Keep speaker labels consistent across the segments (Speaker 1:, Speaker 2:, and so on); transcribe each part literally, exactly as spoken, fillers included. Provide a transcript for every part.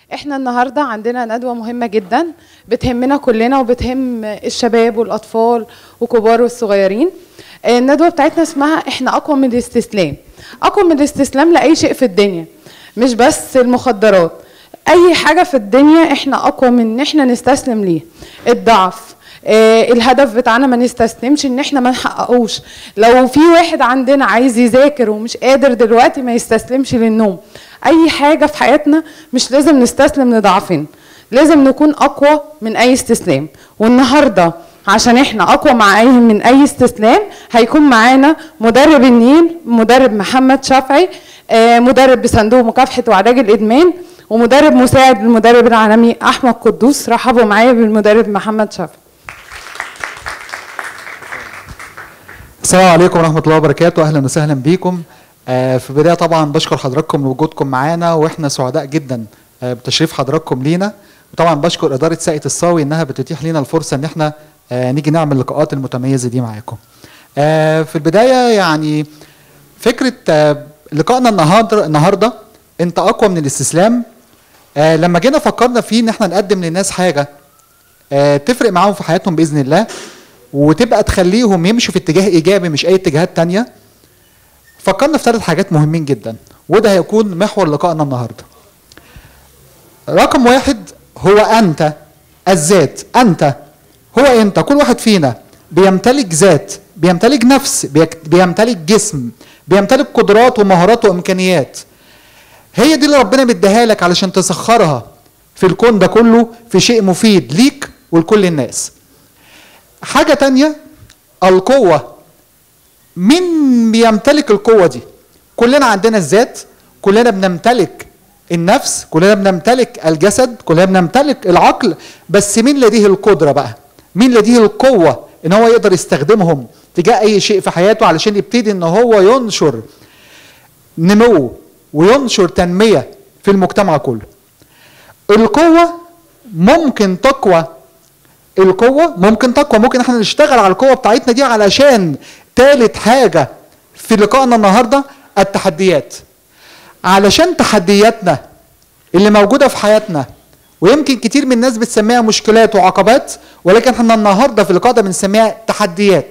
Speaker 1: احنا النهارده عندنا ندوه مهمه جدا بتهمنا كلنا وبتهم الشباب والاطفال وكبار والصغيرين. الندوه بتاعتنا اسمها احنا اقوى من الاستسلام. اقوى من الاستسلام لاي شيء في الدنيا، مش بس المخدرات، اي حاجه في الدنيا احنا اقوى من ان احنا نستسلم ليه. الضعف، آه الهدف بتاعنا ما نستسلمش ان احنا ما نحققوش. لو في واحد عندنا عايز يذاكر ومش قادر دلوقتي ما يستسلمش للنوم. اي حاجه في حياتنا مش لازم نستسلم لضعفنا، لازم نكون اقوى من اي استسلام. والنهارده عشان احنا اقوى مع اي من اي استسلام هيكون معانا مدرب النيل، مدرب محمد شافعي، آه مدرب بصندوق مكافحه وعلاج الادمان، ومدرب مساعد للمدرب العالمي احمد قدوس. رحبوا معايا بالمدرب محمد شافعي.
Speaker 2: السلام عليكم ورحمه الله وبركاته، اهلا وسهلا بيكم. آه في البدايه طبعا بشكر حضراتكم لوجودكم معانا، واحنا سعداء جدا آه بتشريف حضراتكم لينا. وطبعا بشكر اداره ساقية الصاوي انها بتتيح لنا الفرصه ان احنا آه نيجي نعمل اللقاءات المتميزه دي معاكم. آه في البدايه يعني فكره آه لقائنا النهارده النهارده انت اقوى من الاستسلام. آه لما جينا فكرنا فيه ان احنا نقدم للناس حاجه آه تفرق معاهم في حياتهم باذن الله، وتبقى تخليهم يمشوا في اتجاه ايجابي مش اي اتجاهات تانية. فكرنا في ثلاث حاجات مهمين جدا، وده هيكون محور لقائنا النهارده. رقم واحد هو انت، الذات. انت هو انت، كل واحد فينا بيمتلك ذات، بيمتلك نفس، بيمتلك جسم، بيمتلك قدرات ومهارات وامكانيات. هي دي اللي ربنا مديها لك علشان تسخرها في الكون ده كله في شيء مفيد ليك ولكل الناس. حاجة تانية، القوة. مين بيمتلك القوة دي؟ كلنا عندنا الذات، كلنا بنمتلك النفس، كلنا بنمتلك الجسد، كلنا بنمتلك العقل، بس مين لديه القدرة بقى؟ مين لديه القوة ان هو يقدر يستخدمهم تجاه اي شيء في حياته علشان يبتدي ان هو ينشر نمو وينشر تنمية في المجتمع كله. القوة ممكن تقوى، القوة ممكن تقوى، ممكن احنا نشتغل على القوة بتاعتنا دي. علشان ثالث حاجة في لقائنا النهاردة التحديات. علشان تحدياتنا اللي موجودة في حياتنا، ويمكن كتير من الناس بتسميها مشكلات وعقبات، ولكن احنا النهاردة في اللقاء ده بنسميها تحديات.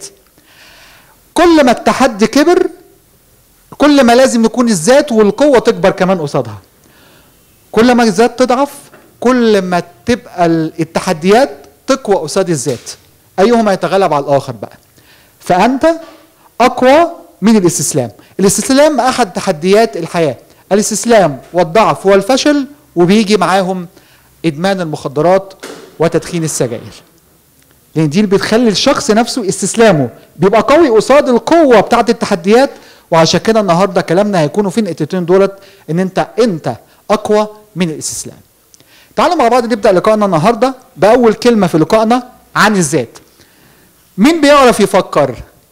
Speaker 2: كل ما التحدي كبر كل ما لازم يكون الذات والقوة تكبر كمان قصادها. كل ما الذات تضعف كل ما تبقى التحديات تقوى قصاد الذات. ايهما يتغلب على الاخر بقى. فانت اقوى من الاستسلام. الاستسلام احد تحديات الحياه، الاستسلام والضعف والفشل، وبيجي معاهم ادمان المخدرات وتدخين السجاير. لان دي اللي بتخلي الشخص نفسه استسلامه بيبقى قوي قصاد القوه بتاعت التحديات. وعشان كده النهارده كلامنا هيكونوا في النقطتين دولت، ان انت انت اقوى من الاستسلام. تعالوا مع بعض نبدأ لقائنا النهاردة بأول كلمة في لقائنا عن الذات. مين بيعرف يفكر؟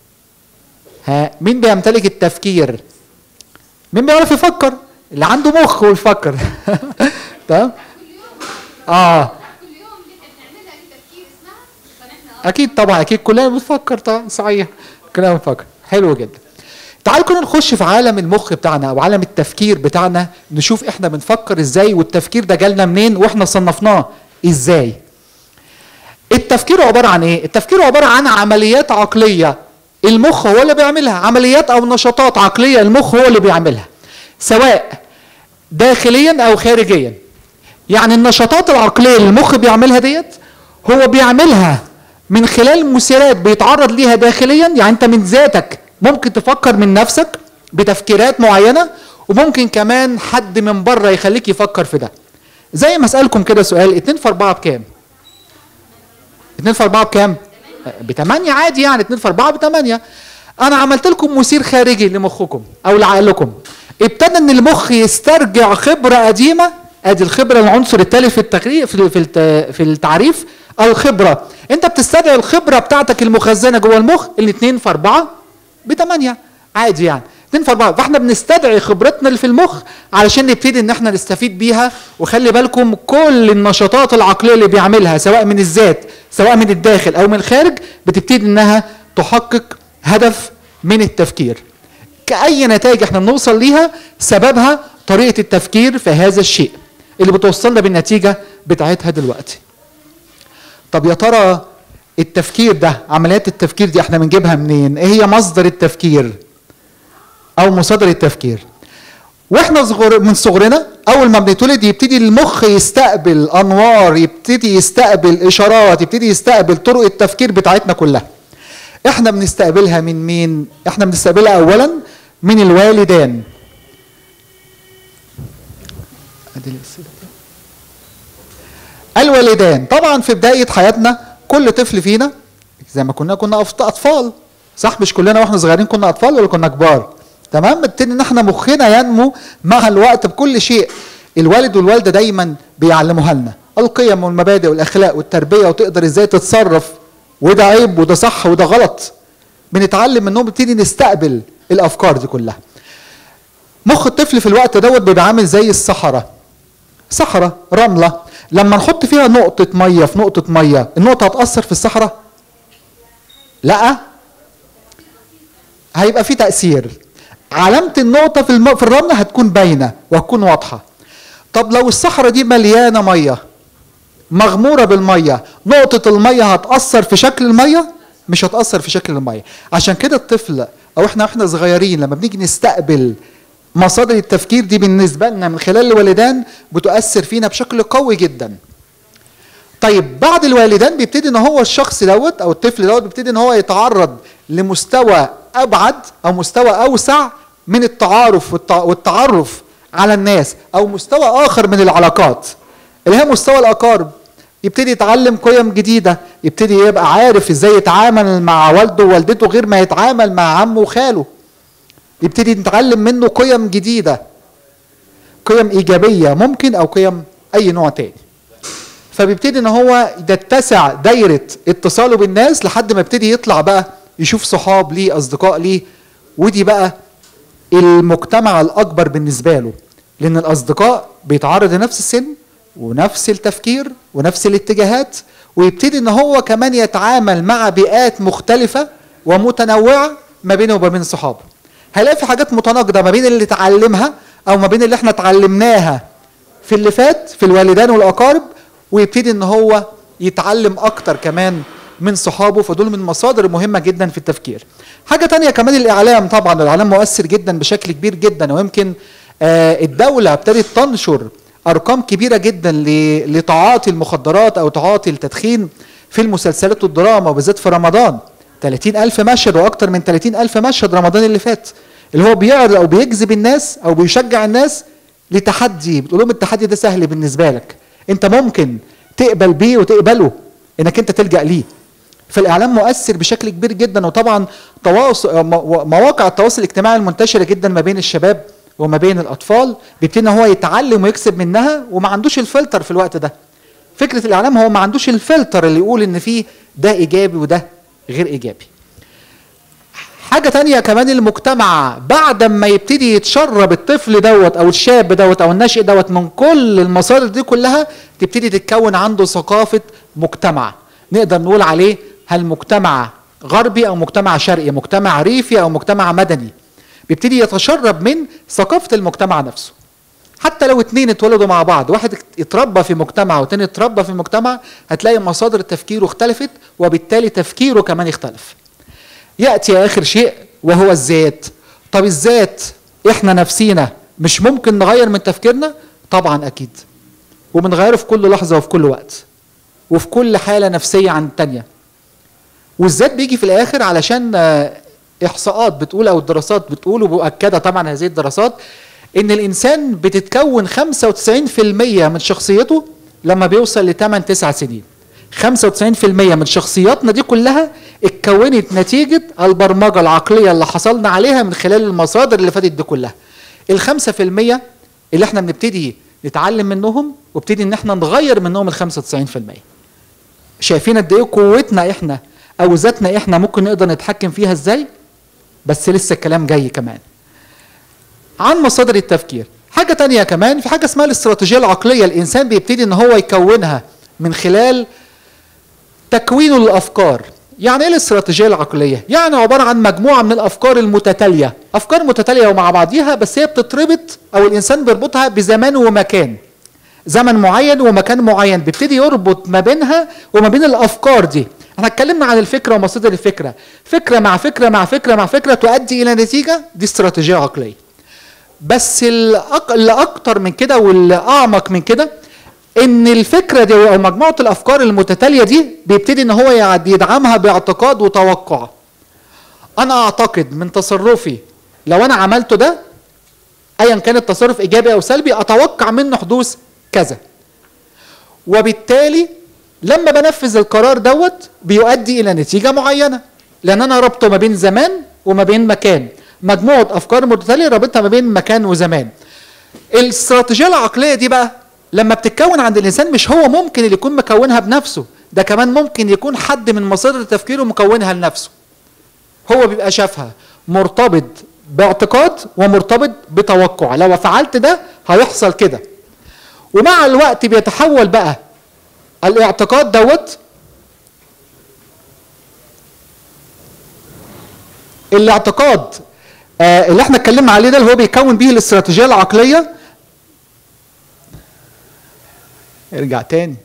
Speaker 2: ها، مين بيمتلك التفكير؟ مين بيعرف يفكر؟ اللي عنده مخ ويفكر. تمام؟ اه اكيد طبعا، اكيد كلنا بنفكر طبعا، صحيح كلنا بنفكر. حلو جدا. تعالوا كنا نخش في عالم المخ بتاعنا او عالم التفكير بتاعنا، نشوف احنا بنفكر ازاي، والتفكير ده جالنا منين، واحنا صنفناه ازاي. التفكير عباره عن ايه؟ التفكير عباره عن عمليات عقليه المخ هو اللي بيعملها، عمليات او نشاطات عقليه المخ هو اللي بيعملها، سواء داخليا او خارجيا. يعني النشاطات العقليه اللي المخ بيعملها ديت هو بيعملها من خلال مسيرات بيتعرض ليها داخليا. يعني انت من ذاتك ممكن تفكر من نفسك بتفكيرات معينة، وممكن كمان حد من بره يخليك يفكر في ده. زي ما اسألكم كده سؤال، اتنين في اربعة بكام؟ اتنين في اربعة بكام؟ بتمانية عادي، يعني اتنين في اربعة بتمانية. انا عملت لكم مثير خارجي لمخكم او لعقلكم، ابتدى ان المخ يسترجع خبرة قديمة. ادي الخبرة العنصر الثالث في التقرير في في التعريف، الخبرة. انت بتستدعي الخبرة بتاعتك المخزنة جوه المخ، الاتنين في اربعة بثمانية عادي، يعني اتنين في اربعة. فاحنا بنستدعي خبرتنا اللي في المخ علشان نبتدي ان احنا نستفيد بيها. وخلي بالكم كل النشاطات العقليه اللي بيعملها سواء من الذات سواء من الداخل او من الخارج بتبتدي انها تحقق هدف من التفكير. كأي نتائج احنا بنوصل ليها سببها طريقه التفكير في هذا الشيء. اللي بتوصلنا بالنتيجه بتاعتها دلوقتي. طب يا ترى التفكير ده، عمليات التفكير دي احنا بنجيبها منين؟ ايه هي مصدر التفكير او مصادر التفكير؟ واحنا صغر من صغرنا اول ما بنتولد يبتدي المخ يستقبل انوار، يبتدي يستقبل اشارات، يبتدي يستقبل طرق التفكير بتاعتنا كلها. احنا بنستقبلها من مين؟ احنا بنستقبلها اولا من الوالدان. الوالدان طبعا في بدايه حياتنا كل طفل فينا زي ما كنا كنا اطفال، صح؟ مش كلنا واحنا صغيرين كنا اطفال ولا كنا كبار؟ تمام. بنبتدي ان احنا مخنا ينمو مع الوقت بكل شيء. الوالد والوالده دايما بيعلموها لنا القيم والمبادئ والاخلاق والتربيه، وتقدر ازاي تتصرف، وده عيب وده صح وده غلط. بنتعلم منهم، بنبتدي نستقبل الافكار دي كلها. مخ الطفل في الوقت دوت بيبقى عامل زي الصحراء. صحراء رمله، لما نحط فيها نقطه ميه في نقطه ميه، النقطه هتاثر في الصحراء؟ لا، هيبقى في تاثير. علامه النقطه في الم... في الرمله هتكون باينه وهتكون واضحه. طب لو الصحراء دي مليانه ميه، مغموره بالميه، نقطه الميه هتاثر في شكل الميه؟ مش هتاثر في شكل الميه. عشان كده الطفل او احنا واحنا صغيرين لما بنيجي نستقبل مصادر التفكير دي بالنسبه لنا من خلال الوالدان بتؤثر فينا بشكل قوي جدا. طيب بعد الوالدان بيبتدي ان هو الشخص دوت او الطفل دوت بيبتدي ان هو يتعرض لمستوى ابعد او مستوى اوسع من التعارف والتعرف على الناس، او مستوى اخر من العلاقات اللي هي مستوى الاقارب. يبتدي يتعلم قيم جديده، يبتدي يبقى عارف ازاي يتعامل مع والده ووالدته غير ما يتعامل مع عمه وخاله. يبتدي نتعلم منه قيم جديده، قيم ايجابيه ممكن او قيم اي نوع تاني. فبيبتدي ان هو يتسع دايره اتصاله بالناس لحد ما يبتدي يطلع بقى يشوف صحاب ليه، اصدقاء ليه، ودي بقى المجتمع الاكبر بالنسبه له، لان الاصدقاء بيتعرض لنفس السن ونفس التفكير ونفس الاتجاهات، ويبتدي ان هو كمان يتعامل مع بيئات مختلفه ومتنوعه ما بينه وما بين صحابه. هيلاقي في حاجات متناقضه ما بين اللي اتعلمها او ما بين اللي احنا اتعلمناها في اللي فات في الوالدان والاقارب، ويبتدي ان هو يتعلم اكتر كمان من صحابه. فدول من مصادر مهمه جدا في التفكير. حاجه تانية كمان الاعلام. طبعا الاعلام مؤثر جدا بشكل كبير جدا، ويمكن آه الدوله ابتدت تنشر ارقام كبيره جدا لتعاطي المخدرات او تعاطي التدخين في المسلسلات والدراما، وبالذات في رمضان. ثلاثين ألف مشهد واكتر من ثلاثين ألف مشهد رمضان اللي فات، اللي هو بيعرض او بيجذب الناس او بيشجع الناس لتحدي. بتقول لهم التحدي ده سهل بالنسبه لك، انت ممكن تقبل بيه وتقبله انك انت تلجأ ليه. فالاعلام مؤثر بشكل كبير جدا. وطبعا تواصل مواقع التواصل الاجتماعي المنتشره جدا ما بين الشباب وما بين الاطفال، بيبتدي ان هو يتعلم ويكسب منها وما عندوش الفلتر في الوقت ده. فكره الاعلام هو ما عندوش الفلتر اللي يقول ان فيه ده ايجابي وده غير ايجابي. حاجه تانية كمان المجتمع بعد ما يبتدي يتشرب الطفل دوت او الشاب دوت او الناشئ دوت من كل المصادر دي كلها، تبتدي تتكون عنده ثقافه مجتمع. نقدر نقول عليه هل مجتمع غربي او مجتمع شرقي، مجتمع ريفي او مجتمع مدني. بيبتدي يتشرب من ثقافه المجتمع نفسه. حتى لو اتنين اتولدوا مع بعض، واحد اتربى في مجتمع والتاني اتربى في مجتمع، هتلاقي مصادر تفكيره اختلفت وبالتالي تفكيره كمان يختلف. يأتي آخر شيء وهو الذات. طب الذات احنا نفسينا مش ممكن نغير من تفكيرنا؟ طبعا أكيد، وبنغيره في كل لحظة وفي كل وقت وفي كل حالة نفسية عن التانية. والذات بيجي في الآخر علشان إحصاءات بتقول أو الدراسات بتقول ومؤكدة طبعا هذه الدراسات إن الإنسان بتتكون خمسة وتسعين في المية من شخصيته لما بيوصل لثمانية تسعة سنين. خمسة وتسعين في المية من شخصياتنا دي كلها اتكونت نتيجة البرمجة العقلية اللي حصلنا عليها من خلال المصادر اللي فاتت دي كلها. الخمسة في المية اللي احنا بنبتدي نتعلم منهم وابتدي ان احنا نغير منهم الخمسة وتسعين في المية. شايفين قد ايه قوتنا احنا او ذاتنا احنا ممكن نقدر نتحكم فيها ازاي؟ بس لسه الكلام جاي كمان عن مصادر التفكير. حاجة تانية كمان، في حاجة اسمها الاستراتيجية العقلية. الانسان بيبتدي ان هو يكونها من خلال تكوينه للافكار. يعني ايه الاستراتيجيه العقليه؟ يعني عباره عن مجموعه من الافكار المتتاليه، افكار متتاليه ومع بعضيها بس هي بتتربط او الانسان بيربطها بزمان ومكان. زمن معين ومكان معين، بيبتدي يربط ما بينها وما بين الافكار دي. احنا اتكلمنا عن الفكره ومصادر الفكره، فكره مع فكره مع فكره مع فكره تؤدي الى نتيجه، دي استراتيجيه عقليه. بس اللي اكتر من كده واللي اعمق من كده ان الفكره دي او مجموعه الافكار المتتاليه دي بيبتدي ان هو يدعمها باعتقاد وتوقع. انا اعتقد من تصرفي لو انا عملته ده ايا كان التصرف ايجابي او سلبي اتوقع منه حدوث كذا، وبالتالي لما بنفذ القرار دوت بيؤدي الى نتيجه معينه، لان انا ربطه ما بين زمان وما بين مكان، مجموعه افكار متتاليه رابطها ما بين مكان وزمان. الاستراتيجيه العقليه دي بقى لما بتتكون عند الانسان مش هو ممكن اللي يكون مكونها بنفسه، ده كمان ممكن يكون حد من مصادر تفكيره مكونها لنفسه. هو بيبقى شافها مرتبط باعتقاد ومرتبط بتوقع، لو فعلت ده هيحصل كده. ومع الوقت بيتحول بقى الاعتقاد دوت الاعتقاد آه اللي احنا اتكلمنا عليه ده اللي هو بيكون بيه الاستراتيجيه العقليه. ارجع تاني.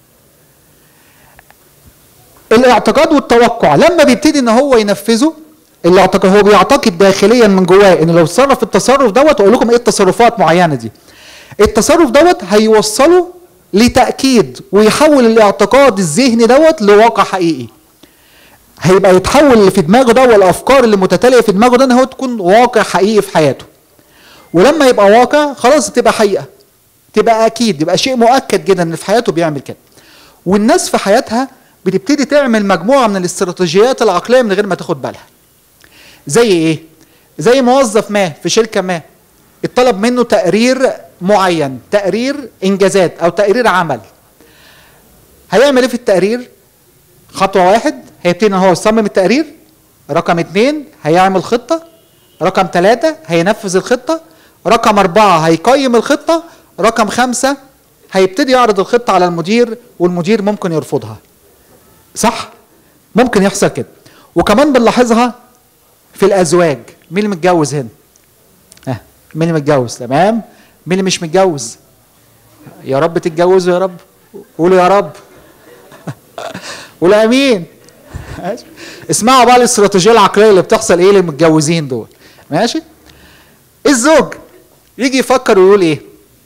Speaker 2: الاعتقاد والتوقع لما بيبتدي ان هو ينفذه، الاعتقاد هو بيعتقد داخليا من جواه ان لو تصرف التصرف دوت، اقول لكم ايه التصرفات معينه دي. التصرف دوت هيوصله لتاكيد ويحول الاعتقاد الذهني دوت لواقع حقيقي. هيبقى يتحول اللي في دماغه ده والافكار اللي متتاليه في دماغه ده ان هو تكون واقع حقيقي في حياته. ولما يبقى واقع خلاص تبقى حقيقه، تبقى اكيد، يبقى شيء مؤكد جدا ان في حياته بيعمل كده. والناس في حياتها بتبتدي تعمل مجموعه من الاستراتيجيات العقليه من غير ما تاخد بالها. زي ايه؟ زي موظف ما في شركه ما اتطلب منه تقرير معين، تقرير انجازات او تقرير عمل. هيعمل ايه في التقرير؟ خطوه واحد هيبتدي ان هو يصمم التقرير، رقم اتنين هيعمل خطه، رقم ثلاثه هينفذ الخطه، رقم اربعه هيقيم الخطه، رقم خمسه هيبتدي يعرض الخطه على المدير والمدير ممكن يرفضها. صح؟ ممكن يحصل كده. وكمان بنلاحظها في الازواج. مين اللي متجوز هنا؟ اه مين اللي متجوز؟ تمام. مين اللي مش متجوز؟ يا رب تتجوزوا يا رب. قولوا يا رب. قولوا امين. اسمعوا بقى الاستراتيجيه العقليه اللي بتحصل ايه للمتجوزين دول. ماشي؟ الزوج يجي يفكر ويقول ايه؟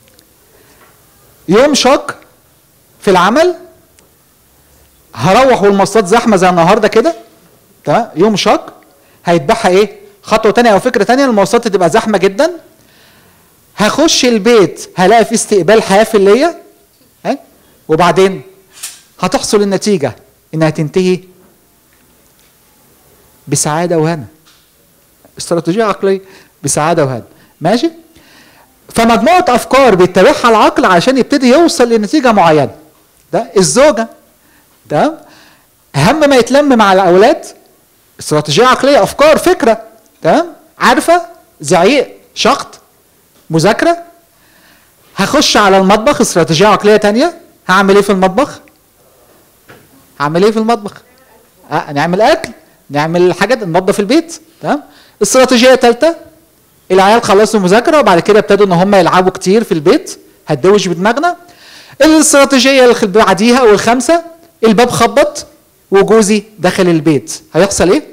Speaker 2: يوم شاق في العمل، هروح والمواصلات زحمه زي النهارده كده، تمام؟ يوم شاق هيتبعها ايه؟ خطوه ثانيه او فكره ثانيه، المواصلات تبقى زحمه جدا. هخش البيت هلاقي في استقبال حافل ليا، ها؟ وبعدين هتحصل النتيجه انها تنتهي بسعاده وهنا. استراتيجيه عقليه بسعاده وهنا. ماشي؟ فمجموعه افكار بيتبعها العقل عشان يبتدي يوصل لنتيجه معينه. ده الزوجه، تمام؟ اهم ما يتلم مع الاولاد استراتيجيه عقليه، افكار، فكره، تمام؟ عارفه، زعيق، شخط، مذاكره. هخش على المطبخ، استراتيجيه عقليه ثانيه، هعمل ايه في المطبخ؟ هعمل ايه في المطبخ؟ أه نعمل اكل، نعمل حاجات، ننظف البيت، تمام؟ استراتيجيه ثالثه، العيال خلصوا مذاكره وبعد كده ابتدوا ان هم يلعبوا كتير في البيت، هتدوش بدماغنا. الاستراتيجيه اللي بعديها او الخامسه، الباب خبط وجوزي دخل البيت، هيحصل ايه؟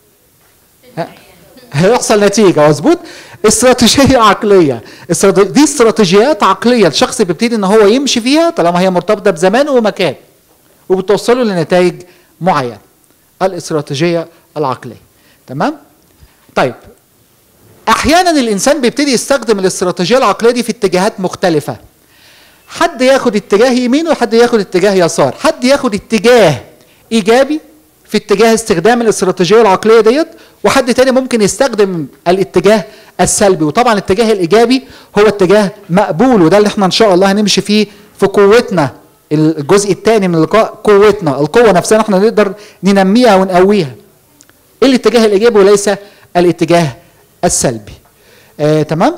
Speaker 2: هيحصل نتيجه، مظبوط؟ استراتيجيه عقليه. دي استراتيجيات عقليه الشخص بيبتدي ان هو يمشي فيها طالما هي مرتبطه بزمان ومكان وبتوصله لنتائج معينه. الاستراتيجيه العقليه. تمام؟ طيب احيانا الانسان بيبتدي يستخدم الاستراتيجيه العقليه دي في اتجاهات مختلفه. حد ياخد اتجاه يمين وحد ياخد اتجاه يسار، حد ياخد اتجاه ايجابي في اتجاه استخدام الاستراتيجيه العقليه ديت، وحد تاني ممكن يستخدم الاتجاه السلبي. وطبعا الاتجاه الايجابي هو اتجاه مقبول، وده اللي احنا ان شاء الله هنمشي فيه في قوتنا. الجزء الثاني من اللقاء قوتنا، القوه نفسها احنا نقدر ننميها ونقويها. الاتجاه الايجابي وليس الاتجاه السلبي. آه، تمام؟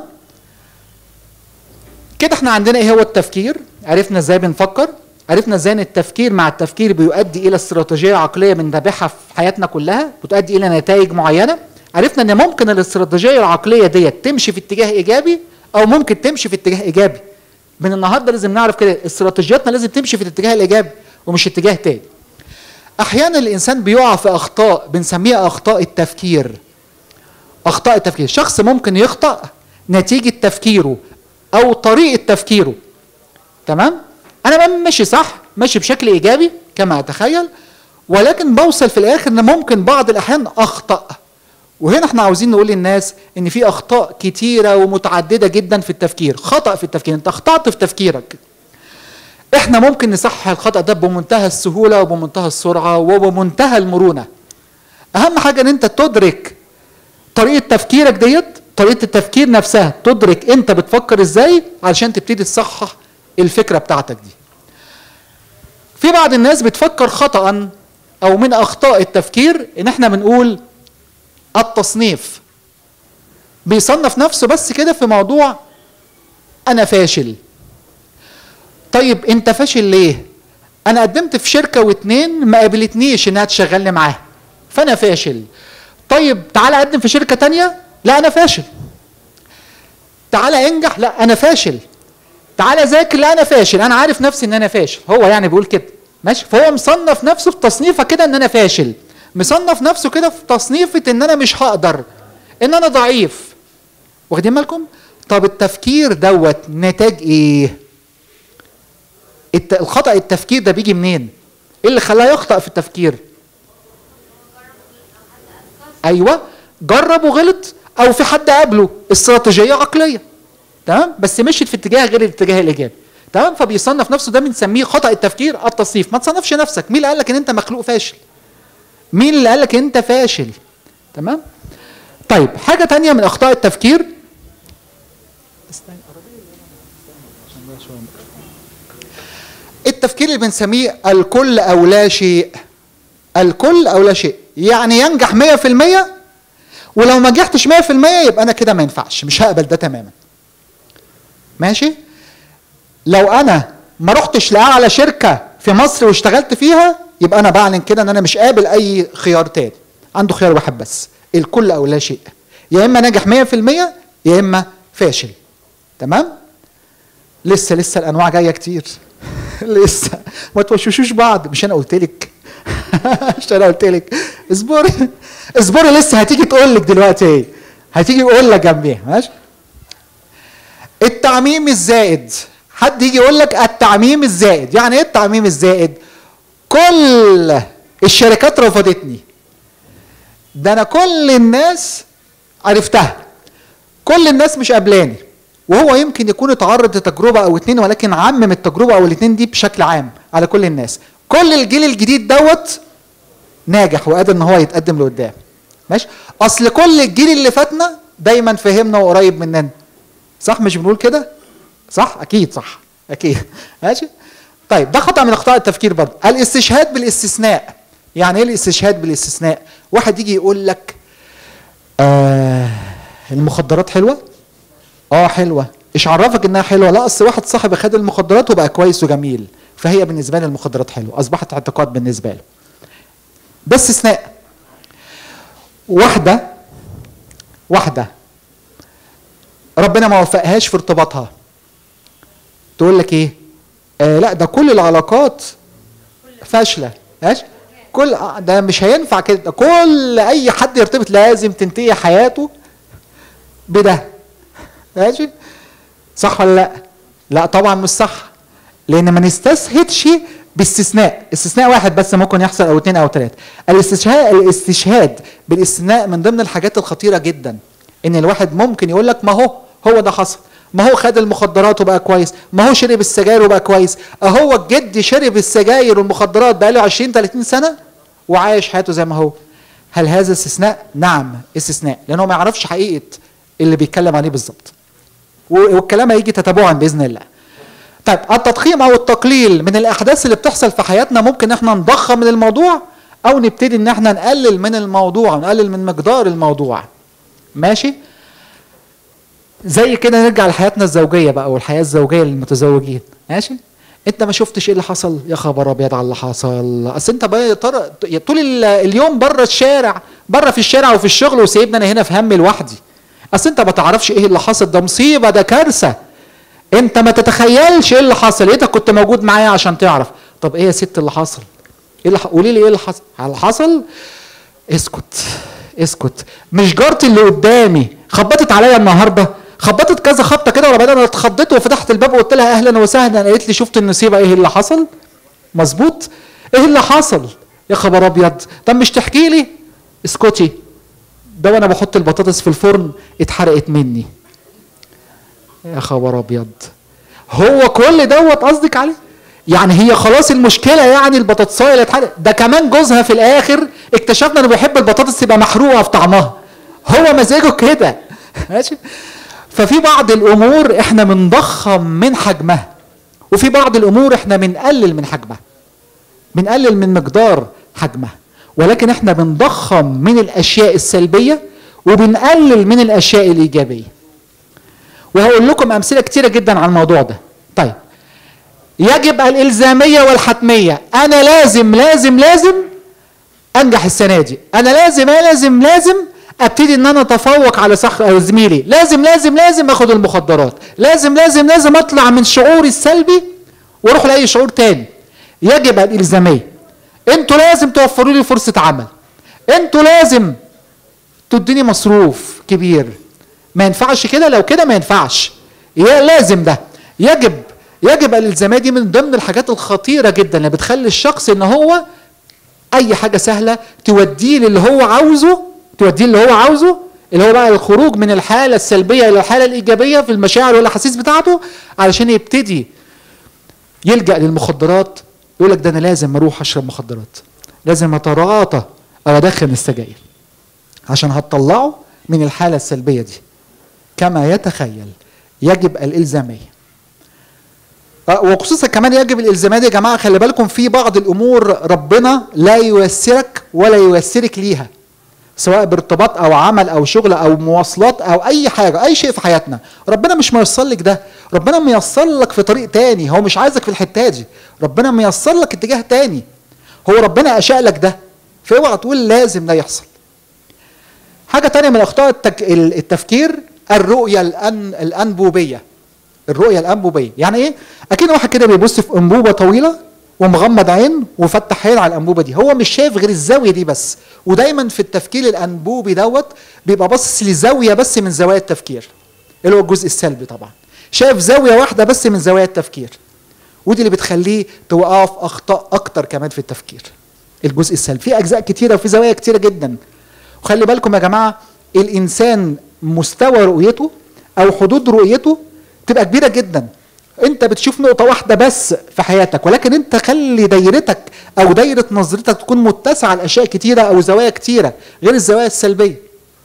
Speaker 2: كده احنا عندنا ايه هو التفكير، عرفنا ازاي بنفكر، عرفنا ازاي ان التفكير مع التفكير بيؤدي الى استراتيجيه عقليه بنتبعها في حياتنا كلها بتؤدي الى نتائج معينه. عرفنا ان ممكن الاستراتيجيه العقليه ديت تمشي في اتجاه ايجابي او ممكن تمشي في اتجاه ايجابي، من النهارده لازم نعرف كده استراتيجياتنا لازم تمشي في الاتجاه الايجابي ومش اتجاه تاني. احيانا الانسان بيقع في اخطاء بنسميها اخطاء التفكير. اخطاء التفكير، شخص ممكن يخطأ نتيجة تفكيره او طريقة تفكيره. تمام؟ انا ماشي صح، ماشي بشكل ايجابي كما اتخيل، ولكن بوصل في الاخر ان ممكن بعض الاحيان اخطأ. وهنا احنا عاوزين نقول للناس ان في اخطاء كتيرة ومتعددة جدا في التفكير. خطأ في التفكير، انت اخطأت في تفكيرك. احنا ممكن نصحح الخطأ ده بمنتهى السهولة وبمنتهى السرعة وبمنتهى المرونة. اهم حاجة ان انت تدرك طريقة تفكيرك ديت، طريقة التفكير نفسها، تدرك انت بتفكر ازاي علشان تبتدي تصحح الفكرة بتاعتك دي. في بعض الناس بتفكر خطأ، او من اخطاء التفكير ان احنا بنقول التصنيف. بيصنف نفسه بس كده في موضوع انا فاشل. طيب انت فاشل ليه؟ انا قدمت في شركة واتنين ما قابلتنيش انها تشغلني معاها فانا فاشل. طيب تعالى اقدم في شركة تانية، لا انا فاشل. تعالى انجح، لا انا فاشل. تعالى ذاكر، لا انا فاشل. انا عارف نفسي ان انا فاشل. هو يعني بيقول كده ماشي، فهو مصنف نفسه في تصنيفه كده ان انا فاشل، مصنف نفسه كده في تصنيفة ان انا مش هقدر، ان انا ضعيف. واخدين بالكم؟ طب التفكير دوت نتاج ايه؟ الت... الخطأ التفكير ده بيجي منين؟ ايه اللي خلاه يخطأ في التفكير؟ ايوه، جرب وغلط، او في حد قابله استراتيجيه عقليه. تمام؟ بس مشيت في اتجاه غير الاتجاه الايجابي. تمام؟ فبيصنف نفسه، ده بنسميه خطأ التفكير التصنيف. ما تصنفش نفسك. مين اللي قال لك ان انت مخلوق فاشل؟ مين اللي قال لك ان انت فاشل؟ تمام؟ طيب حاجه تانية من اخطاء التفكير، التفكير اللي بنسميه الكل او لا شيء. الكل او لا شيء، يعني ينجح مية في المية، ولو ما نجحتش مية في المية يبقى انا كده ما ينفعش، مش هقبل ده تماما. ماشي؟ لو انا ما رحتش لاعلى شركه في مصر واشتغلت فيها يبقى انا بعلن كده ان انا مش قابل اي خيار تاني. عنده خيار واحد بس، الكل او لا شيء. يا اما ناجح مية في المية يا اما فاشل. تمام؟ لسه لسه الانواع جايه كتير. لسه ما توشوشوش بعض. مش انا قلت لك؟ مش انا قلت لك؟ اصبري اصبري، لسه هتيجي تقول لك دلوقتي ايه؟ هتيجي يقول لك جنبيها. ماشي؟ التعميم الزائد. حد يجي يقول لك التعميم الزائد. يعني ايه التعميم الزائد؟ كل الشركات رفضتني، ده انا كل الناس عرفتها، كل الناس مش قابلاني. وهو يمكن يكون اتعرض لتجربه او اتنين، ولكن عمم التجربه او الاتنين دي بشكل عام على كل الناس. كل الجيل الجديد دوت ناجح وقادر ان هو يتقدم لقدام. ماشي؟ اصل كل الجيل اللي فاتنا دايما فهمنا وقريب مننا. صح؟ مش بنقول كده؟ صح؟ اكيد صح، اكيد. ماشي؟ طيب ده خطأ من اخطاء التفكير برضه. الاستشهاد بالاستثناء. يعني ايه الاستشهاد بالاستثناء؟ واحد يجي يقول لك آه المخدرات حلوه؟ اه حلوه. ايش عرفك انها حلوه؟ لا اصل واحد صاحبي خد المخدرات وبقى كويس وجميل، فهي بالنسبه لي المخدرات حلوه، اصبحت اعتقاد بالنسبه له. ده استثناء. واحده واحده ربنا ما وفقهاش في ارتباطها، تقول لك ايه؟ آه لا ده كل العلاقات فاشله. ماشي؟ كل ده مش هينفع كده، ده كل اي حد يرتبط لازم تنتهي حياته بده. ماشي؟ صح ولا لا؟ لا طبعا مش صح، لان ما نستشهدش باستثناء. استثناء واحد بس ممكن يحصل او اثنين او ثلاثه. الاستشهاد الاستشهاد بالاستثناء من ضمن الحاجات الخطيره جدا، ان الواحد ممكن يقول لك ما هو هو ده حصل، ما هو خد المخدرات وبقى كويس، ما هو شرب السجاير وبقى كويس، اهو الجد شرب السجاير والمخدرات بقى له عشرين ثلاثين سنه وعايش حياته زي ما هو. هل هذا استثناء؟ نعم استثناء، لانه ما يعرفش حقيقه اللي بيتكلم عليه بالظبط، والكلام هيجي تتابعا باذن الله. طيب التضخيم او التقليل من الاحداث اللي بتحصل في حياتنا، ممكن احنا نضخم من الموضوع او نبتدي ان احنا نقلل من الموضوع، نقلل من مقدار الموضوع. ماشي؟ زي كده نرجع لحياتنا الزوجيه بقى والحياه الزوجيه للمتزوجين. ماشي؟ انت ما شفتش ايه اللي حصل؟ يا خبر ابيض على اللي حصل. اصل انت بقى طول اليوم بره الشارع، بره في الشارع وفي الشغل، وسايبني انا هنا في هم لوحدي. اصل انت ما تعرفش ايه اللي حصل، ده مصيبه، ده كارثه. انت ما تتخيلش ايه اللي حصل، انت كنت موجود معايا عشان تعرف. طب ايه يا ست اللي حصل؟ ايه اللي قولي لي ايه اللي حصل؟ اللي حصل اسكت اسكت. مش جارتي اللي قدامي خبطت عليا النهارده، خبطت كذا خبطه كده، ولا بعدين انا اتخضيت وفتحت الباب وقلت لها اهلا وسهلا، قالت لي شفت النصيبه ايه اللي حصل؟ مظبوط؟ ايه اللي حصل؟ يا خبر ابيض. طب مش تحكي لي؟ اسكتي. ده وانا بحط البطاطس في الفرن اتحرقت مني. يا خبر ابيض. هو كل دوت قصدك عليه؟ يعني هي خلاص المشكله يعني البطاطسايه اللي اتحرقت؟ ده كمان جوزها في الاخر اكتشفنا انه بيحب البطاطس تبقى محروقه في طعمها، هو مزاجه كده. ماشي. ففي بعض الامور احنا بنضخم من حجمها، وفي بعض الامور احنا بنقلل من حجمها، بنقلل من مقدار حجمها، ولكن احنا بنضخم من الاشياء السلبيه وبنقلل من الاشياء الايجابيه. وهقول لكم امثله كتيره جدا على الموضوع ده. طيب، يجب الالزاميه والحتميه. انا لازم لازم لازم انجح السنه دي، انا لازم لازم لازم ابتدي ان انا اتفوق على صح او زميلي، لازم لازم لازم اخد المخدرات، لازم لازم لازم اطلع من شعوري السلبي واروح لاي شعور تاني. يجب الالزاميه. انتوا لازم توفروا لي فرصه عمل، انتوا لازم تديني مصروف كبير. ما ينفعش كده، لو كده ما ينفعش، يا لازم ده. يجب يجب الالزاميه دي من ضمن الحاجات الخطيره جدا اللي بتخلي الشخص ان هو اي حاجه سهله توديه للي هو عاوزه، توديه اللي هو عاوزه، اللي هو بقى الخروج من الحاله السلبيه الى الحاله الايجابيه في المشاعر والاحاسيس بتاعته، علشان يبتدي يلجا للمخدرات. يقول لك ده انا لازم اروح اشرب مخدرات، لازم اتراطى او ادخن السجاير عشان هتطلعه من الحاله السلبيه دي كما يتخيل. يجب الالزاميه. وخصوصا كمان يجب الالزاميه دي يا جماعه، خلي بالكم في بعض الامور ربنا لا ييسرك ولا ييسرك ليها، سواء بارتباط او عمل او شغل او مواصلات او اي حاجه، اي شيء في حياتنا ربنا مش ميسر لك ده، ربنا ميسر لك في طريق تاني، هو مش عايزك في الحته دي، ربنا ميسر لك اتجاه تاني، هو ربنا اشاء لك ده، فاوعى تقول لازم ده يحصل. حاجه تانيه من اخطاء التك... التفكير، الرؤيه الأن... الانبوبيه. الرؤيه الانبوبيه يعني ايه؟ اكيد واحد كده بيبص في انبوبه طويله ومغمض عين وفتح عين على الانبوبه دي، هو مش شايف غير الزاويه دي بس. ودايما في التفكير الانبوبي دوت بيبقى باصص لزاويه بس من زوايا التفكير، اللي هو الجزء السلبي طبعا، شايف زاويه واحده بس من زوايا التفكير، ودي اللي بتخليه توقع في اخطاء اكتر كمان في التفكير. الجزء السلبي في اجزاء كتيره وفي زوايا كتيره جدا. وخلي بالكم يا جماعه، الانسان مستوى رؤيته او حدود رؤيته تبقى كبيره جدا. انت بتشوف نقطه واحده بس في حياتك، ولكن انت خلي دايرتك او دايره نظرتك تكون متسعه لاشياء كتيره او زوايا كتيره غير الزوايا السلبيه.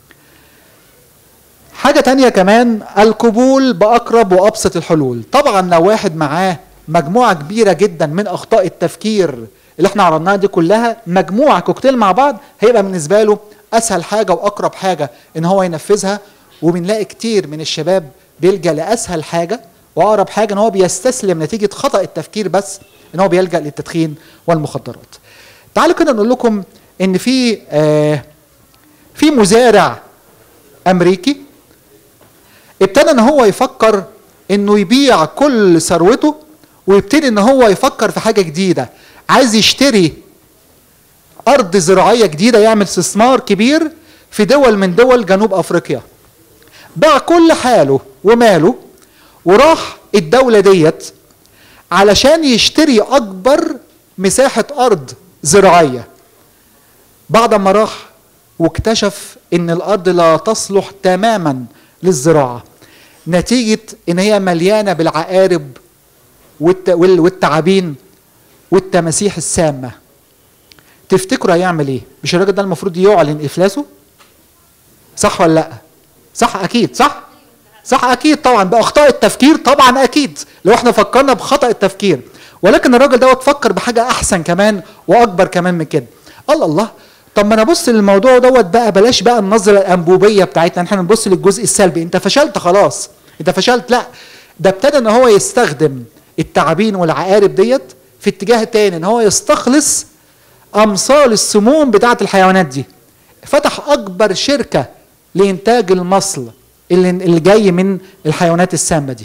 Speaker 2: حاجه تانية كمان، القبول باقرب وابسط الحلول. طبعا لو واحد معاه مجموعه كبيره جدا من اخطاء التفكير اللي احنا عرضناها دي كلها، مجموعه كوكتيل مع بعض، هيبقى بالنسبه له اسهل حاجه واقرب حاجه ان هو ينفذها. وبنلاقي كتير من الشباب بيلجأ لاسهل حاجه واقرب حاجه، ان هو بيستسلم نتيجه خطأ التفكير بس، ان هو بيلجأ للتدخين والمخدرات. تعالوا كده نقول لكم ان في آه في مزارع امريكي ابتدى ان هو يفكر انه يبيع كل ثروته ويبتدي ان هو يفكر في حاجه جديده، عايز يشتري ارض زراعيه جديده، يعمل استثمار كبير في دول من دول جنوب افريقيا. باع كل حاله وماله وراح الدولة ديت علشان يشتري أكبر مساحة أرض زراعية. بعد ما راح واكتشف إن الأرض لا تصلح تماما للزراعة، نتيجة إن هي مليانة بالعقارب والتعابين والتماسيح السامة. تفتكروا هيعمل إيه؟ مش الراجل ده المفروض يعلن إفلاسه؟ صح ولا لأ؟ صح أكيد، صح؟ صح اكيد طبعا، باخطاء التفكير طبعا اكيد لو احنا فكرنا بخطأ التفكير، ولكن الراجل دوت فكر بحاجه احسن كمان واكبر كمان من كده. الله الله، طب ما انا ابص للموضوع دوت بقى، بلاش بقى النظره الانبوبيه بتاعتنا احنا نبص للجزء السلبي، انت فشلت خلاص، انت فشلت. لا، ده ابتدى ان هو يستخدم التعابين والعقارب ديت في اتجاه تاني، ان هو يستخلص امصال السموم بتاعه الحيوانات دي. فتح اكبر شركه لانتاج المصل اللي اللي جاي من الحيوانات السامه دي.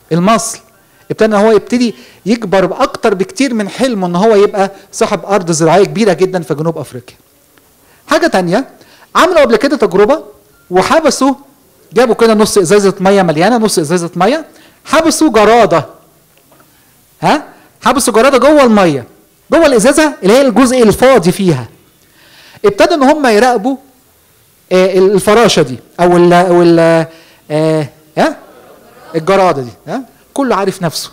Speaker 2: المصل. ابتدى ان هو يبتدي يكبر باكتر بكتير من حلمه ان هو يبقى صاحب ارض زراعيه كبيره جدا في جنوب افريقيا. حاجه تانية، عملوا قبل كده تجربه وحبسوا، جابوا كده نص ازازه ميه مليانه، نص ازازه ميه، حبسوا جراده. ها؟ حبسوا جراده جوه الميه، جوه الازازه اللي هي الجزء الفاضي فيها. ابتدوا ان هم يراقبوا آه الفراشه دي او ال او ال آه ها؟ الجراده دي. ها؟ كله عارف نفسه.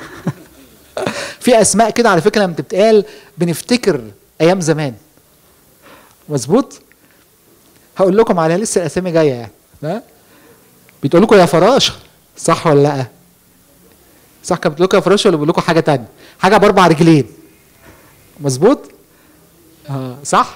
Speaker 2: في اسماء كده على فكره لما بتتقال بنفتكر ايام زمان. مظبوط؟ هقول لكم عليها لسه الاسامي جايه يعني. ها؟ بتقول لكم يا فراشه، صح ولا لا؟ صح، كانت بتقول لكم يا فراشه ولا بيقول لكم حاجه ثانيه؟ حاجه باربع رجلين. مظبوط؟ اه صح؟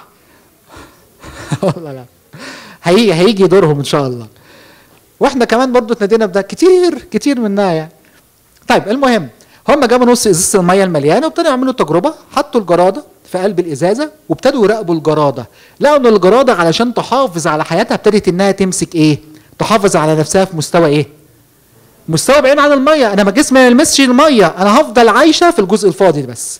Speaker 2: والله لا. هيجي هيجي دورهم ان شاء الله. واحنا كمان برضو اتنادينا بده كتير كتير منها يعني. طيب المهم، هم جابوا نص ازازه الميه المليانه وابتدوا يعملوا تجربه، حطوا الجراده في قلب الازازه وابتدوا يراقبوا الجراده، لقوا ان الجراده علشان تحافظ على حياتها ابتدت انها تمسك ايه؟ تحافظ على نفسها في مستوى ايه؟ مستوى بعيد عن الميه، انا ما جسمي ما يلمسش الميه، انا هفضل عايشه في الجزء الفاضي ده بس.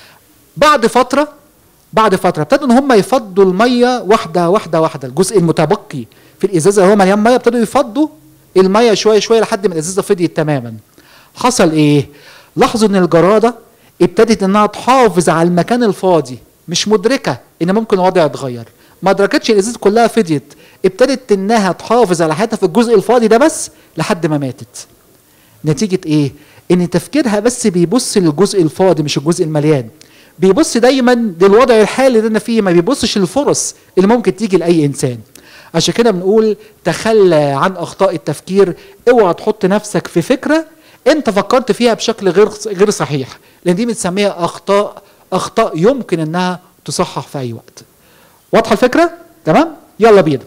Speaker 2: بعد فتره بعد فتره ابتدوا ان هم يفضوا الميه واحده واحده واحده، الجزء المتبقي في الازازه اللي هو مليان ميه ابتدوا يفضوا الميه شويه شويه لحد ما الازازه فضيت تماما. حصل ايه؟ لاحظوا ان الجراده ابتدت انها تحافظ على المكان الفاضي، مش مدركه ان ممكن الوضع يتغير، ما ادركتش الازازه كلها فضيت، ابتدت انها تحافظ على حياتها في الجزء الفاضي ده بس لحد ما ماتت. نتيجه ايه؟ ان تفكيرها بس بيبص للجزء الفاضي مش الجزء المليان، بيبص دايما للوضع الحالي اللي انا فيه، ما بيبصش للفرص اللي ممكن تيجي لاي انسان. عشان كده بنقول تخلى عن اخطاء التفكير، اوعى تحط نفسك في فكره انت فكرت فيها بشكل غير غير صحيح، لان دي بنسميها اخطاء اخطاء يمكن انها تصحح في اي وقت. واضحه الفكره؟ تمام؟ يلا بينا.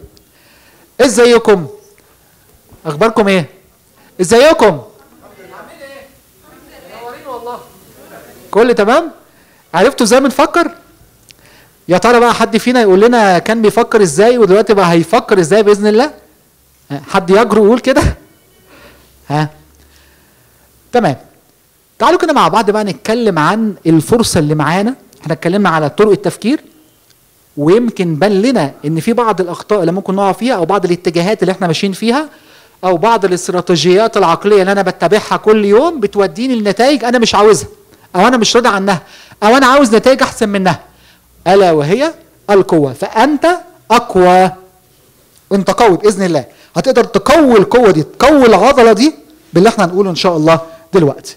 Speaker 2: ازيكم؟ اخباركم ايه؟ ازيكم؟ عاملين ايه؟ منورين والله. كل تمام؟ عرفتوا ازاي بنفكر؟ يا ترى بقى حد فينا يقول لنا كان بيفكر ازاي ودلوقتي بقى هيفكر ازاي باذن الله؟ حد يجرؤ يقول كده؟ ها؟ تمام. تعالوا كده مع بعض بقى نتكلم عن الفرصه اللي معانا. احنا اتكلمنا على طرق التفكير، ويمكن بان لنا ان في بعض الاخطاء اللي ممكن نقع فيها، او بعض الاتجاهات اللي احنا ماشيين فيها، او بعض الاستراتيجيات العقليه اللي انا بتبعها كل يوم بتوديني لنتائج انا مش عاوزها، او انا مش راضي عنها، او انا عاوز نتائج احسن منها. الا وهي القوه. فانت اقوى، انت قوي باذن الله، هتقدر تقوي القوه دي، تقوي العضله دي باللي احنا هنقوله ان شاء الله دلوقتي.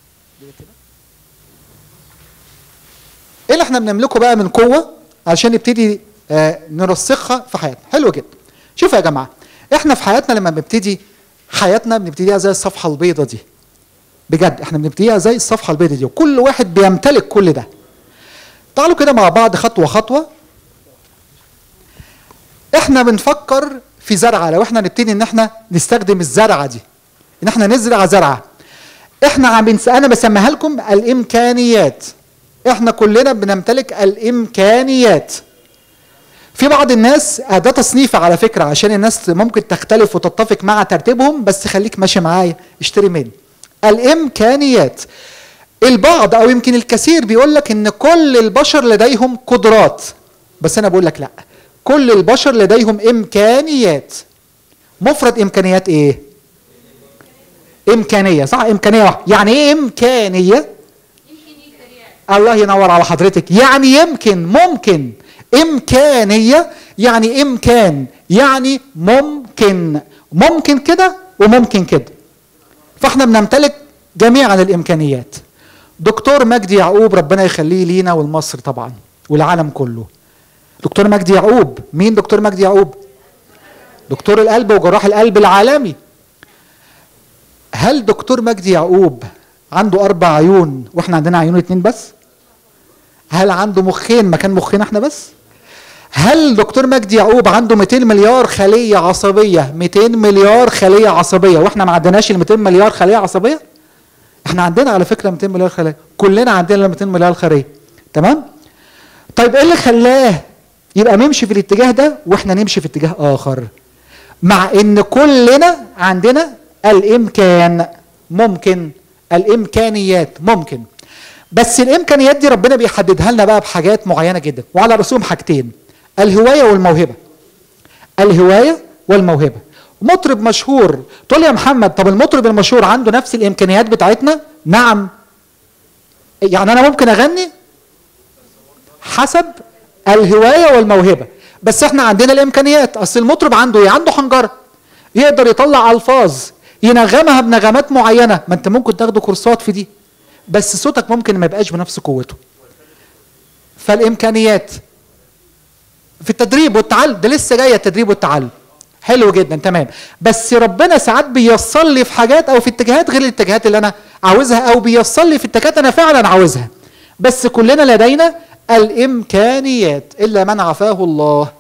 Speaker 2: ايه اللي احنا بنملكه بقى من قوه عشان نبتدي آه نرسخها في حياتنا؟ حلو جدا. شوفوا يا جماعه، احنا في حياتنا لما بنبتدي حياتنا بنبتديها زي الصفحه البيضاء دي. بجد احنا بنبتديها زي الصفحه البيضاء دي، وكل واحد بيمتلك كل ده. تعالوا كده مع بعض خطوه خطوه. احنا بنفكر في زرعه، لو احنا نبتدي ان احنا نستخدم الزرعه دي، ان احنا نزرع زرعه، احنا عم بنس... انا بسميها لكم الامكانيات. احنا كلنا بنمتلك الامكانيات. في بعض الناس ده تصنيف على فكره عشان الناس ممكن تختلف وتتفق مع ترتيبهم، بس خليك ماشي معايا، اشتري مني. الامكانيات. البعض او يمكن الكثير بيقول لك ان كل البشر لديهم قدرات، بس انا بقول لك لا، كل البشر لديهم امكانيات. مفرد امكانيات ايه؟ امكانيه، صح؟ امكانيه واحده. يعني ايه امكانيه؟ الله ينور على حضرتك. يعني يمكن، ممكن. امكانيه يعني امكان، يعني ممكن، ممكن كده وممكن كده. فاحنا بنمتلك جميعا الامكانيات. دكتور مجدي يعقوب ربنا يخليه لينا ولمصر طبعا والعالم كله. دكتور مجدي يعقوب، مين دكتور مجدي يعقوب؟ دكتور القلب وجراح القلب العالمي. هل دكتور مجدي يعقوب عنده اربع عيون واحنا عندنا عيون اتنين بس؟ هل عنده مخين مكان مخنا احنا بس؟ هل دكتور مجدي يعقوب عنده مئتين مليار خليه عصبيه؟ مئتين مليار خليه عصبيه واحنا ما عندناش ال مئتين مليار خليه عصبيه؟ احنا عندنا على فكره مئتين مليار خليه، كلنا عندنا مئتين مليار خليه. تمام؟ طيب ايه اللي خلاه يبقى نمشي في الاتجاه ده واحنا نمشي في اتجاه اخر؟ مع ان كلنا عندنا الامكان. ممكن. الامكانيات ممكن، بس الامكانيات دي ربنا بيحددها لنا بقى بحاجات معينه جدا، وعلى رسوم حاجتين: الهوايه والموهبه. الهوايه والموهبه. مطرب مشهور تقول لي يا محمد طب المطرب المشهور عنده نفس الامكانيات بتاعتنا؟ نعم. يعني انا ممكن اغني حسب الهوايه والموهبه، بس احنا عندنا الامكانيات. اصل المطرب عنده ايه؟ عنده حنجره، يقدر يطلع الفاظ ينغمها بنغمات معينه، ما انت ممكن تاخده كورسات في دي، بس صوتك ممكن ما يبقاش بنفس قوته. فالامكانيات في التدريب والتعلم، ده لسه جايه التدريب والتعلم، حلو جدا تمام، بس ربنا ساعات بيصل لي في حاجات او في اتجاهات غير الاتجاهات اللي انا عاوزها، او بيصل لي في اتجاهات انا فعلا عاوزها. بس كلنا لدينا الامكانيات الا من عافاه الله.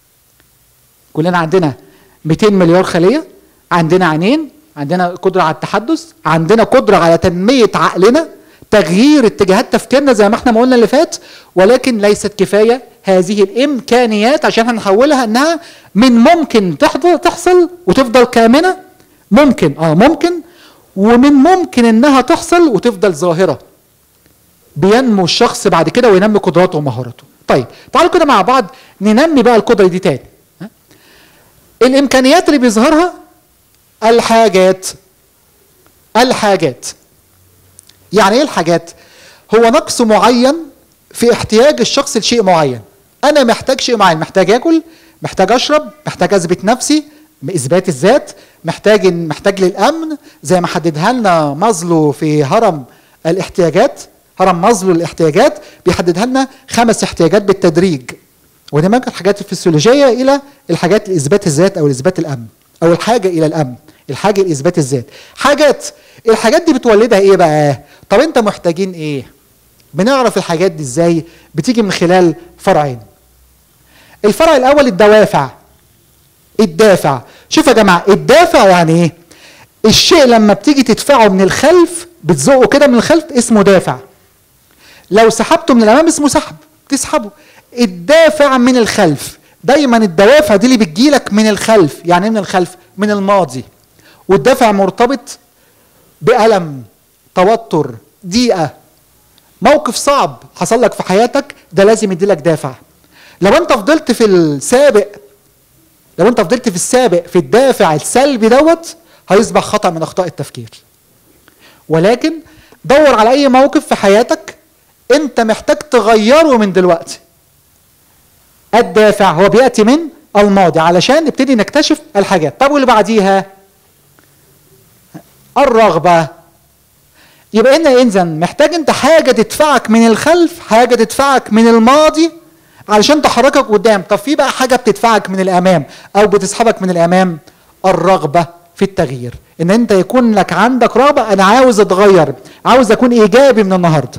Speaker 2: كلنا عندنا مئتين مليار خليه، عندنا عينين، عندنا قدره على التحدث، عندنا قدره على تنميه عقلنا، تغيير اتجاهات تفكيرنا زي ما احنا ما قلنا اللي فات، ولكن ليست كفايه هذه الامكانيات عشان هنحولها انها من ممكن تحصل وتفضل كامنه، ممكن اه ممكن، ومن ممكن انها تحصل وتفضل ظاهره. بينمو الشخص بعد كده وينمي قدراته ومهاراته. طيب تعالوا كده مع بعض ننمي بقى القدره دي تاني. الامكانيات اللي بيظهرها الحاجات. الحاجات يعني ايه الحاجات؟ هو نقص معين في احتياج الشخص لشيء معين. انا محتاج شيء معين، محتاج اكل، محتاج اشرب، محتاج اثبت نفسي، اثبات الذات، محتاج محتاج للامن زي ما حددها لنا مازلو في هرم الاحتياجات. هرم مازلو للاحتياجات بيحددها لنا خمس احتياجات بالتدريج، ودمج الحاجات الفسيولوجيه الى الحاجات لاثبات الذات او لاثبات الامن، او الحاجه الى الامن، الحاجه لاثبات الذات. حاجات، الحاجات دي بتولدها ايه بقى؟ طب انت محتاجين ايه؟ بنعرف الحاجات دي ازاي؟ بتيجي من خلال فرعين. الفرع الاول الدوافع. الدافع، شوف يا جماعه الدافع يعني ايه؟ الشيء لما بتيجي تدفعه من الخلف، بتزقه كده من الخلف اسمه دافع. لو سحبته من الامام اسمه سحب، تسحبه. الدافع من الخلف، دايما الدوافع دي اللي بتجيلك من الخلف. يعني ايه من الخلف؟ من الماضي. والدافع مرتبط بألم، توتر، ضيقه، موقف صعب حصل لك في حياتك، ده لازم يديلك دافع. لو انت فضلت في السابق لو انت فضلت في السابق في الدافع السلبي دوت، هيصبح خطأ من اخطاء التفكير. ولكن دور على اي موقف في حياتك انت محتاج تغيره من دلوقتي. الدافع هو بيأتي من الماضي علشان نبتدي نكتشف الحاجات. طب واللي بعديها الرغبة. يبقى ان اذا محتاج انت حاجه تدفعك من الخلف، حاجه تدفعك من الماضي علشان تحركك قدام. طب في بقى حاجه بتدفعك من الامام او بتسحبك من الامام، الرغبه في التغيير. ان انت يكون لك عندك رغبه، انا عاوز اتغير، عاوز اكون ايجابي من النهارده.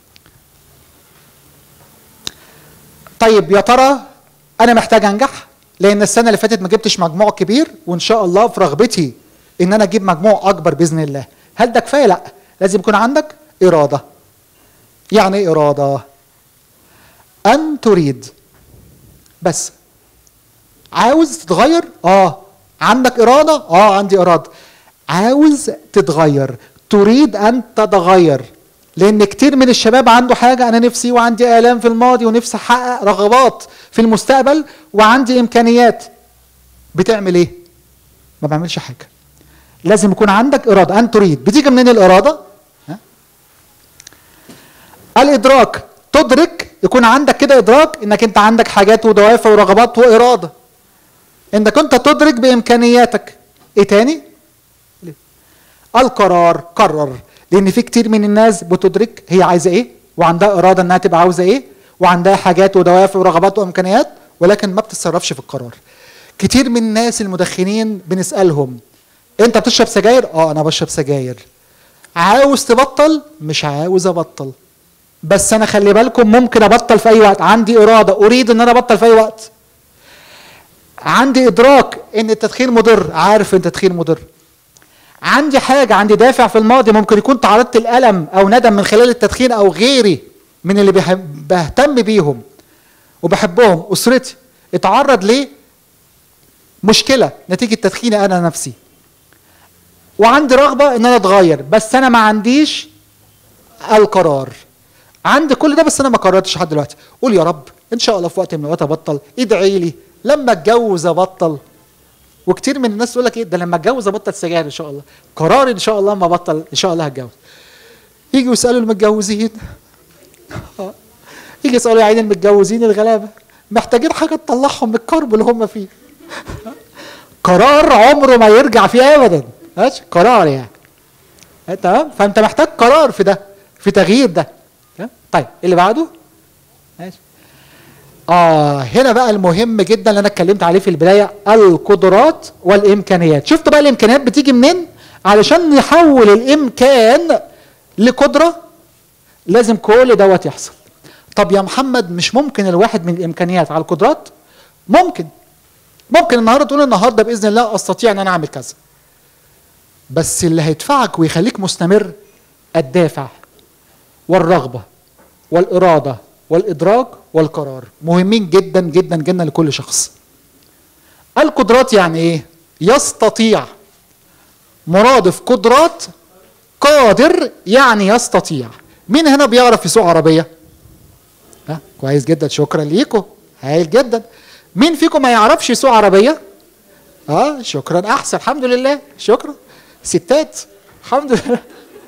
Speaker 2: طيب يا ترى انا محتاج انجح لان السنه اللي فاتت ما جبتش مجموع كبير، وان شاء الله في رغبتي ان انا اجيب مجموع اكبر باذن الله. هل ده كفايه؟ لا، لازم يكون عندك إرادة. يعني إيه إرادة؟ أن تريد. بس عاوز تتغير؟ آه. عندك إرادة؟ آه عندي إرادة. عاوز تتغير، تريد أن تتغير. لأن كتير من الشباب عنده حاجة، أنا نفسي وعندي آلام في الماضي ونفسي أحقق رغبات في المستقبل وعندي إمكانيات. بتعمل إيه؟ ما بعملش حاجة. لازم يكون عندك إرادة، أن تريد. بتيجي منين الإرادة؟ ها؟ الإدراك، تدرك، يكون عندك كده إدراك إنك أنت عندك حاجات ودوافع ورغبات وإرادة. إنك أنت تدرك بإمكانياتك. إيه تاني؟ القرار، قرر. لأن في كتير من الناس بتدرك هي عايزة إيه وعندها إرادة إنها تبقى عاوزة إيه وعندها حاجات ودوافع ورغبات وإمكانيات، ولكن ما بتتصرفش في القرار. كتير من الناس المدخنين بنسألهم انت بتشرب سجاير؟ اه انا بشرب سجاير. عاوز تبطل؟ مش عاوز ابطل، بس انا خلي بالكم ممكن ابطل في اي وقت. عندي اراده، اريد ان انا ابطل في اي وقت. عندي ادراك ان التدخين مضر، عارف ان التدخين مضر. عندي حاجه، عندي دافع في الماضي، ممكن يكون تعرضت لالم او ندم من خلال التدخين او غيري من اللي بهتم بيهم وبحبهم، اسرتي اتعرض ليه مشكله نتيجه تدخيني انا نفسي. وعندي رغبه ان انا اتغير، بس انا ما عنديش القرار. عندي كل ده بس انا ما قررتش لحد دلوقتي. قول يا رب ان شاء الله في وقت من الاوقات ابطل، ادعي لي لما اتجوز ابطل. وكتير من الناس تقول لك ايه ده لما اتجوز ابطل سجاير ان شاء الله، قرار ان شاء الله ما ابطل ان شاء الله هتجوز. يجوا يسالوا المتجوزين يجي يسالوا يا عيني المتجوزين الغلابه محتاجين حاجه تطلعهم من الكرب اللي هم فيه. قرار عمره ما يرجع فيه ابدا، ماشي؟ قرار يعني تمام. فانت محتاج قرار في ده، في تغيير ده. طيب اللي بعده ماشي. اه هنا بقى المهم جدا اللي انا اتكلمت عليه في البدايه، القدرات والامكانيات. شفت بقى الامكانيات بتيجي منين؟ علشان نحول الامكان لقدره لازم كل دوت يحصل. طب يا محمد مش ممكن الواحد من الامكانيات على القدرات؟ ممكن. ممكن النهارده تقول النهارده باذن الله استطيع ان انا اعمل كذا. بس اللي هيدفعك ويخليك مستمر الدافع والرغبه والاراده والادراك والقرار، مهمين جدا جدا جدا لكل شخص. القدرات يعني ايه؟ يستطيع، مرادف قدرات قادر يعني يستطيع. مين هنا بيعرف يسوق عربيه؟ ها كويس جدا، شكرا ليكم، هايل جدا. مين فيكم ما يعرفش يسوق عربيه؟ اه شكرا، احسن، الحمد لله، شكرا. ستات الحمد لله.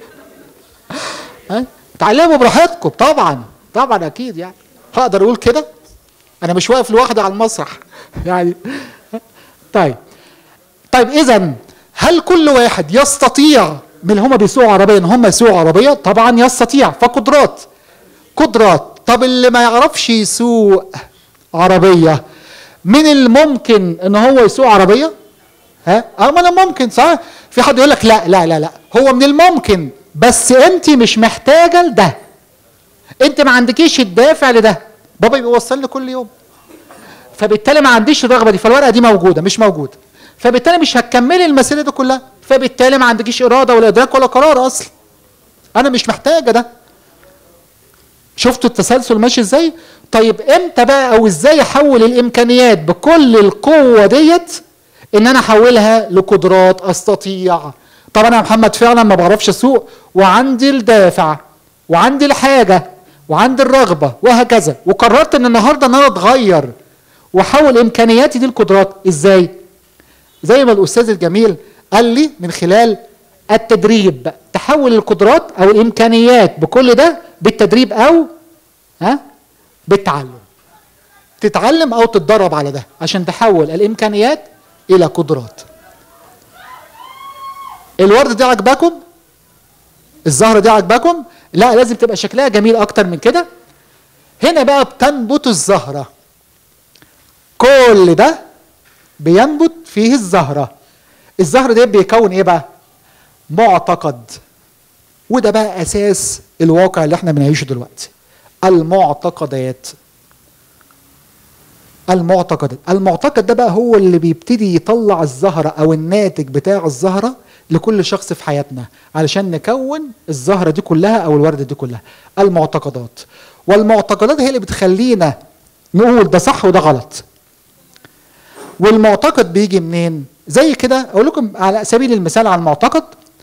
Speaker 2: ها تعلموا براحتكم طبعا طبعا اكيد يعني. هقدر اقول كده؟ انا مش واقف لوحدي على المسرح يعني. طيب طيب اذا هل كل واحد يستطيع من اللي هم بيسوقوا عربيه ان هم يسوقوا عربيه؟ طبعا يستطيع. فقدرات قدرات. طب اللي ما يعرفش يسوق عربيه من الممكن ان هو يسوق عربيه؟ ها اه من الممكن صح. في حد يقول لك لا لا لا لا هو من الممكن بس انت مش محتاجه لده، انت ما عندكيش الدافع لده. بابا بيوصلني كل يوم فبالتالي ما عنديش الرغبه دي، فالورقه دي موجوده مش موجوده، فبالتالي مش هتكملي المسيره دي كلها، فبالتالي ما عندكيش اراده ولا ادراك ولا قرار اصلا. انا مش محتاجه ده. شفتوا التسلسل ماشي ازاي؟ طيب امتى بقى او ازاي احول الامكانيات بكل القوه ديت ان انا احولها لقدرات استطيع؟ طب انا يا محمد فعلا ما بعرفش اسوق وعندي الدافع وعندي الحاجه وعندي الرغبه وهكذا، وقررت ان النهارده ان انا اتغير واحول امكانياتي دي لقدرات. ازاي؟ زي ما الاستاذ الجميل قال لي، من خلال التدريب. تحول القدرات او الامكانيات بكل ده بالتدريب او ها بالتعلم. تتعلم او تتدرب على ده عشان تحول الامكانيات الى قدرات. الورد دي عجباكم؟ الزهره دي عجباكم؟ لا لازم تبقى شكلها جميل اكتر من كده. هنا بقى بتنبت الزهره. كل ده بينبت فيه الزهره. الزهره دي بيكون ايه بقى؟ معتقد. وده بقى اساس الواقع اللي احنا بنعيشه دلوقتي. المعتقدات. المعتقدات المعتقد ده بقى هو اللي بيبتدي يطلع الزهره او الناتج بتاع الزهره لكل شخص في حياتنا علشان نكون الزهره دي كلها او الورده دي كلها. المعتقدات. والمعتقدات هي اللي بتخلينا نقول ده صح وده غلط. والمعتقد بيجي منين؟ زي كده اقول لكم على سبيل المثال على المعتقد.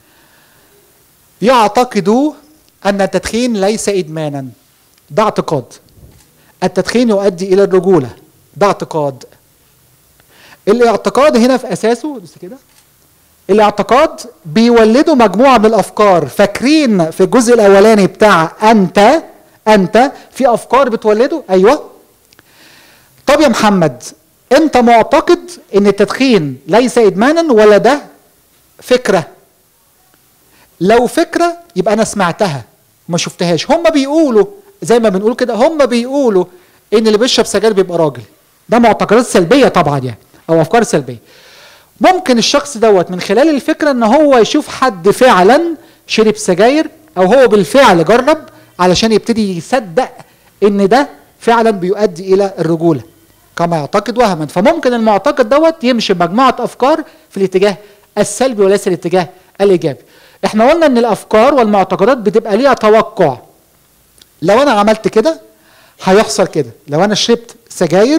Speaker 2: يعتقدوا ان التدخين ليس ادمانا، ده اعتقاد. التدخين يؤدي الى الرجوله، ده اعتقاد. الاعتقاد هنا في اساسه بس كده، الاعتقاد بيولدوا مجموعه من الافكار. فاكرين في الجزء الاولاني بتاع انت انت في افكار بتولده؟ ايوه. طب يا محمد انت معتقد ان التدخين ليس ادمانا ولا ده فكره؟ لو فكره يبقى انا سمعتها ما شفتهاش. هم بيقولوا زي ما بنقول كده، هم بيقولوا ان اللي بيشرب سجاير بيبقى راجل. ده معتقدات سلبيه طبعا يعني، او افكار سلبيه. ممكن الشخص دوت من خلال الفكره ان هو يشوف حد فعلا شرب سجاير او هو بالفعل جرب علشان يبتدي يصدق ان ده فعلا بيؤدي الى الرجوله كما يعتقد وهما. فممكن المعتقد دوت يمشي بمجموعه افكار في الاتجاه السلبي وليس الاتجاه الايجابي. احنا قلنا ان الافكار والمعتقدات بتبقى ليها توقع. لو انا عملت كده هيحصل كده. لو انا شربت سجاير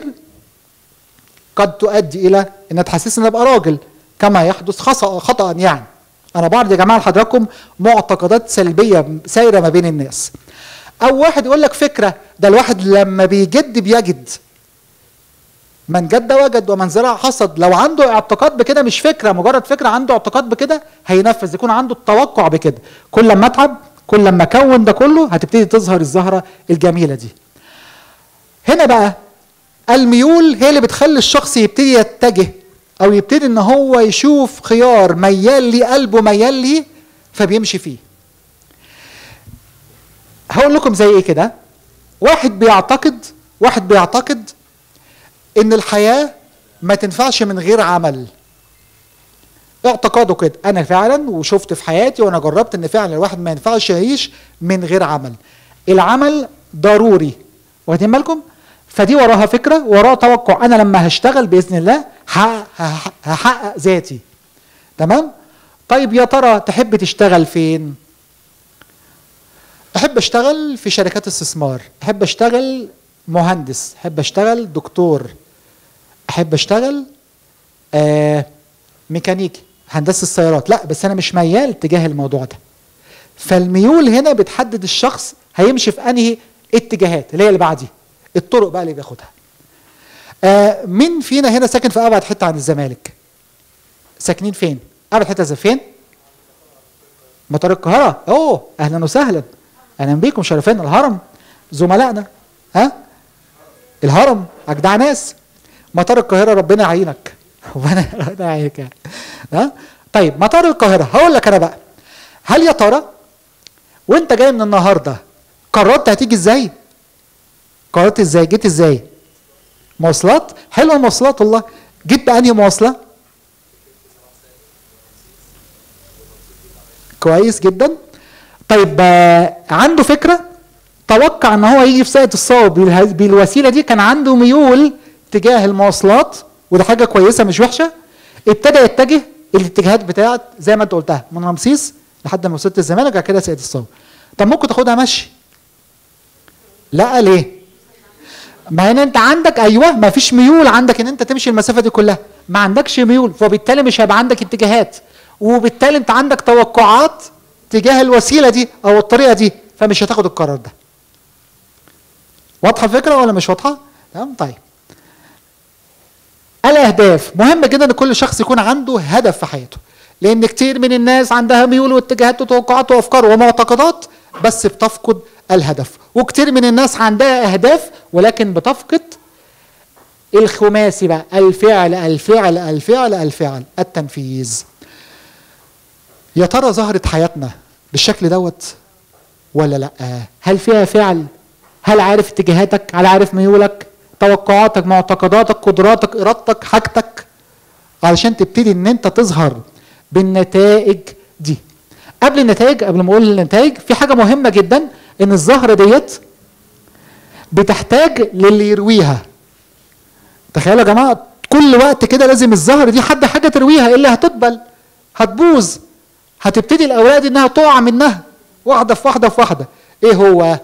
Speaker 2: قد تؤدي الى ان تحسسني ان ابقى راجل كما يحدث خطأ خطأ يعني. انا بعرض يا جماعه لحضراتكم معتقدات سلبيه سايره ما بين الناس. او واحد يقول لك فكره، ده الواحد لما بيجد بيجد. من جد وجد ومن زرع حصد. لو عنده اعتقاد بكده، مش فكره مجرد فكره، عنده اعتقاد بكده هينفذ، يكون عنده التوقع بكده. كل لما اتعب، كل لما اكون ده كله، هتبتدي تظهر الزهره الجميله دي. هنا بقى الميول هي اللي بتخلي الشخص يبتدي يتجه، او يبتدي ان هو يشوف خيار ميال ليه، قلبه ميال ليه، فبيمشي فيه. هقول لكم زي ايه كده. واحد بيعتقد واحد بيعتقد ان الحياه ما تنفعش من غير عمل. اعتقاده كده. انا فعلا وشفت في حياتي وانا جربت ان فعلا الواحد ما ينفعش يعيش من غير عمل. العمل ضروري، واخدين بالكم؟ فدي وراها فكره، وراها توقع. انا لما هشتغل باذن الله هحقق, هحقق ذاتي. تمام؟ طيب يا ترى تحب تشتغل فين؟ احب اشتغل في شركات استثمار، احب اشتغل مهندس، احب اشتغل دكتور، احب اشتغل آه ميكانيكي، هندسه السيارات. لا بس انا مش ميال تجاه الموضوع ده. فالميول هنا بتحدد الشخص هيمشي في انهي اتجاهات، اللي هي اللي بعديه، الطرق بقى اللي بياخدها. آه مين فينا هنا ساكن في ابعد حته عن الزمالك؟ ساكنين فين؟ ابعد حته زي فين؟ مطار القاهره. اوه اهلا وسهلا، اهلا بيكم، شرفنا. الهرم زملائنا، ها؟ الهرم اجدع ناس. مطار القاهره ربنا يعينك، ربنا يعينك يعني. ها؟ طيب مطار القاهره، هقول لك انا بقى، هل يا ترى وانت جاي من النهارده قررت هتيجي ازاي؟ قررت ازاي؟ جيت ازاي؟ مواصلات؟ حلوه المواصلات والله. جيت بأنهي مواصله؟ كويس جدا. طيب آه عنده فكره، توقع ان هو يجي في ساقية الصاوي بالوسيله دي، كان عنده ميول تجاه المواصلات، وده حاجه كويسه مش وحشه. ابتدى يتجه الاتجاهات بتاعت زي ما انت قلتها، من رمسيس لحد ما وصلت الزمالك، بعد كده ساقية الصاوي. طب ممكن تاخدها مشي؟ لا ليه؟ ما ان انت عندك، ايوه، ما فيش ميول عندك ان انت تمشي المسافه دي كلها، ما عندكش ميول، فبالتالي مش هيبقى عندك اتجاهات، وبالتالي انت عندك توقعات تجاه الوسيله دي او الطريقه دي، فمش هتاخد القرار ده. واضحه الفكره ولا مش واضحه؟ تمام. طيب الاهداف مهم جدا ان كل شخص يكون عنده هدف في حياته، لان كتير من الناس عندها ميول واتجاهات وتوقعات وافكار ومعتقدات بس بتفقد الهدف، وكتير من الناس عندها اهداف ولكن بتفقد الخماسي بقى، الفعل الفعل الفعل الفعل التنفيذ. يا ترى ظهرت حياتنا بالشكل دوت ولا لا؟ هل فيها فعل؟ هل عارف اتجاهاتك؟ هل عارف ميولك؟ توقعاتك، معتقداتك، قدراتك، ارادتك، حاجتك، علشان تبتدي ان انت تظهر بالنتائج دي. قبل النتائج، قبل ما اقول النتائج، في حاجه مهمه جدا، ان الزهره ديت بتحتاج للي يرويها. تخيلوا يا جماعه، كل وقت كده لازم الزهره دي حد حاجه ترويها، اللي هتدبل، هتبوظ، هتبتدي الاوراق دي انها تقع منها واحده في واحده في واحده. ايه هو؟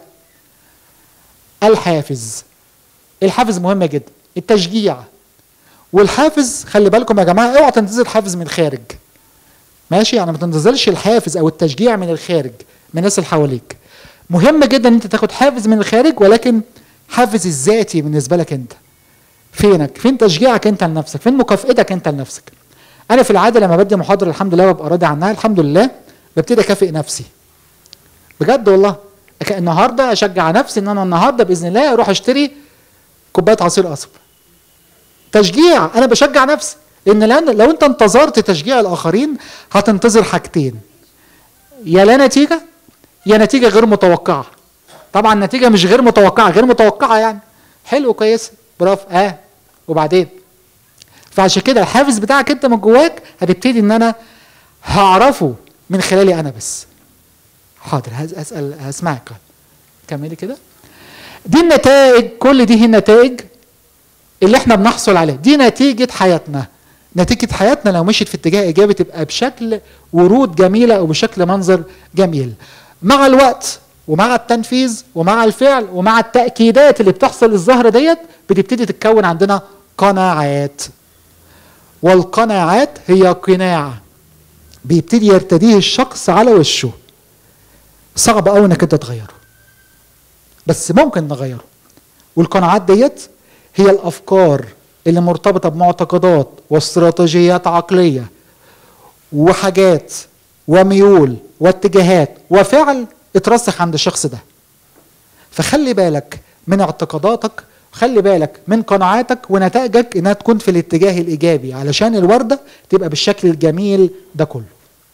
Speaker 2: الحافز. الحافز مهم جدا، التشجيع. والحافز خلي بالكم يا جماعه، اوعى تنتظر حافز من خارج. ماشي؟ يعني ما تنتظرش الحافز او التشجيع من الخارج، من الناس اللي حواليك. مهم جدا ان انت تاخد حافز من الخارج، ولكن حافز الذاتي بالنسبه لك انت. فينك؟ فين تشجيعك انت لنفسك؟ فين مكافئتك انت لنفسك؟ انا في العاده لما بدي محاضره الحمد لله ببقى راضي عنها، الحمد لله، ببتدي اكافئ نفسي. بجد والله. النهارده اشجع نفسي ان انا النهارده باذن الله اروح اشتري كوبايه عصير قصب. تشجيع، انا بشجع نفسي، لان لو انت انتظرت تشجيع الاخرين هتنتظر حاجتين، يا لا نتيجه يا نتيجه غير متوقعه. طبعا نتيجه مش غير متوقعه، غير متوقعه يعني حلو كويس برافو اه وبعدين. فعشان كده الحافز بتاعك انت من جواك هتبتدي ان انا هعرفه من خلالي انا بس. حاضر هسال هسمعك، كملي كده. دي النتائج، كل دي هي النتائج اللي احنا بنحصل عليها، دي نتيجه حياتنا. نتيجه حياتنا لو مشيت في اتجاه ايجابي تبقى بشكل ورود جميله او بشكل منظر جميل. مع الوقت ومع التنفيذ ومع الفعل ومع التاكيدات اللي بتحصل الظاهره ديت بتبتدي تتكون عندنا قناعات. والقناعات هي قناع. بيبتدي يرتديه الشخص على وشه. صعب قوي انك انت تغيره، بس ممكن نغيره. والقناعات ديت هي الافكار اللي مرتبطه بمعتقدات واستراتيجيات عقليه وحاجات وميول واتجاهات وفعل اترسخ عند الشخص ده. فخلي بالك من اعتقاداتك، خلي بالك من قناعاتك ونتائجك انها تكون في الاتجاه الايجابي علشان الورده تبقى بالشكل الجميل ده كله.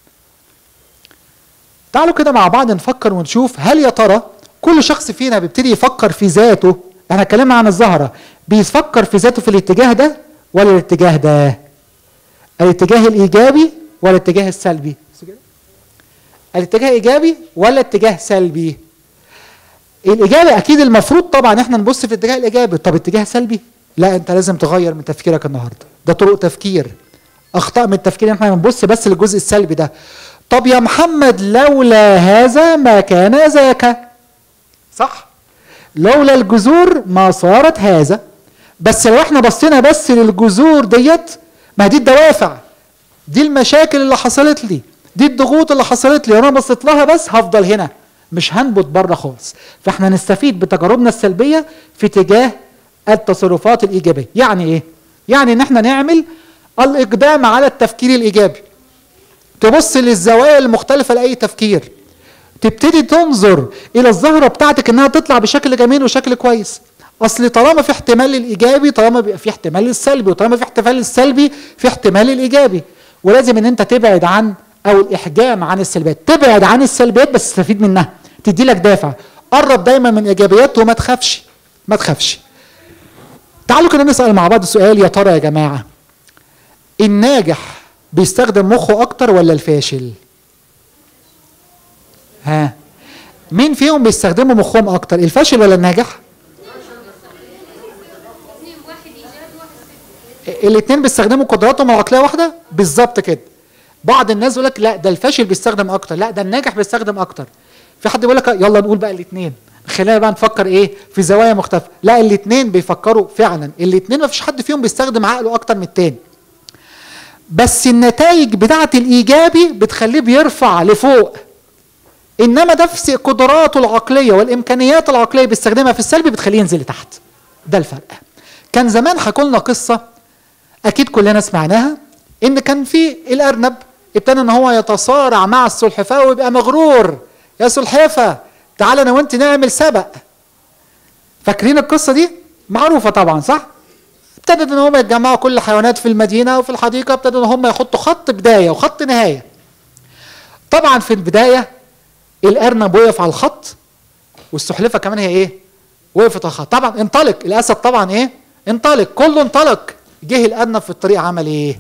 Speaker 2: تعالوا كده مع بعض نفكر ونشوف، هل يا ترى كل شخص فينا بيبتدي يفكر في ذاته؟ احنا اتكلمنا عن الزهره، بيفكر في ذاته في الاتجاه ده ولا الاتجاه ده؟ الاتجاه الايجابي ولا الاتجاه السلبي؟ الاتجاه ايجابي ولا اتجاه سلبي؟ الاجابه اكيد المفروض طبعا احنا نبص في الاتجاه الايجابي. طب اتجاه سلبي؟ لا، انت لازم تغير من تفكيرك النهارده. ده طرق تفكير، اخطاء من التفكير، احنا بنبص بس للجزء السلبي ده. طب يا محمد لولا هذا ما كان ذاك، صح؟ لولا الجذور ما صارت هذا. بس لو احنا بصينا بس للجذور ديت، ما دي الدوافع، دي المشاكل اللي حصلت لي، دي الضغوط اللي حصلت لي، وانا بصيت لها بس هفضل هنا، مش هنبت بره خالص. فاحنا نستفيد بتجاربنا السلبيه في اتجاه التصرفات الايجابيه. يعني ايه؟ يعني ان احنا نعمل الاقدام على التفكير الايجابي. تبص للزوايا المختلفه لاي تفكير، تبتدي تنظر الى الزهره بتاعتك انها تطلع بشكل جميل وشكل كويس. اصل طالما في احتمال للايجابي طالما بيبقى في احتمال للسلبي، وطالما في احتمال للسلبي في احتمال للايجابي. ولازم ان انت تبعد عن او الاحجام عن السلبيات، تبعد عن السلبيات بس تستفيد منها، تدي لك دافع. قرب دايما من الايجابيات وما تخافش، ما تخافش. تعالوا كده نسال مع بعض سؤال، يا ترى يا جماعه الناجح بيستخدم مخه اكتر ولا الفاشل؟ ها، مين فيهم بيستخدموا مخهم اكتر، الفاشل ولا الناجح؟ الاثنين بيستخدموا قدراتهم العقليه واحده بالظبط كده. بعض الناس يقول لك لا ده الفاشل بيستخدم اكتر، لا ده الناجح بيستخدم اكتر. في حد يقول لك يلا نقول بقى الاثنين، خلينا بقى نفكر ايه في زوايا مختلفه. لا، الاثنين بيفكروا فعلا، الاثنين ما فيش حد فيهم بيستخدم عقله اكتر من الثاني. بس النتائج بتاعه الايجابي بتخليه بيرفع لفوق، انما نفس قدراته العقليه والامكانيات العقليه بيستخدمها في السلبي بتخليه ينزل لتحت. ده الفرق. كان زمان حكوا لنا قصه اكيد كلنا سمعناها، ان كان في الارنب ابتدى ان هو يتصارع مع السلحفاه ويبقى مغرور. يا سلحفاه تعالى انا وانت نعمل سبق. فاكرين القصه دي؟ معروفه طبعا، صح؟ ابتدت ان هم يتجمعوا كل الحيوانات في المدينه وفي الحديقه، ابتدوا ان هم يحطوا خط بدايه وخط نهايه. طبعا في البدايه الارنب وقف على الخط، والسلحفاه كمان هي ايه؟ وقفت على الخط. طبعا انطلق الاسد، طبعا ايه؟ انطلق، كله انطلق. جه الارنب في الطريق عمل ايه؟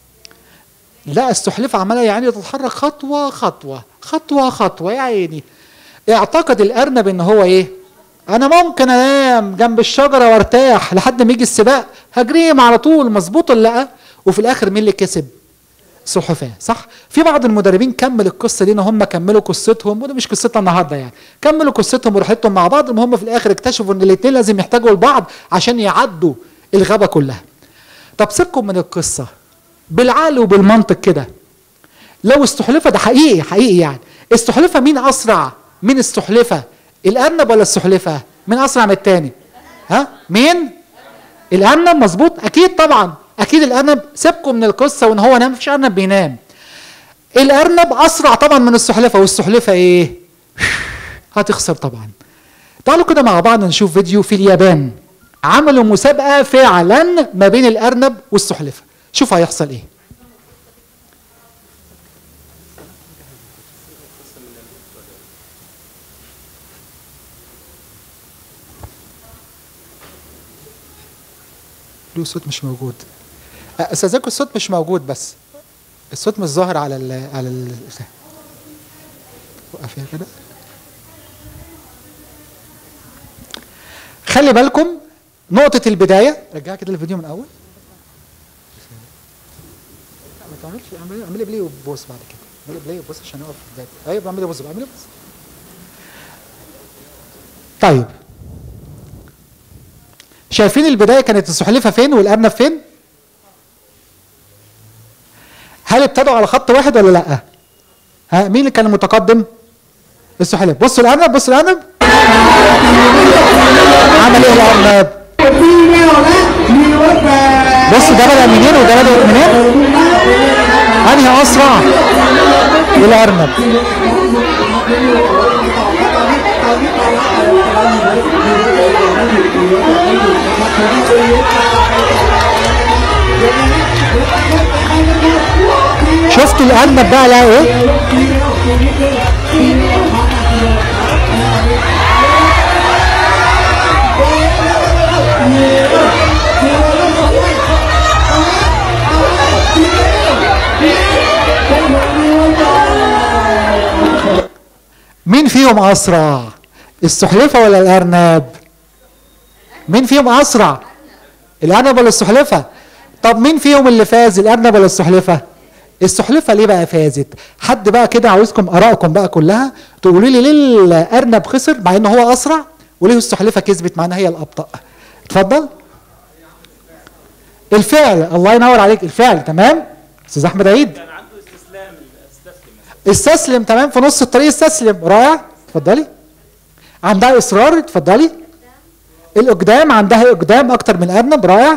Speaker 2: لا، السلحفاه عماله يا عيني تتحرك خطوه خطوه خطوه خطوه، يا عيني. اعتقد الارنب ان هو ايه؟ انا ممكن انام جنب الشجره وارتاح لحد ما يجي السباق، هجريهم على طول. مظبوط ولا لا؟ وفي الاخر مين اللي كسب؟ السلحفاه، صح؟ في بعض المدربين كمل القصه دي ان هم كملوا قصتهم، وده مش قصتنا النهارده يعني، كملوا قصتهم ورحلتهم مع بعض، المهم في الاخر اكتشفوا ان الاثنين لازم يحتاجوا لبعض عشان يعدوا الغابه كلها. طب سيبكم من القصه، بالعقل وبالمنطق كده، لو السلحفاه ده حقيقي حقيقي يعني، السلحفاه مين اسرع من السلحفاه؟ الارنب ولا السلحفاه؟ مين اسرع من الثاني؟ ها؟ مين؟ الارنب، مظبوط، اكيد طبعا، اكيد الارنب. سيبكم من القصه وان هو نام، مفيش ارنب بينام. الارنب اسرع طبعا من السلحفاه، والسلحفاه ايه؟ هتخسر طبعا. تعالوا كده مع بعض نشوف فيديو في اليابان، عملوا مسابقه فعلا ما بين الارنب والسلحفاه، شوف هيحصل ايه. له صوت مش موجود. استاذكم الصوت مش موجود، بس الصوت مش ظاهر على ال على ال وقفيها كده. خلي بالكم نقطة البداية، رجعها كده الفيديو من أول. ما تعملش، اعملي اعملي بلاي وبوس بعد كده، اعملي بلاي وبوس عشان نقف في البداية. أيوه اعملي بوس، اعملي بوس. طيب شايفين البداية كانت السلحفاة فين والأرنب فين؟ هل ابتدوا على خط واحد ولا لا؟ ها مين اللي كان المتقدم؟ السحلفه. بصوا الارنب، بصوا الارنب عمل ايه الارنب؟ بصوا ده بدأ منين وده بدأ منين؟ انهي اسرع؟ الارنب. شفتوا الارنب بقى لقى ايه؟ مين فيهم اسرع؟ السحلفه ولا الارنب؟ مين فيهم اسرع؟ الارنب ولا السحلفه؟ طب مين فيهم اللي فاز، الارنب ولا السحلفه؟ السحلفه. ليه بقى فازت؟ حد بقى كده عاوزكم ارائكم بقى كلها تقولوا لي ليه الارنب خسر مع ان هو اسرع، وليه السحلفه كسبت مع ان هي الابطا؟ اتفضل. الفعل، الله ينور عليك، الفعل. تمام استاذ احمد عيد.
Speaker 3: كان عنده استسلام، استسلم
Speaker 2: استسلم. تمام، في نص الطريق استسلم. رائع، اتفضلي. عندها اصرار، اتفضلي. الاقدام، عندها اقدام اكتر من الارنب. رائع،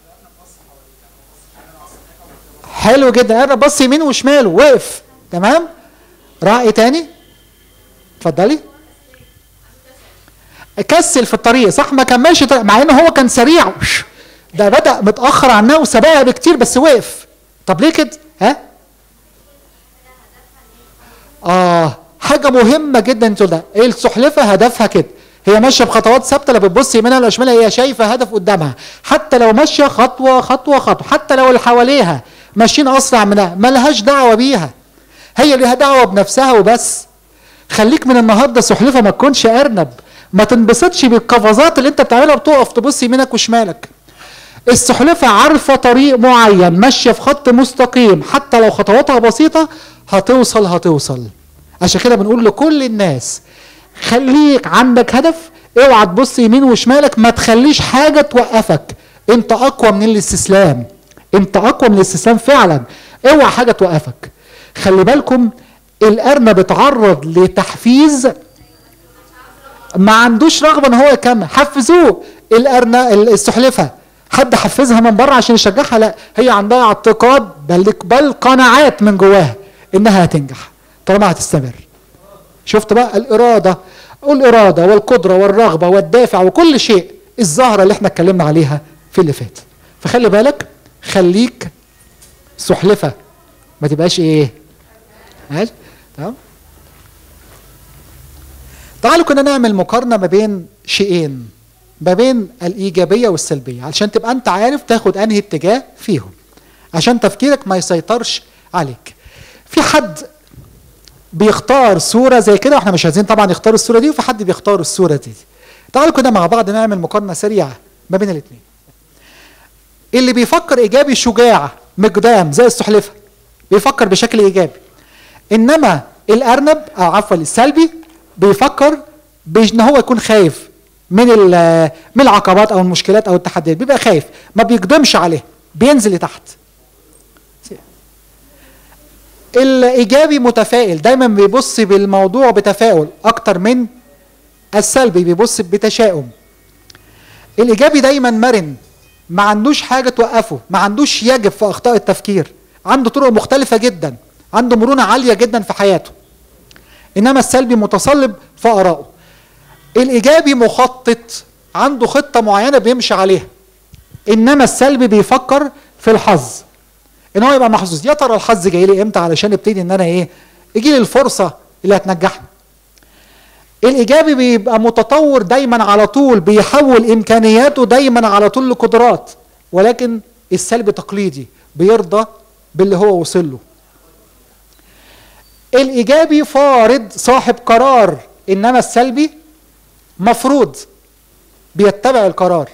Speaker 2: حلو جدا. الارنب بص يمين وشمال وقف. تمام، رائع. تاني اتفضلي. كسل في الطريق، صح، ما كملش طريق مع انه هو كان سريع، ده بدأ متأخر عنها وسبقها بكتير بس وقف. طب ليه كده؟ ها؟ اه حاجة مهمة جدا انتوا ده، ايه السحلفة هدفها كده، هي ماشية بخطوات ثابتة، لا بتبص يمينها ولا شمالها، هي شايفة هدف قدامها، حتى لو ماشية خطوة خطوة خطوة، حتى لو اللي حواليها ماشيين أسرع منها مالهاش دعوة بيها، هي ليها دعوة بنفسها وبس. خليك من النهارده سحلفة، ما تكونش أرنب، ما تنبسطش بالقفزات اللي انت بتعملها، بتقف تبص يمينك وشمالك. السحلفة عارفة طريق معين، ماشية في خط مستقيم، حتى لو خطواتها بسيطة هتوصل هتوصل. عشان كده بنقول لكل الناس خليك عندك هدف، اوعى تبص يمين وشمالك، ما تخليش حاجة توقفك. انت اقوى من الاستسلام، انت اقوى من الاستسلام فعلا، اوعى حاجة توقفك. خلي بالكم الارنب اتعرض لتحفيز، ما عندوش رغبة ان هو يكمل، حفزوه. الارنب السحلفة حد حفزها من بره عشان يشجعها؟ لا، هي عندها اعتقاد بل بل قناعات من جواها انها هتنجح طالما هتستمر. شفت بقى الإرادة، والإرادة والقدرة والرغبة والدافع وكل شيء، الزهرة اللي احنا اتكلمنا عليها في اللي فات. فخلي بالك، خليك سحلفة، ما تبقاش ايه؟ ماشي؟ تمام؟ تعالوا كنا نعمل مقارنة ما بين شيئين، ما بين الإيجابية والسلبية، علشان تبقى أنت عارف تاخد أنهي اتجاه فيهم، عشان تفكيرك ما يسيطرش عليك. في حد بيختار صورة زي كده، واحنا مش عايزين طبعا يختار الصورة دي، وفي حد بيختار الصورة دي. تعالوا كده مع بعض نعمل مقارنة سريعة ما بين الاثنين. اللي بيفكر إيجابي شجاع مقدام زي السحلفة، بيفكر بشكل إيجابي. إنما الأرنب أو عفوا السلبي بيفكر بإن هو يكون خايف من من العقبات أو المشكلات أو التحديات، بيبقى خايف، ما بيقدمش عليه، بينزل لتحت. الايجابي متفائل، دايما بيبص بالموضوع بتفاؤل اكتر من السلبي بيبص بتشاؤم. الايجابي دايما مرن، ما عندوش حاجه توقفه، ما عندوش يجب في اخطاء التفكير، عنده طرق مختلفه جدا، عنده مرونه عاليه جدا في حياته. انما السلبي متصلب في ارائه. الايجابي مخطط، عنده خطه معينه بيمشي عليها. انما السلبي بيفكر في الحظ، ان هو يبقى محظوظ، يا ترى الحظ جاي لي امتى علشان ابتدي ان انا ايه، يجي لي الفرصه اللي هتنجحني. الايجابي بيبقى متطور دايما على طول، بيحول امكانياته دايما على طول لقدرات. ولكن السلبي تقليدي، بيرضى باللي هو وصل له. الايجابي فارض صاحب قرار، انما السلبي مفروض بيتبع القرار.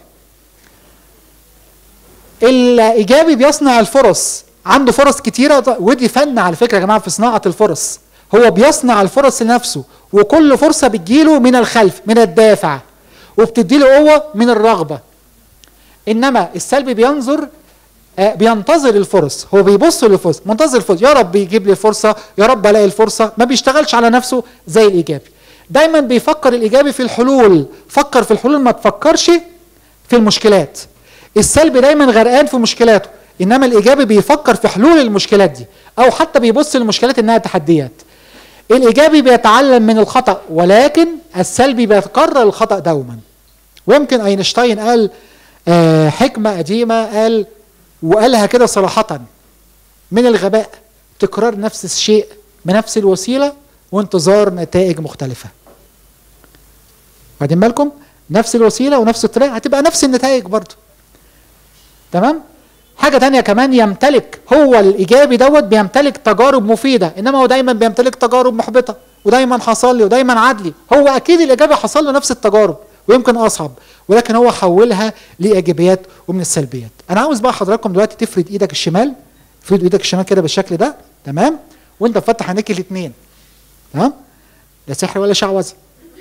Speaker 2: الايجابي بيصنع الفرص، عنده فرص كتيره، ودي فن على فكره يا جماعه في صناعه الفرص. هو بيصنع الفرص لنفسه، وكل فرصه بتجيله من الخلف من الدافع، وبتديله قوه من الرغبه. انما السلبي بينظر آه بينتظر الفرص، هو بيبص للفرص، منتظر الفرص، يا رب يجيب لي الفرصه، يا رب الاقي الفرصه، ما بيشتغلش على نفسه زي الايجابي. دايما بيفكر الايجابي في الحلول، فكر في الحلول ما تفكرش في المشكلات. السلبي دايما غرقان في مشكلاته، انما الايجابي بيفكر في حلول المشكلات دي، او حتى بيبص للمشكلات انها تحديات. الايجابي بيتعلم من الخطا، ولكن السلبي بيتكرر الخطا دوما. ويمكن اينشتاين قال آه حكمه قديمه، قال وقالها كده صراحه: من الغباء تكرار نفس الشيء بنفس الوسيله وانتظار نتائج مختلفه. واخدين بالكم؟ نفس الوسيله ونفس الطريقه هتبقى نفس النتائج برضه. تمام؟ حاجه ثانيه كمان، يمتلك هو الايجابي دوت بيمتلك تجارب مفيده، انما هو دايما بيمتلك تجارب محبطه، ودايما حصل لي ودايما عدلي. هو اكيد الايجابي حصل له نفس التجارب ويمكن اصعب، ولكن هو حولها لايجابيات ومن السلبيات. انا عاوز بقى حضراتكم دلوقتي تفرد ايدك الشمال، افرد ايدك الشمال كده بالشكل ده، تمام؟ وانت مفتح عينيك الاثنين. تمام؟ لا سحر ولا شعوذه.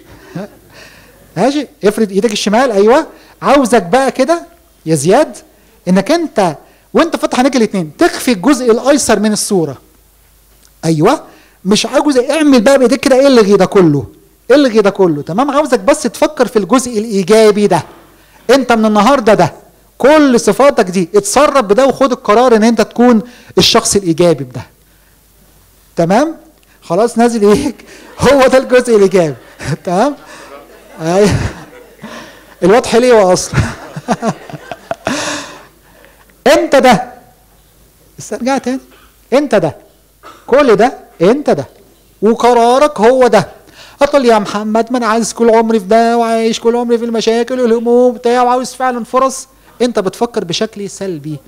Speaker 2: ماشي؟ افرد ايدك الشمال، ايوه. عاوزك بقى كده يا زياد انك انت وانت فاتح عينيك الاثنين تخفي الجزء الايسر من الصوره. ايوه، مش عاوز اعمل بقى بايديك كده الغي ده كله، الغي ده كله، تمام؟ عاوزك بس تفكر في الجزء الايجابي ده. انت من النهارده ده كل صفاتك دي اتصرف بده وخد القرار ان انت تكون الشخص الايجابي بده. تمام؟ خلاص نازل ايديك، هو ده الجزء الايجابي. تمام؟ ايوه الواضح ليه اصلا. انت ده، استرجع تاني، انت ده، كل ده انت ده، وقرارك هو ده. هتقول يا محمد ما انا عايز كل عمري في ده، وعايش كل عمري في المشاكل والهموم بتاع، وعاوز فعلا فرص. انت بتفكر بشكل سلبي.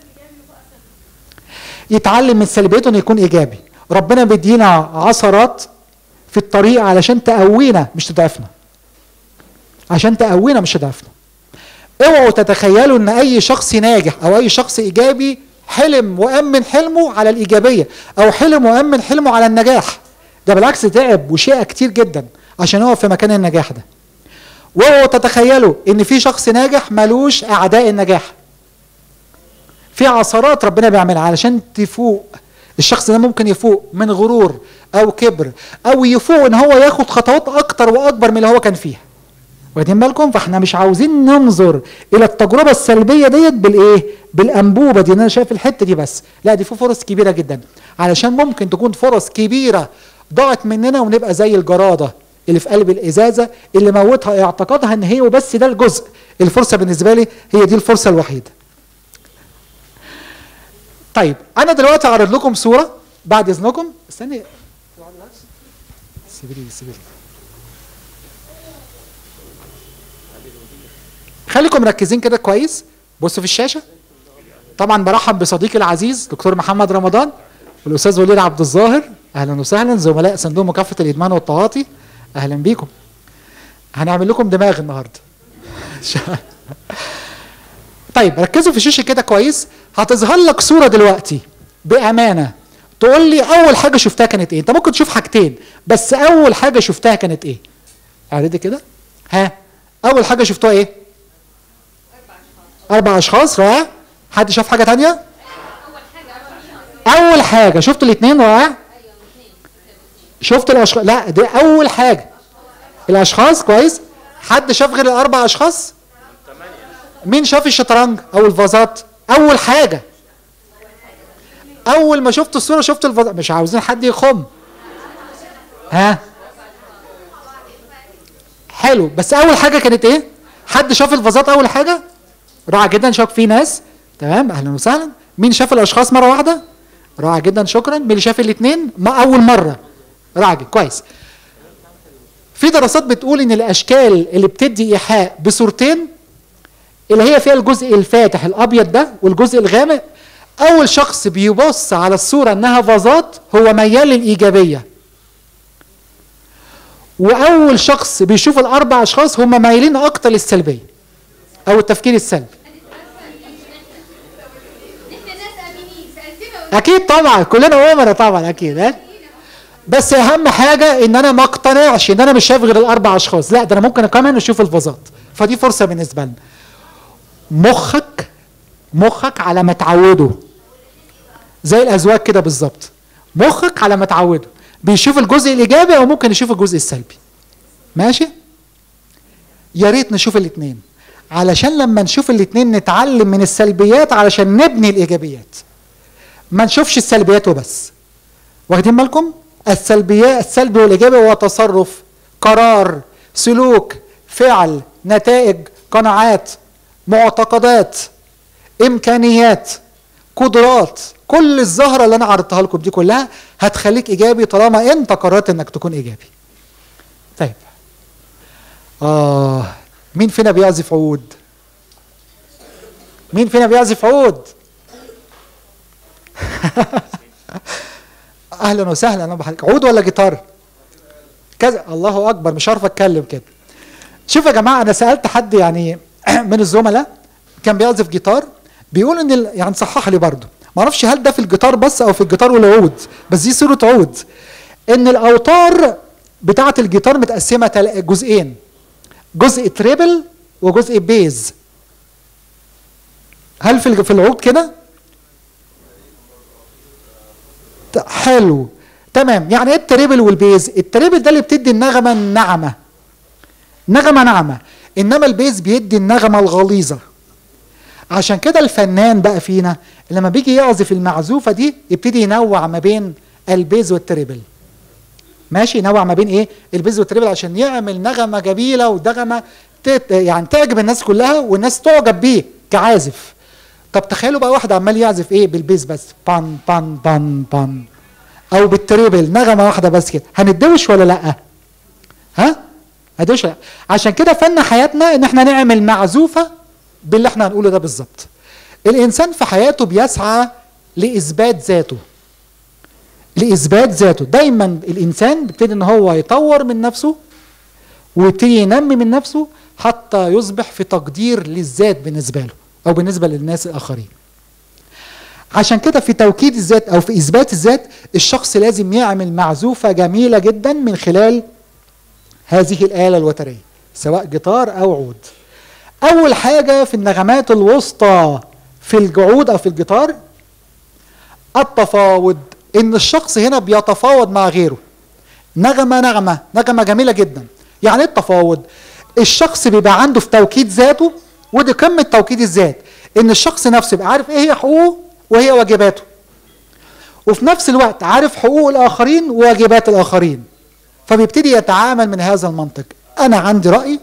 Speaker 2: يتعلم من سلبيته انه يكون ايجابي. ربنا بيدينا عثرات في الطريق علشان تقوينا مش تضعفنا. عشان تقوينا مش تضعفنا. اوعوا تتخيلوا ان اي شخص ناجح او اي شخص ايجابي حلم وامن حلمه على الايجابيه، او حلم وامن حلمه على النجاح. ده بالعكس تعب وشقى كتير جدا عشان يقف في مكان النجاح ده. واوعوا تتخيلوا ان في شخص ناجح ملوش اعداء النجاح. في عثرات ربنا بيعملها علشان تفوق. الشخص ده ممكن يفوق من غرور او كبر، او يفوق ان هو ياخد خطوات اكتر واكبر من اللي هو كان فيها. واخدين بالكم؟ فاحنا مش عاوزين ننظر الى التجربه السلبيه ديت بالايه؟ بالانبوبه دي، ان انا شايف الحته دي بس. لا، دي في فرص كبيره جدا، علشان ممكن تكون فرص كبيره ضاعت مننا ونبقى زي الجراده اللي في قلب الازازه اللي موتها اعتقادها ان هي وبس ده الجزء. الفرصه بالنسبه لي هي دي الفرصه الوحيده. طيب انا دلوقتي هعرض لكم صوره بعد اذنكم. استني سيبي لي سيبي لي خليكم مركزين كده كويس. بصوا في الشاشه. طبعا برحب بصديقي العزيز دكتور محمد رمضان والاستاذ وليد عبد الظاهر. اهلا وسهلا، زملاء صندوق مكافحه الادمان والتعاطي. اهلا بيكم. هنعمل لكم دماغ النهارده. طيب ركزوا في الشاشه كده كويس. هتظهر لك صوره دلوقتي بامانه تقول لي اول حاجه شفتها كانت ايه. انت ممكن تشوف حاجتين بس اول حاجه شفتها كانت ايه؟ اعرضي كده. ها اول حاجه شفتوها ايه؟ اربع اشخاص. رائع. حد شاف حاجه ثانيه؟ اول حاجه شفت الاثنين. رائع. شفت الاشخاص. لا دي اول حاجه الاشخاص. كويس. حد شاف غير الاربع اشخاص؟ مين شاف الشطرنج او الفازات؟ اول حاجه اول ما شفت الصوره شفت الفازات. مش عاوزين حد يخم. ها حلو. بس اول حاجه كانت ايه؟ حد شاف الفازات اول حاجه؟ رائع جدا. شاف في ناس. تمام. اهلا وسهلا. مين شاف الاشخاص مره واحده؟ رائع جدا. شكرا. مين اللي شاف الاثنين ما اول مره؟ رائع جدا. كويس. في دراسات بتقول ان الاشكال اللي بتدي ايحاء بصورتين اللي هي فيها الجزء الفاتح الابيض ده والجزء الغامق، اول شخص بيبص على الصوره انها فازات هو ميال للايجابيه، واول شخص بيشوف الاربع اشخاص هم مايلين اكتر للسلبيه او التفكير السلبي. اكيد طبعا كلنا امنا طبعا اكيد. ها بس اهم حاجه ان انا ما اقتنعش ان انا مش شايف غير الاربع اشخاص، لا ده انا ممكن كمان اشوف الفازات. فدي فرصه بالنسبه لنا. مخك
Speaker 4: مخك على ما تعوده، زي الازواج كده بالظبط، مخك على ما تعوده بيشوف الجزء الايجابي او ممكن يشوف الجزء السلبي. ماشي؟ يا ريت نشوف الاثنين، علشان لما نشوف الاثنين نتعلم من السلبيات علشان نبني الايجابيات، ما نشوفش السلبيات وبس. واخدين بالكم؟ السلبيات، السلبي والايجابي هو تصرف، قرار، سلوك، فعل، نتائج، قناعات، معتقدات، امكانيات، قدرات. كل الزهره اللي انا عرضتها لكم دي كلها هتخليك ايجابي طالما انت قررت انك تكون ايجابي. طيب اه مين فينا بيعزف عود؟ مين فينا بيعزف عود؟ اهلا وسهلا. انا بحكي عود ولا جيتار؟ كذا. الله اكبر، مش عارف اتكلم كده. شوف يا جماعه، انا سالت حد يعني من الزملاء كان بيعزف جيتار، بيقول ان ال... يعني صحح لي برضه، ما اعرفش هل ده في الجيتار بس او في الجيتار والعود، بس دي صوره عود، ان الاوتار بتاعه الجيتار متقسمه تل... جزئين، جزء تريبل وجزء بيز. هل في في العود كده؟ حلو تمام. يعني ايه التريبل والبيز؟ التريبل ده اللي بتدي النغمه الناعمه، نغمه ناعمه، انما البيز بيدي النغمه الغليظه. عشان كده الفنان بقى فينا لما بيجي يعزف المعزوفه دي يبتدي ينوع ما بين البيز والتريبل. ماشي؟ ينوع ما بين ايه؟ البيز والتريبل عشان يعمل نغمه جميله ونغمه يعني تعجب الناس كلها والناس تعجب بيه كعازف. طب تخيلوا بقى واحد عمال يعزف ايه؟ بالبيز بس، بان بان بان بان، او بالتريبل نغمه واحده بس كده، هندوش ولا لا؟ ها؟ هندوش ولا لا؟ عشان كده فن حياتنا ان احنا نعمل معزوفه باللي احنا هنقوله ده بالظبط. الانسان في حياته بيسعى لاثبات ذاته، لاثبات ذاته. دايما الانسان بيبتدي ان هو يطور من نفسه ويبتدي ينمي من نفسه حتى يصبح في تقدير للذات بالنسبه له او بالنسبه للناس الاخرين. عشان كده في توكيد الذات او في اثبات الذات الشخص لازم يعمل معزوفه جميله جدا من خلال هذه الاله الوتريه سواء جيتار او عود. اول حاجه في النغمات الوسطى في العود او في الجيتار التفاوض، ان الشخص هنا بيتفاوض مع غيره. نغمه نغمه نغمه جميله جدا. يعني ايه التفاوض؟ الشخص بيبقى عنده في توكيد ذاته، ودي قمه توكيد الذات، ان الشخص نفسه يبقى عارف ايه هي حقوقه وهي واجباته، وفي نفس الوقت عارف حقوق الاخرين وواجبات الاخرين، فبيبتدي يتعامل من هذا المنطق. انا عندي راي،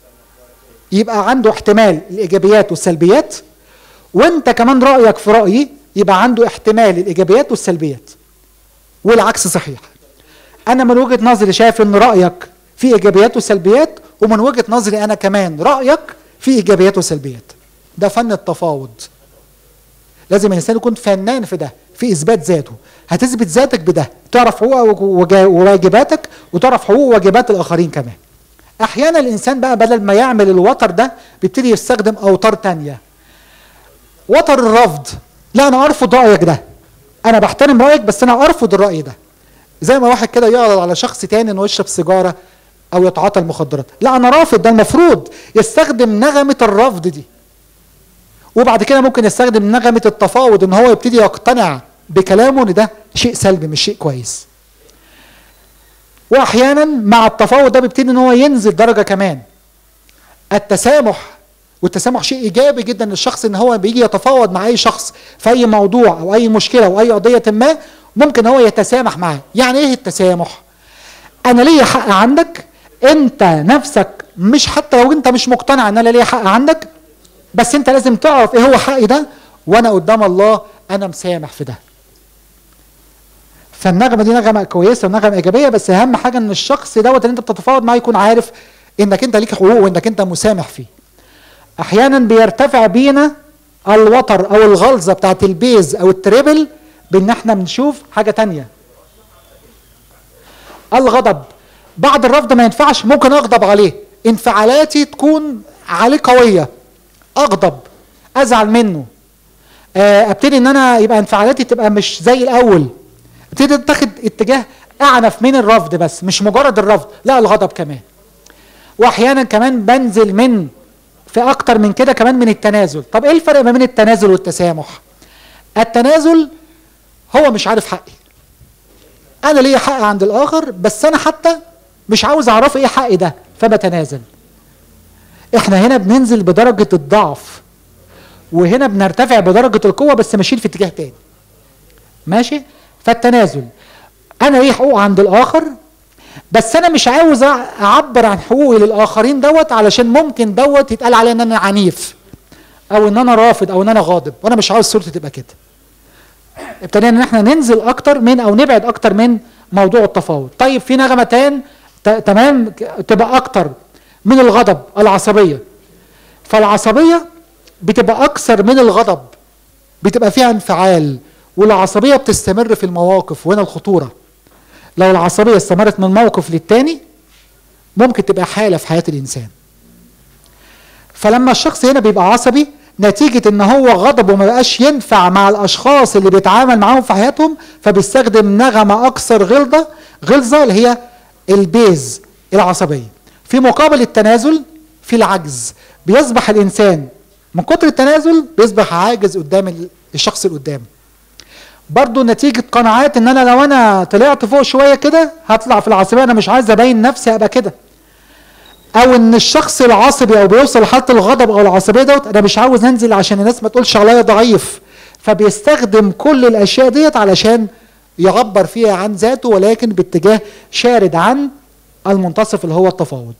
Speaker 4: يبقى عنده احتمال الايجابيات والسلبيات، وانت كمان رايك في رايي يبقى عنده احتمال الايجابيات والسلبيات، والعكس صحيح. انا من وجهه نظري شايف ان رايك فيه ايجابيات وسلبيات، ومن وجهه نظري انا كمان رايك فيه ايجابيات وسلبيات. ده فن التفاوض. لازم الانسان يكون فنان في ده، في اثبات ذاته. هتثبت ذاتك بده، تعرف حقوقك وواجباتك وتعرف حقوق وواجبات الاخرين كمان. احيانا الانسان بقى بدل ما يعمل الوتر ده بيبتدي يستخدم اوتار تانية. وتر الرفض، لا انا ارفض رايك ده، انا بحترم رايك بس انا ارفض الراي ده. زي ما واحد كده يعرض على شخص تاني انه يشرب سيجاره او يتعاطى المخدرات، لا انا رافض ده، المفروض يستخدم نغمه الرفض دي. وبعد كده ممكن يستخدم نغمه التفاوض، ان هو يبتدي يقتنع بكلامه ان ده شيء سلبي مش شيء كويس. واحيانا مع التفاوض ده بيبتدي ان هو ينزل درجه كمان. التسامح، والتسامح شيء ايجابي جدا للشخص، ان هو بيجي يتفاوض مع اي شخص في اي موضوع او اي مشكله او اي قضيه ما، ممكن هو يتسامح معاه. يعني ايه التسامح؟ انا ليا حق عندك، انت نفسك مش، حتى لو انت مش مقتنع ان انا ليا حق عندك، بس انت لازم تعرف ايه هو حقي ده، وانا قدام الله انا مسامح في ده. فالنغمه دي نغمه كويسه ونغمه ايجابيه، بس اهم حاجه ان الشخص دوت اللي انت بتتفاوض معاه يكون عارف انك انت ليك حقوق وانك انت مسامح فيه. احيانا بيرتفع بينا الوتر او الغلظه بتاعت البيز او التريبل بان احنا بنشوف حاجه تانية. الغضب بعد الرفض ما ينفعش، ممكن اغضب عليه، انفعالاتي تكون عليه قويه، اغضب، ازعل منه، ابتدي ان انا يبقى انفعالاتي تبقى مش زي الاول، ابتدي تاخد اتجاه اعنف من الرفض، بس مش مجرد الرفض، لا الغضب كمان. واحيانا كمان بنزل من في اكتر من كده كمان من التنازل. طب ايه الفرق ما بين التنازل والتسامح؟ التنازل هو مش عارف حقي، انا ليا حق عند الاخر بس انا حتى مش عاوز اعرف ايه حقي ده فبتنازل. احنا هنا بننزل بدرجة الضعف وهنا بنرتفع بدرجة القوة بس ماشيين في اتجاه تاني. ماشي؟ فالتنازل انا ليه حقوق عند الاخر بس انا مش عاوز اعبر عن حقوقي للاخرين دوت علشان ممكن دوت يتقال عليا ان انا عنيف او ان انا رافض او ان انا غاضب، وانا مش عاوز صورتي تبقى كده. ابتدينا ان احنا ننزل اكتر من او نبعد اكتر من موضوع التفاوض. طيب في نغمتان تمام تبقى اكتر من الغضب، العصبيه. فالعصبيه بتبقى اكثر من الغضب، بتبقى فيها انفعال، والعصبيه بتستمر في المواقف، وهنا الخطوره. لو العصبيه استمرت من موقف للتاني ممكن تبقى حاله في حياه الانسان. فلما الشخص هنا بيبقى عصبي نتيجه ان هو غضبه ما بقاش ينفع مع الاشخاص اللي بيتعامل معاهم في حياتهم، فبيستخدم نغمه اكثر غلظه غلظه اللي هي البيز، العصبيه. في مقابل التنازل في العجز، بيصبح الانسان من كتر التنازل بيصبح عاجز قدام الشخص اللي قدامه. برضه نتيجه قناعات ان انا لو انا طلعت فوق شويه كده هطلع في العصبيه، انا مش عايز ابين نفسي ابقى كده. او ان الشخص العصبي او بيوصل لحاله الغضب او العصبيه دوت انا مش عاوز انزل عشان الناس ما تقولش عليا ضعيف، فبيستخدم كل الاشياء ديت علشان يعبر فيها عن ذاته ولكن باتجاه شارد عن المنتصف اللي هو التفاوض.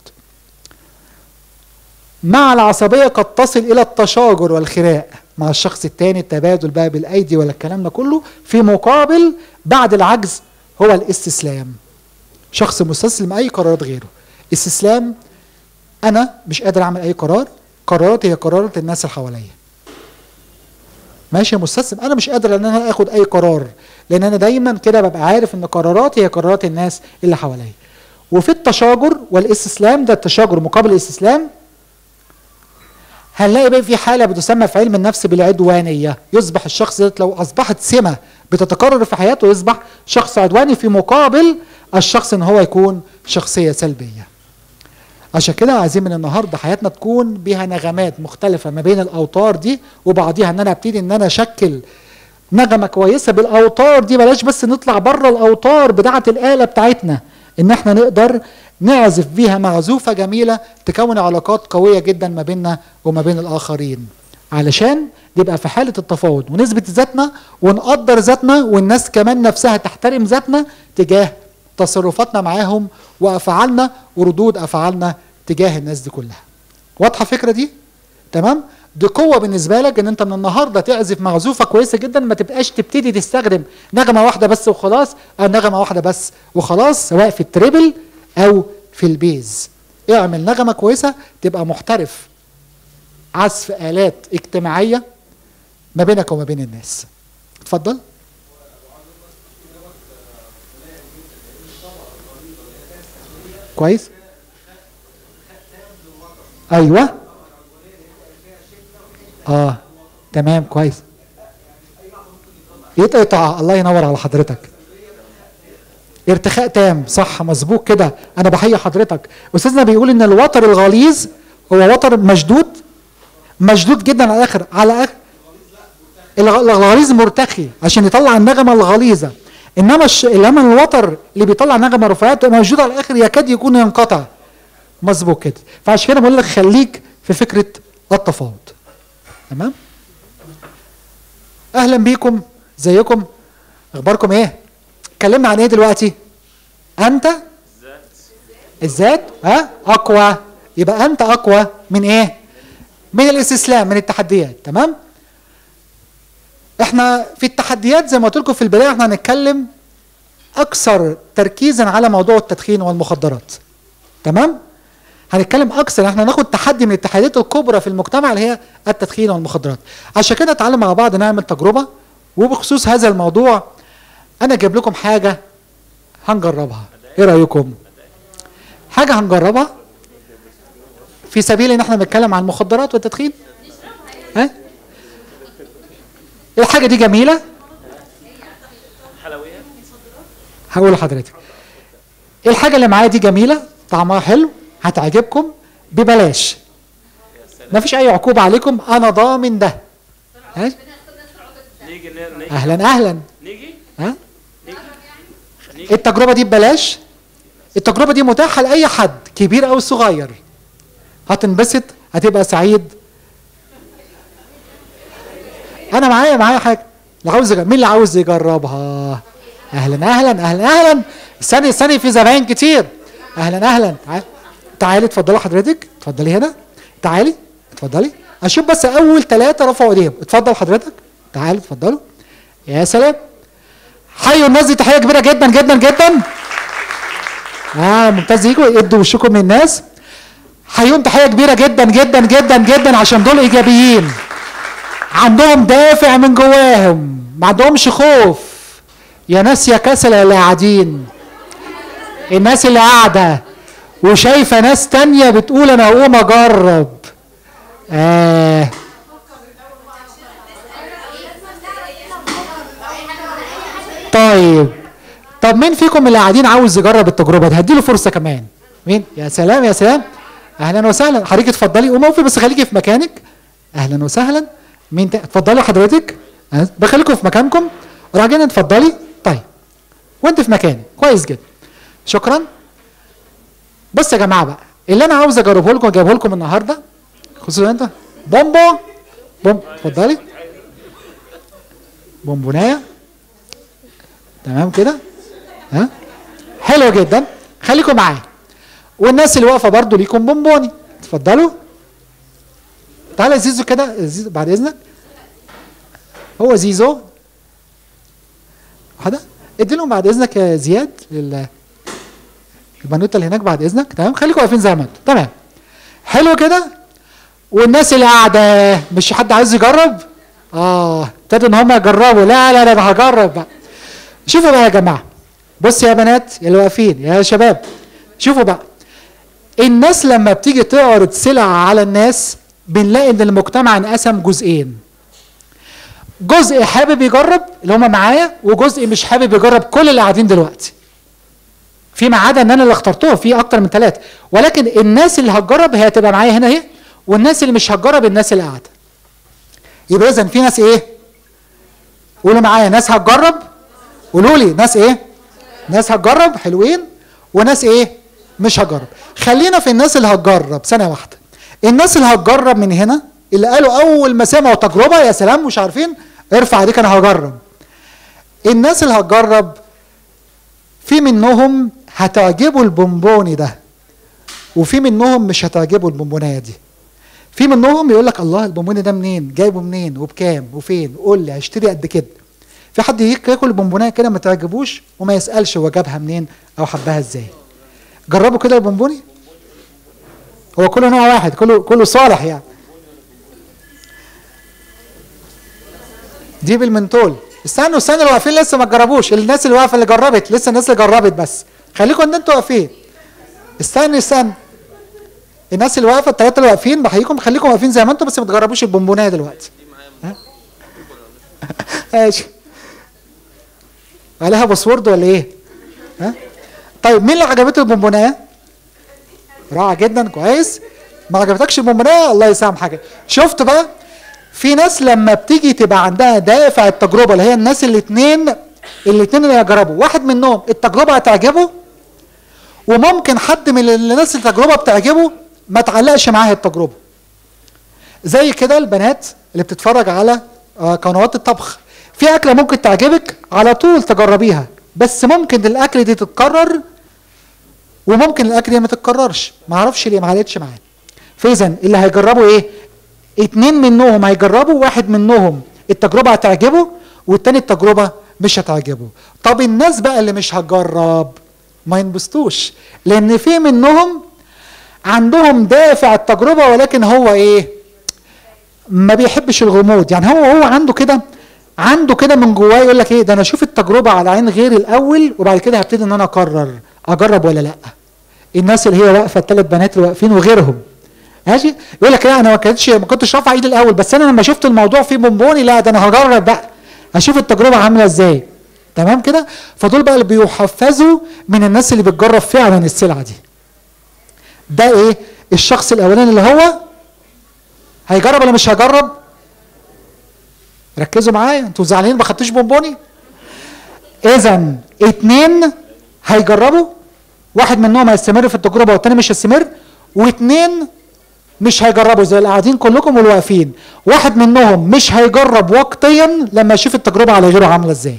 Speaker 4: مع العصبيه قد تصل الى التشاجر والخناق مع الشخص الثاني، التبادل بقى بالايدي ولا الكلام ده كله. في مقابل بعد العجز هو الاستسلام، شخص مستسلم اي قرارات غيره. استسلام، انا مش قادر اعمل اي قرار، قراراتي هي قرارات الناس اللي حواليا. ماشي، مستسلم، انا مش قادر ان انا اخد اي قرار لان انا دايما كده ببقى عارف ان قراراتي هي قرارات الناس اللي حواليا. وفي التشاجر والاستسلام، ده التشاجر مقابل الاستسلام، هنلاقي بقى في حاله بتسمى في علم النفس بالعدوانيه. يصبح الشخص ده لو اصبحت سمه بتتكرر في حياته يصبح شخص عدواني في مقابل الشخص ان هو يكون شخصيه سلبيه. عشان كده عايزين من النهارده حياتنا تكون بها نغمات مختلفه ما بين الاوتار دي وبعضيها، ان انا ابتدي ان انا اشكل نغمه كويسه بالاوتار دي. بلاش بس نطلع بره الاوتار بتاعه الاله بتاعتنا، ان احنا نقدر نعزف بيها معزوفه جميله تكون علاقات قويه جدا ما بيننا وما بين الاخرين، علشان نبقى في حاله التفاوض ونثبت ذاتنا ونقدر ذاتنا، والناس كمان نفسها تحترم ذاتنا تجاه تصرفاتنا معاهم وافعالنا وردود افعالنا تجاه الناس دي كلها. واضحه الفكره دي؟ تمام؟ دي قوه بالنسبه لك ان انت من النهارده تعزف معزوفه كويسه جدا، ما تبقاش تبتدي تستخدم نغمه واحده بس وخلاص، او نغمه واحده بس وخلاص، سواء في التريبل او في البيز. اعمل نغمه كويسه تبقى محترف عزف آلات اجتماعيه ما بينك وما بين الناس. اتفضل. كويس. ايوه اه تمام كويس. يتقطع، الله ينور على حضرتك. ارتخاء تام، صح مظبوط كده، انا بحيي حضرتك. استاذنا بيقول ان الوتر الغليظ هو وتر مشدود مشدود جدا على الاخر، على اخر الغليظ مرتخي عشان يطلع النغمه الغليظه، انما الش... انما الوتر اللي بيطلع نغمه رفيعه تبقى موجوده على الاخر يكاد يكون ينقطع. مظبوط كده. فعشان كده بقول لك خليك في فكره التفاوض. تمام؟ اهلا بيكم، ازيكم؟ اخباركم ايه؟ اتكلمنا عن ايه دلوقتي؟ انت الذات ها اقوى، يبقى انت اقوى من ايه؟ من الاستسلام، من التحديات. تمام؟ احنا في التحديات زي ما قلت لكم في البدايه احنا هنتكلم اكثر تركيزا على موضوع التدخين والمخدرات. تمام؟ هنتكلم اكثر، احنا هناخد تحدي من التحديات الكبرى في المجتمع اللي هي التدخين والمخدرات. عشان كده تعالوا مع بعض نعمل تجربه، وبخصوص هذا الموضوع انا جايب لكم حاجه هنجربها. ايه رايكم؟ حاجه هنجربها في سبيل ان احنا بنتكلم عن المخدرات والتدخين. ها؟ الحاجه دي جميله،
Speaker 3: حلويات
Speaker 4: هقول لحضرتك. الحاجه اللي معايا دي جميله، طعمها حلو، هتعجبكم، ببلاش. ما فيش اي عقوبه عليكم، انا ضامن ده.
Speaker 3: نيجي نيجي
Speaker 4: اهلا اهلا.
Speaker 3: نيجي
Speaker 4: ها
Speaker 3: نيجي
Speaker 4: التجربه دي ببلاش، التجربه دي متاحه لاي حد كبير او صغير. هتنبسط، هتبقى سعيد. انا معايا معايا حاجه، اللي عاوز يجرب. مين اللي عاوز يجربها؟ اهلا اهلا اهلا اهلا. استني استني، في زباين كتير. اهلا اهلا. تعالي تعالي اتفضلي حضرتك، اتفضلي هنا. تعالي اتفضلي، اشوف بس اول ثلاثه رفعوا ايديهم. اتفضل حضرتك، تعالي اتفضلوا. يا سلام، حيوا الناس دي تحيه كبيره جدا جدا جدا. اه ممتاز، يجوا ادوا وشكم للناس، حيهم تحيه كبيره جدا جدا جدا جدا، عشان دول ايجابيين، عندهم دافع من جواهم، ما عندهمش خوف. يا ناس يا كسل اللي قاعدين، الناس اللي قاعده وشايفه ناس تانيه بتقول انا هقوم اجرب. آه طيب، طب مين فيكم اللي قاعدين عاوز يجرب التجربه دي؟ هديله فرصه كمان. مين؟ يا سلام يا سلام، اهلا وسهلا. حضرتك اتفضلي، قومي اقفي بس خليكي في مكانك. اهلا وسهلا. مين تا... اتفضلي حضرتك، بخليكم في مكانكم. راجعين اتفضلي. طيب وانت في مكانك كويس جدا، شكرا. بص يا جماعه بقى، اللي انا عاوز اجربه لكم اجيبه لكم النهارده، خصوصا انت بومبو بوم. اتفضلي بونبونايه، تمام كده. ها حلو جدا، خليكم معايا. والناس اللي واقفه برضو ليكم بونبوني، اتفضلوا. تعالى زيزو كده، زيزو بعد اذنك. هو زيزو هذا، ادي لهم بعد اذنك يا زياد لل البنوته اللي هناك بعد اذنك. تمام، خليكم واقفين زي ما انتم. تمام حلو كده. والناس اللي قاعده، مش حد عايز يجرب؟ اه ابتدوا ان هم يجربوا. لا لا لا انا هجرب بقى. شوفوا بقى يا جماعه، بص يا بنات اللي واقفين يا شباب، شوفوا بقى. الناس لما بتيجي تعرض سلع على الناس، بنلاقي ان المجتمع انقسم جزئين. جزء حابب يجرب اللي هم معايا، وجزء مش حابب يجرب، كل اللي قاعدين دلوقتي. فيما عدا ان انا اللي اخترتهم، في اكتر من ثلاثه، ولكن الناس اللي هتجرب هي هتبقى معايا هنا اهي، والناس اللي مش هتجرب الناس اللي قاعده. يبقى اذا في ناس ايه؟ قولوا معايا، ناس هتجرب. قولوا لي ناس ايه؟ ناس هتجرب، حلوين. وناس ايه؟ مش هتجرب. خلينا في الناس اللي هتجرب ثانيه واحده. الناس اللي هتجرب من هنا، اللي قالوا اول ما سمعوا تجربه يا سلام مش عارفين، ارفع ايديك انا هجرب. الناس اللي هتجرب في منهم هتعجبوا البونبوني ده، وفي منهم مش هتعجبوا البونبونايه دي. في منهم يقول لك الله البونبوني ده منين؟ جايبه منين؟ وبكام؟ وفين؟ قول لي هشتري قد كده. في حد ياكل البونبونايه كده ما تعجبوش وما يسالش هو جابها منين او حبها ازاي. جربوا كده البونبوني، هو كله نوع واحد، كله كله صالح يعني. دي بالمنتول. استنوا استنوا اللي واقفين لسه ما تجربوش، الناس اللي واقفه اللي جربت لسه، الناس اللي جربت بس خليكم ان انتوا واقفين. استنوا استنوا الناس اللي واقفه، الثلاثه اللي واقفين بحييكم، خليكم واقفين زي ما انتم بس ما تجربوش البونبونايه دلوقتي. ماشي. عليها باسورد ولا ايه؟ ها؟ طيب مين اللي عجبته البونبونايه؟ رائع جدا كويس. ما عجبتكش البونبونايه الله يسامحك. شفت بقى؟ في ناس لما بتيجي تبقى عندها دافع التجربه، اللي هي الناس الاثنين الاثنين اللي هيجربوا، واحد منهم التجربه هتعجبه، وممكن حد من الناس اللي التجربه بتعجبه ما تعلقش معاها التجربه. زي كده البنات اللي بتتفرج على قنوات الطبخ، في اكله ممكن تعجبك على طول تجربيها، بس ممكن الاكل دي تتكرر وممكن الاكل دي ما تتكررش، ما اعرفش ليه ما علقتش معايا. فاذا اللي هيجربوا ايه؟ اتنين منهم هيجربوا، واحد منهم التجربه هتعجبه والتاني التجربه مش هتعجبه. طب الناس بقى اللي مش هتجرب ما ينبسطوش، لان في منهم عندهم دافع التجربه ولكن هو ايه؟ ما بيحبش الغموض. يعني هو هو عنده كده عنده كده من جواه يقول لك ايه ده، انا اشوف التجربه على عين غيري الاول وبعد كده هبتدي ان انا اقرر اجرب ولا لا. الناس اللي هي واقفه، الثلاث بنات اللي واقفين وغيرهم ماشي، يقول لك لا انا ما كنتش ما كنتش رافع ايدي الاول، بس انا لما شفت الموضوع فيه بونبوني لا ده انا هجرب بقى اشوف التجربه عامله ازاي. تمام كده؟ فدول بقى اللي بيحفزوا من الناس اللي بتجرب فعلا السلعه دي. ده ايه؟ الشخص الاولاني اللي هو هيجرب ولا مش هيجرب؟ ركزوا معايا، انتوا زعلانين ما خدتوش بونبوني؟ اذا اتنين هيجربوا، واحد منهم هيستمر في التجربه والتاني مش هيستمر، واتنين مش هيجربوا زي اللي قاعدين كلكم واللي واقفين. واحد منهم مش هيجرب وقتيا لما يشوف التجربه على غيره عامله ازاي.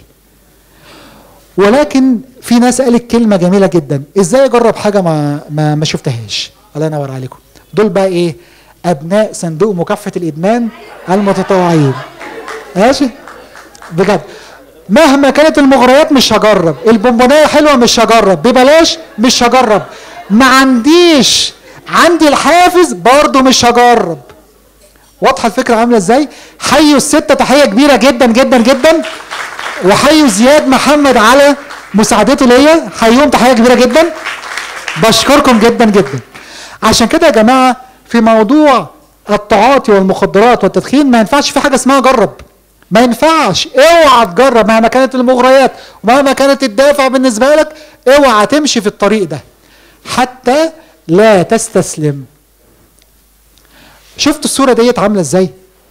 Speaker 4: ولكن في ناس قالت كلمه جميله جدا، ازاي اجرب حاجه ما ما, ما شفتهاش؟ الله ينور عليكم. دول بقى ايه؟ ابناء صندوق مكافحه الادمان المتطوعين. ماشي؟ بجد مهما كانت المغريات مش هجرب، البونبونيه حلوه مش هجرب، ببلاش مش هجرب، ما عنديش عندي الحافز برضه مش هجرب. واضحه الفكره عامله ازاي؟ حيوا السته تحيه كبيره جدا جدا جدا، وحيوا زياد محمد على مساعدته ليا، حيهم تحيه كبيره جدا. بشكركم جدا جدا. عشان كده يا جماعه في موضوع التعاطي والمخدرات والتدخين ما ينفعش في حاجه اسمها جرب. ما ينفعش، اوعى تجرب مهما كانت المغريات ومهما كانت الدافع بالنسبه لك، اوعى تمشي في الطريق ده حتى لا تستسلم. شفتوا الصوره ديت عامله ازاي؟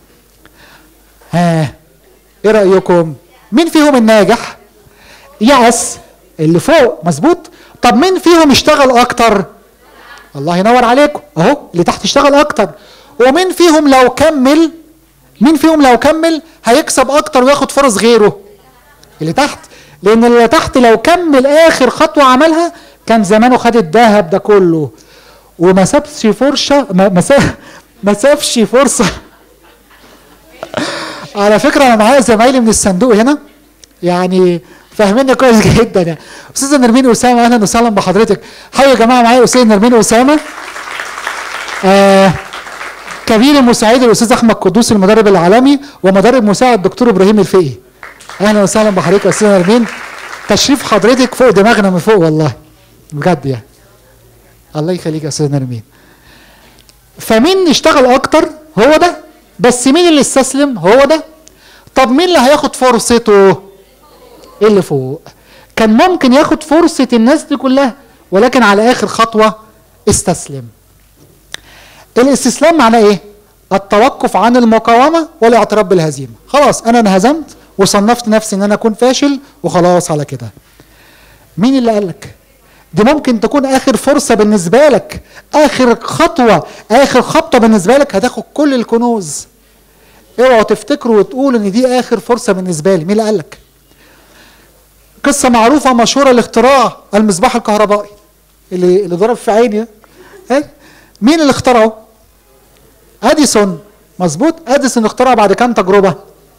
Speaker 4: ها ايه رايكم؟ مين فيهم الناجح؟ يأس اللي فوق، مظبوط. طب مين فيهم اشتغل اكتر؟ الله ينور عليكم، اهو اللي تحت اشتغل اكتر. ومين فيهم لو كمل مين فيهم لو كمل هيكسب اكتر وياخد فرص غيره؟ اللي تحت، لان اللي تحت لو كمل اخر خطوه عملها كان زمانه خد الذهب ده كله وما سابش فرصه ما ما سابش فرصه. على فكره انا معايا زمايلي من الصندوق هنا يعني فاهميني كويس جدا يعني. استاذه نرمين اسامه، اهلا وسهلا بحضرتك. حيوا يا جماعه معايا استاذه نرمين اسامه. آه كبير المساعد الاستاذ احمد قدوس المدرب العالمي، ومدرب مساعد دكتور ابراهيم الفقي. اهلا وسهلا بحضرتك يا استاذه نرمين. تشريف حضرتك فوق دماغنا من فوق والله بجد يعني. الله يخليك يا استاذه نرمين. فمين اشتغل اكتر؟ هو ده. بس مين اللي استسلم؟ هو ده. طب مين اللي هياخد فرصته؟ اللي فوق. كان ممكن ياخد فرصه الناس دي كلها ولكن على اخر خطوه استسلم. الاستسلام معناه ايه؟ التوقف عن المقاومه والاعتراف بالهزيمه. خلاص انا انهزمت وصنفت نفسي ان انا اكون فاشل وخلاص على كده. مين اللي قالك؟ دي ممكن تكون اخر فرصه بالنسبه لك، اخر خطوه، اخر خطوه بالنسبه لك هتاخد كل الكنوز. اوعوا تفتكروا وتقولوا ان دي اخر فرصه بالنسبه لي. مين اللي قالك؟ قصه معروفه مشهوره لاختراع المصباح الكهربائي اللي اللي ضرب في عيني. ايه؟ مين اللي اخترعه؟ اديسون، مظبوط. اديسون اخترع بعد كام تجربه؟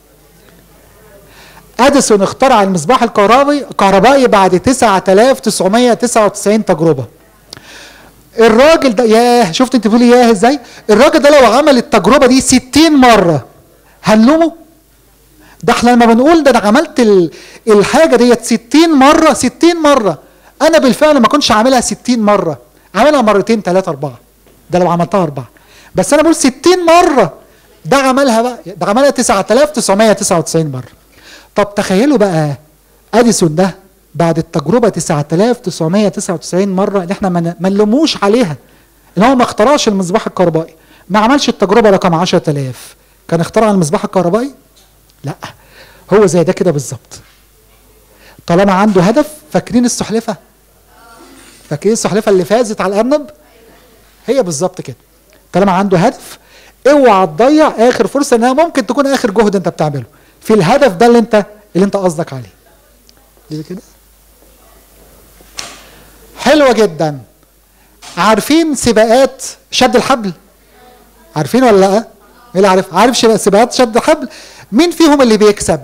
Speaker 4: اديسون اخترع المصباح الكهربائي الكهربائي بعد تسعة آلاف وتسعمائة وتسعة وتسعين تجربه. الراجل ده ياه، شفت انت بتقولي ياه ازاي؟ الراجل ده لو عمل التجربه دي ستين مره هنلومه؟ ده احنا لما بنقول ده انا عملت ال... الحاجه ديت ستين مره، ستين مره. انا بالفعل ما كنتش عاملها ستين مره، عاملها مرتين ثلاثه اربعه. ده لو عملتها اربعه. بس انا بقول ستين مره. ده عملها بقى، ده عملها تسعة آلاف وتسعمائة وتسعة وتسعين مره. طب تخيلوا بقى اديسون ده بعد التجربه تسعة آلاف وتسعمائة وتسعة وتسعين مره اللي احنا ما نلوموش عليها ان هو ما اخترعش المصباح الكهربائي، ما عملش التجربه رقم عشرة آلاف، كان اخترع المصباح الكهربائي؟ لا، هو زي ده كده بالظبط. طالما عنده هدف. فاكرين السحلفه؟ فاكرين السحلفه اللي فازت على الارنب؟ هي بالظبط كده. طالما عنده هدف اوعى تضيع اخر فرصه، انها ممكن تكون اخر جهد انت بتعمله في الهدف ده اللي انت اللي انت قصدك عليه. دي كده حلوه جدا. عارفين سباقات شد الحبل؟ عارفين ولا لا؟ مين اللي عارف؟ عارف سباقات شد الحبل؟ مين فيهم اللي بيكسب؟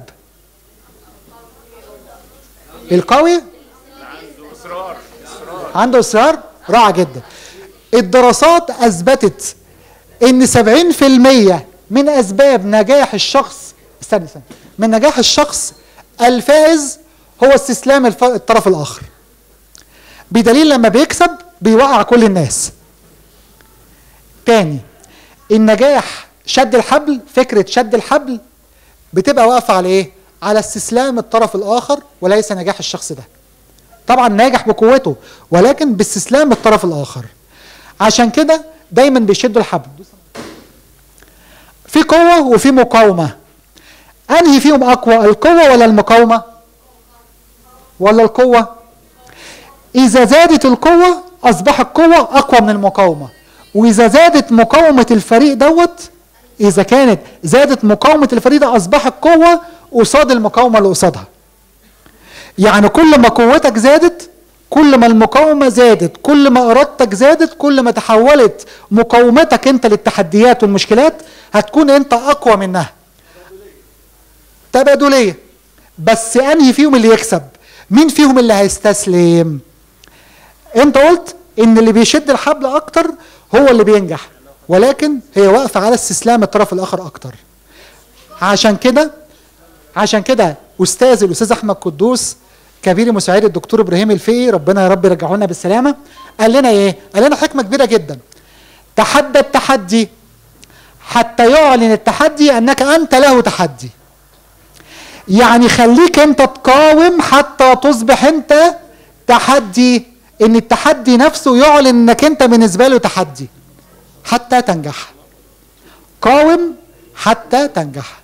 Speaker 4: القوي؟
Speaker 3: عنده اصرار.
Speaker 4: عنده اصرار؟ رائع جدا. الدراسات اثبتت ان سبعين في المئة من اسباب نجاح الشخص استنى استنى من نجاح الشخص الفائز هو استسلام الطرف الاخر. بدليل لما بيكسب بيوقع كل الناس. تاني، النجاح شد الحبل، فكرة شد الحبل بتبقى واقفة على ايه؟ على استسلام الطرف الاخر وليس نجاح الشخص ده. طبعا ناجح بقوته ولكن باستسلام الطرف الاخر. عشان كده دايما بيشدوا الحبل. في قوة وفي مقاومة. انهي فيهم اقوى، القوة ولا المقاومة ولا القوة؟ اذا زادت القوة اصبحت القوة اقوى من المقاومة، واذا زادت مقاومة الفريق دوت، اذا كانت زادت مقاومة الفريق ده اصبحت قوة قصاد المقاومة اللي قصادها. يعني كل ما قوتك زادت كل ما المقاومة زادت، كل ما ارادتك زادت كل ما تحولت مقاومتك انت للتحديات والمشكلات هتكون انت اقوى منها. تبادلية. بس انهي فيهم اللي يكسب؟ مين فيهم اللي هيستسلم؟ انت قلت ان اللي بيشد الحبل اكتر هو اللي بينجح، ولكن هي واقفة على استسلام الطرف الاخر اكتر. عشان كده عشان كده استاذ الاستاذ احمد قدوس كبير مساعد الدكتور ابراهيم الفقي، ربنا يا رب يرجعه لنا بالسلامه، قال لنا ايه؟ قال لنا حكمه كبيره جدا. تحدى التحدي حتى يعلن التحدي انك انت له تحدي. يعني خليك انت تقاوم حتى تصبح انت تحدي، ان التحدي نفسه يعلن انك انت بالنسبه له تحدي حتى تنجح. قاوم حتى تنجح.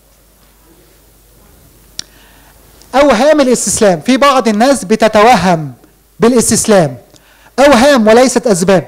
Speaker 4: اوهام الاستسلام، في بعض الناس بتتوهم بالاستسلام، اوهام وليست اسباب.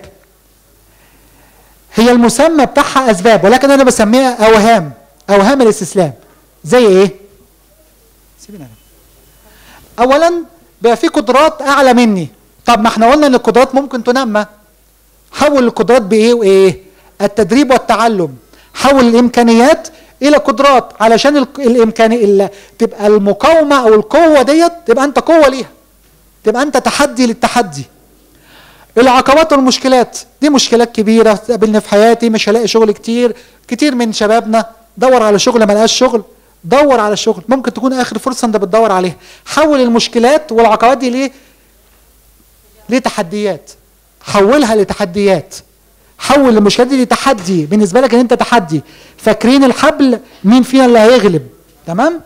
Speaker 4: هي المسمى بتاعها اسباب ولكن انا بسميها اوهام، اوهام الاستسلام. زي ايه؟ سيبنا. اولا بقى في قدرات اعلى مني، طب ما احنا قلنا ان القدرات ممكن تنمى. حول القدرات بايه وايه؟ التدريب والتعلم. حول الامكانيات الى قدرات علشان الامكانيه تبقى المقاومه او القوه ديت تبقى انت قوه ليها، تبقى انت تحدي للتحدي. العقبات والمشكلات دي مشكلات كبيره تقابلني في حياتي، مش هلاقي شغل كتير. كتير من شبابنا دور على شغل ما لقاش شغل، دور على شغل ممكن تكون اخر فرصه انت بتدور عليها. حول المشكلات والعقبات دي ليه؟ ليه تحديات. حولها لتحديات. حول المشكلات دي لتحدي، بالنسبه لك ان انت تحدي. فاكرين الحبل مين فينا اللي هيغلب؟ تمام؟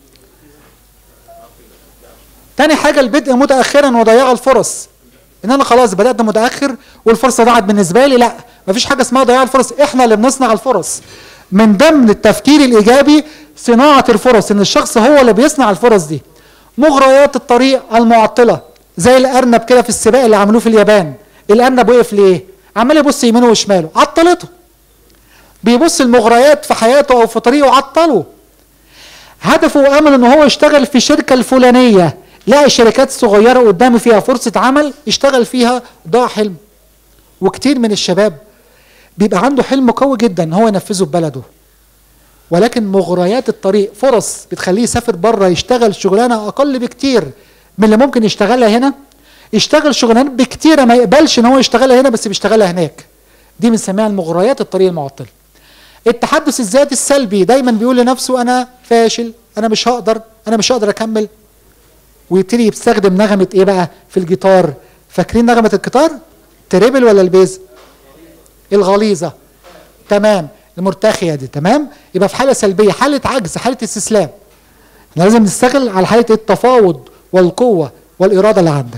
Speaker 4: تاني حاجه البدء متاخرا وضياع الفرص. ان انا خلاص بدات متاخر والفرصه ضاعت بالنسبه لي، لا مفيش حاجه اسمها ضياع الفرص، احنا اللي بنصنع الفرص. من ضمن التفكير الايجابي صناعه الفرص، ان الشخص هو اللي بيصنع الفرص دي. مغريات الطريق المعطله، زي الارنب كده في السباق اللي عملوه في اليابان. الارنب وقف ليه؟ عمال يبص يمينه وشماله، عطلته. بيبص المغريات في حياته او في طريقه عطله. هدفه وامل ان هو يشتغل في الشركه الفلانيه، لقى شركات صغيره قدامه فيها فرصه عمل يشتغل فيها، ضاع حلم. وكتير من الشباب بيبقى عنده حلم قوي جدا ان هو ينفذه في بلده، ولكن مغريات الطريق فرص بتخليه يسافر بره يشتغل شغلانه اقل بكتير من اللي ممكن يشتغلها هنا، يشتغل شغلانات بكتيره ما يقبلش ان هو يشتغلها هنا بس بيشتغلها هناك. دي بنسميها المغريات الطريق المعطل. التحدث الذاتي السلبي، دايما بيقول لنفسه انا فاشل، انا مش هقدر، انا مش هقدر اكمل. ويبتدي يستخدم نغمه ايه بقى في الجيتار؟ فاكرين نغمه الجيتار؟ تريبل ولا البيز؟ الغليظه. تمام، المرتخيه دي. تمام، يبقى في حاله سلبيه، حاله عجز، حاله استسلام. احنا لازم نشتغل على حاله التفاوض والقوه والاراده اللي عندك.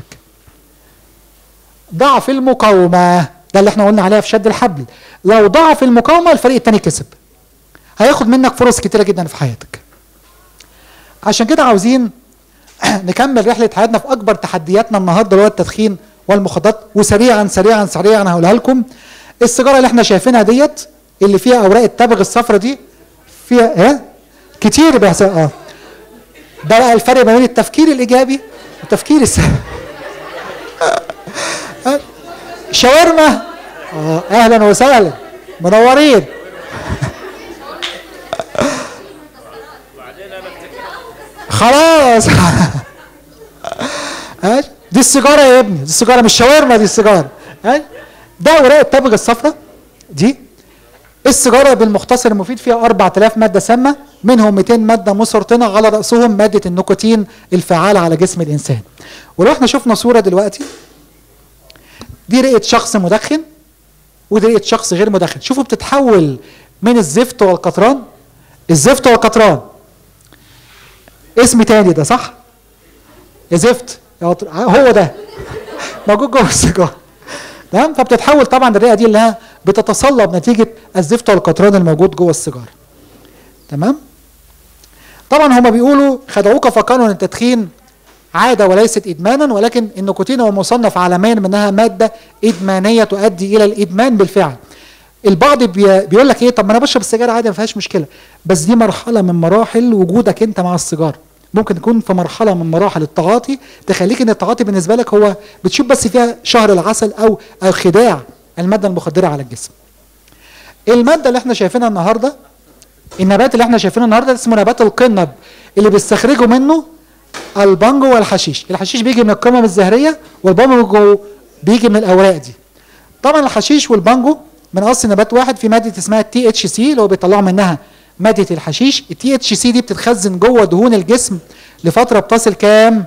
Speaker 4: ضعف المقاومه، ده اللي احنا قلنا عليها في شد الحبل. لو ضعف المقاومه الفريق التاني كسب، هياخد منك فرص كتيره جدا في حياتك. عشان كده عاوزين نكمل رحله حياتنا في اكبر تحدياتنا النهارده اللي هو التدخين والمخدرات. وسريعا سريعا سريعا هقولها لكم. السيجاره اللي احنا شايفينها ديت اللي فيها اوراق التبغ الصفراء دي فيها ايه؟ كتير بيحصل. اه ده بقى الفرق ما بين التفكير الايجابي والتفكير السلبي. شاورما، اه اهلا وسهلا، منورين. خلاص. دي السيجاره يا ابني، دي السيجاره مش شاورما، دي السيجاره. ده اوراق التبغ الصفراء دي. السيجاره بالمختصر المفيد فيها أربعة آلاف ماده سامه، منهم مئتين ماده مسرطنه، على راسهم ماده النيكوتين الفعاله على جسم الانسان. ولو احنا شفنا صوره دلوقتي، دي رئه شخص مدخن ودي رئه شخص غير مدخن. شوفوا بتتحول من الزفت والقطران. الزفت والقطران اسم تاني ده، صح؟ يا زفت يا هو ده موجود جوه السيجاره. تمام. فبتتحول طبعا الرئه دي اللي هي بتتصلب نتيجه الزفت والقطران الموجود جوه السيجاره. تمام. طبعا هما بيقولوا خدعوك فكانوا ان التدخين عاده وليست ادمانا، ولكن النيكوتين هو مصنف عالميا منها ماده ادمانيه تؤدي الى الادمان بالفعل. البعض بي بيقول لك ايه، طب ما انا بشرب السجاير عادي ما فيهاش مشكله، بس دي مرحله من مراحل وجودك انت مع السيجاره. ممكن تكون في مرحله من مراحل التعاطي تخليك ان التعاطي بالنسبه لك هو بتشوف بس فيها شهر العسل او الخداع الماده المخدره على الجسم. الماده اللي احنا شايفينها النهارده، النبات اللي احنا شايفينه النهارده اسمه نبات القنب، اللي بيستخرجوا منه البانجو والحشيش. الحشيش بيجي من القمم الزهريه والبانجو بيجي من الاوراق دي. طبعا الحشيش والبانجو من اصل نبات واحد، في ماده اسمها التي اتش سي اللي هو بيطلعوا منها ماده الحشيش. التي اتش سي دي بتتخزن جوه دهون الجسم لفتره بتصل كام؟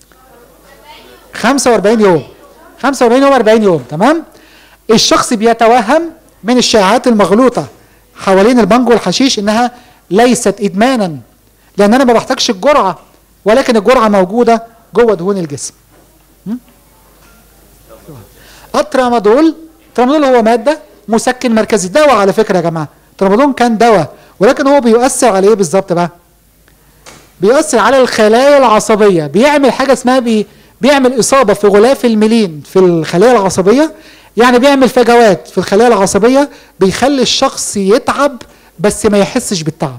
Speaker 4: خمسة وأربعين يوم. خمسة وأربعين يوم أربعين يوم. تمام. الشخص بيتوهم من الشائعات المغلوطه حوالين البانجو والحشيش انها ليست ادمانا، لان انا ما بحتاجش الجرعه، ولكن الجرعه موجوده جوه دهون الجسم. الترامادول، الترامادول هو ماده مسكن مركزي، دواء على فكره يا جماعه. الترامادول كان دواء، ولكن هو بيؤثر على ايه بالظبط بقى؟ بيؤثر على الخلايا العصبيه، بيعمل حاجه اسمها بي بيعمل اصابه في غلاف الميلين في الخلايا العصبيه، يعني بيعمل فجوات في الخلايا العصبيه، بيخلي الشخص يتعب بس ما يحسش بالتعب.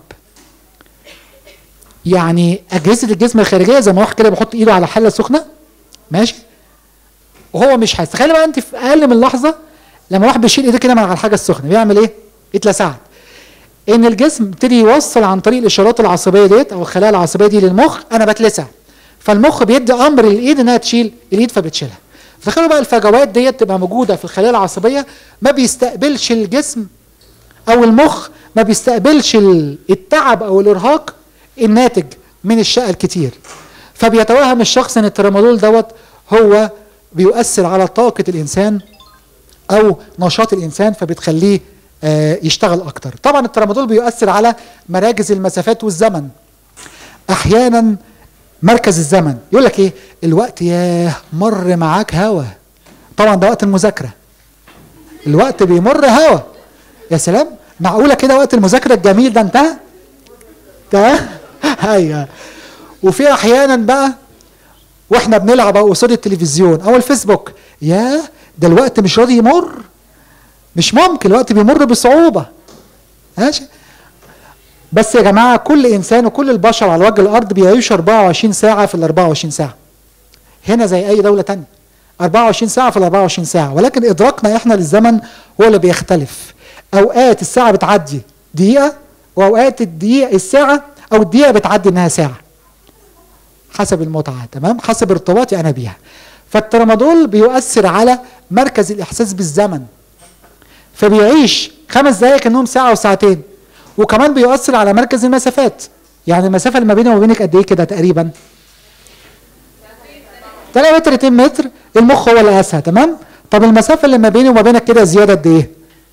Speaker 4: يعني اجهزه الجسم الخارجيه زي ما واحد كده بيحط ايده على حله سخنه ماشي وهو مش حاسس. تخيل بقى انت في اقل من لحظه لما واحد بيشيل ايده كده من على الحاجه السخنه بيعمل ايه؟ اتلسعت. ان الجسم ابتدي يوصل عن طريق الاشارات العصبيه ديت او الخلايا العصبيه دي للمخ انا بتلسع، فالمخ بيدي امر للايد انها تشيل الايد فبتشيلها. فتخيلوا بقى الفجوات ديت تبقى موجوده في الخلايا العصبيه، ما بيستقبلش الجسم او المخ ما بيستقبلش التعب او الارهاق الناتج من الشقه الكتير، فبيتوهم الشخص ان الترامادول دوت هو بيؤثر على طاقه الانسان او نشاط الانسان فبتخليه آه يشتغل اكتر. طبعا الترامادول بيؤثر على مراكز المسافات والزمن. احيانا مركز الزمن يقول لك ايه؟ الوقت ياه مر معاك هوا. طبعا ده وقت المذاكره. الوقت بيمر هوا. يا سلام، معقوله كده وقت المذاكره الجميل ده انتهى؟ تمام؟ ايوه. وفي احيانا بقى واحنا بنلعب او قصاد التلفزيون او الفيسبوك، ياه ده الوقت مش راضي يمر. مش ممكن، الوقت بيمر بصعوبه. ماشي؟ بس يا جماعه كل انسان وكل البشر على وجه الارض بيعيشوا أربعة وعشرين ساعه في ال أربعة وعشرين ساعه. هنا زي اي دوله ثانيه. أربعة وعشرين ساعه في ال أربعة وعشرين ساعه، ولكن ادراكنا احنا للزمن هو اللي بيختلف. اوقات الساعه بتعدي دقيقه، واوقات الدقيقه الساعه او الدقيقه بتعدي انها ساعه. حسب المتعه، تمام؟ حسب ارتباطي انا بيها. فالترامادول بيؤثر على مركز الاحساس بالزمن. فبيعيش خمس دقائق كانهم ساعه وساعتين. وكمان بيؤثر على مركز المسافات. يعني المسافه اللي ما بيني وما بينك قد ايه كده تقريبا؟ ثلاثة متر اتنين متر، المخ هو اللي قاسها، تمام؟ طب المسافه اللي ما بيني وما بينك كده زياده قد ايه؟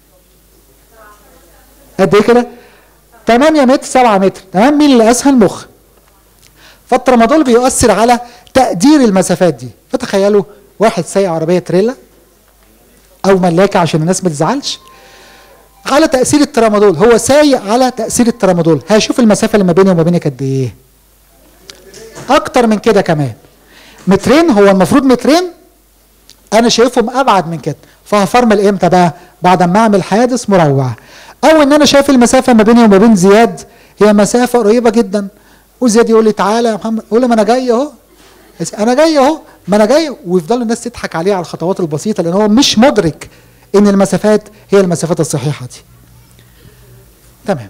Speaker 4: قد ايه كده؟ تمانية متر سبعة متر، تمام؟ مين اللي قاسها؟ المخ. فالترامادول بيؤثر على تقدير المسافات دي. فتخيلوا واحد سايق عربيه تريلا او ملاكه عشان الناس ما تزعلش، على تاثير الترامادول، هو سايق على تاثير الترامادول، هيشوف المسافه اللي ما بيني وما بينك قد ايه؟ اكتر من كده كمان. مترين، هو المفروض مترين، انا شايفهم ابعد من كده. فهفرمل امتى بقى؟ بعد ما اعمل حادث مروع، او ان انا شايف المسافه ما بيني وما بين زياد هي مسافه قريبه جدا، وزياد يقول لي تعالى يا محمد، اقول له ما انا جاي اهو، انا جاي اهو، ما انا جاي، ويفضلوا الناس تضحك عليه على الخطوات البسيطه لان هو مش مدرك ان المسافات هي المسافات الصحيحه دي. تمام.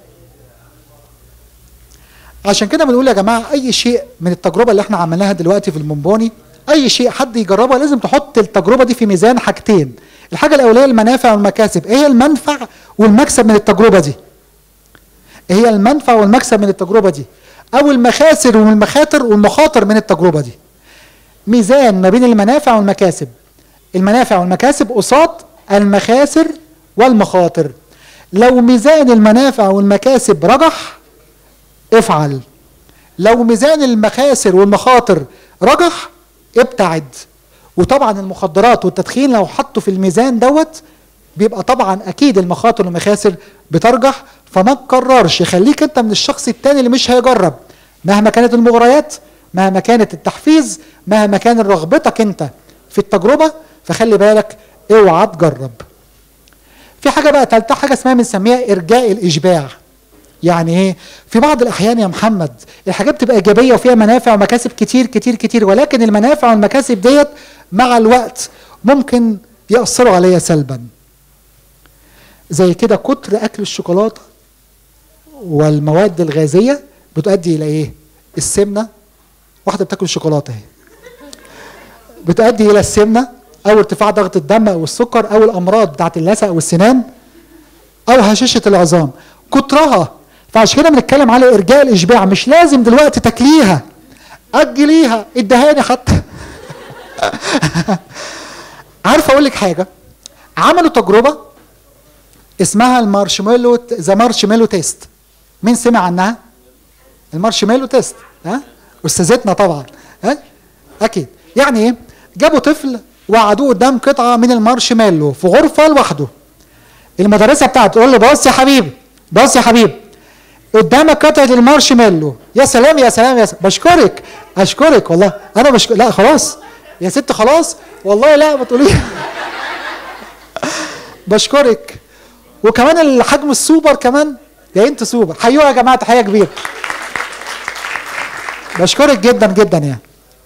Speaker 4: عشان كده بنقول يا جماعه اي شيء من التجربه اللي احنا عملناها دلوقتي في المونبوني، اي شيء حد يجربها لازم تحط التجربه دي في ميزان حاجتين. الحاجه الاوليه المنافع والمكاسب. ايه هي المنفع والمكسب من التجربه دي؟ ايه هي المنفع والمكسب من التجربه دي؟ او المخاسر والمخاطر والمخاطر من التجربه دي. ميزان ما بين المنافع والمكاسب. المنافع والمكاسب قصاد المخاسر والمخاطر. لو ميزان المنافع والمكاسب رجح افعل، لو ميزان المخاسر والمخاطر رجح ابتعد. وطبعا المخدرات والتدخين لو حطوا في الميزان دوت بيبقى طبعا اكيد المخاطر والمخاسر بترجح. فما تكررش، خليك انت من الشخص التاني اللي مش هيجرب مهما كانت المغريات، مهما كانت التحفيز، مهما كان رغبتك انت في التجربه. فخلي بالك اوعى تجرب. في حاجه بقى ثالثه، حاجه اسمها بنسميها ارجاء الاشباع. يعني ايه؟ في بعض الاحيان يا محمد الحاجات بتبقى ايجابيه وفيها منافع ومكاسب كتير كتير كتير، ولكن المنافع والمكاسب ديت مع الوقت ممكن ياثروا عليا سلبا. زي كده كتر اكل الشوكولاته والمواد الغازيه بتؤدي الى ايه؟ السمنه. واحده بتاكل الشوكولاته اهي بتؤدي الى السمنه او ارتفاع ضغط الدم او السكر او الامراض بتاعت اللثه او السنان او هشاشه العظام كترها. فعشان كده بنتكلم على ارجاء الاشباع. مش لازم دلوقتي تاكليها، اجليها، ادهاني حتى. عارف اقول لك حاجه؟ عملوا تجربه اسمها المارشميلو، ذا مارشميلو تيست. مين سمع عنها؟ المارشميلو تيست، ها؟ استاذتنا طبعا، ها؟ اكيد. يعني ايه؟ جابوا طفل وقعدوه قدام قطعه من المارشميلو في غرفه لوحده. المدرسه بتاعته تقول له بص يا حبيبي، بص يا حبيبي، قدامك قطعه المارشميلو. يا سلام يا سلام يا سلام، بشكرك اشكرك والله انا بشكر. لا خلاص يا ست خلاص والله، لا ما تقوليش. بشكرك. وكمان الحجم السوبر كمان، يا انت سوبر. حيوها يا جماعه، تحيه كبيره. بشكرك جدا جدا يعني.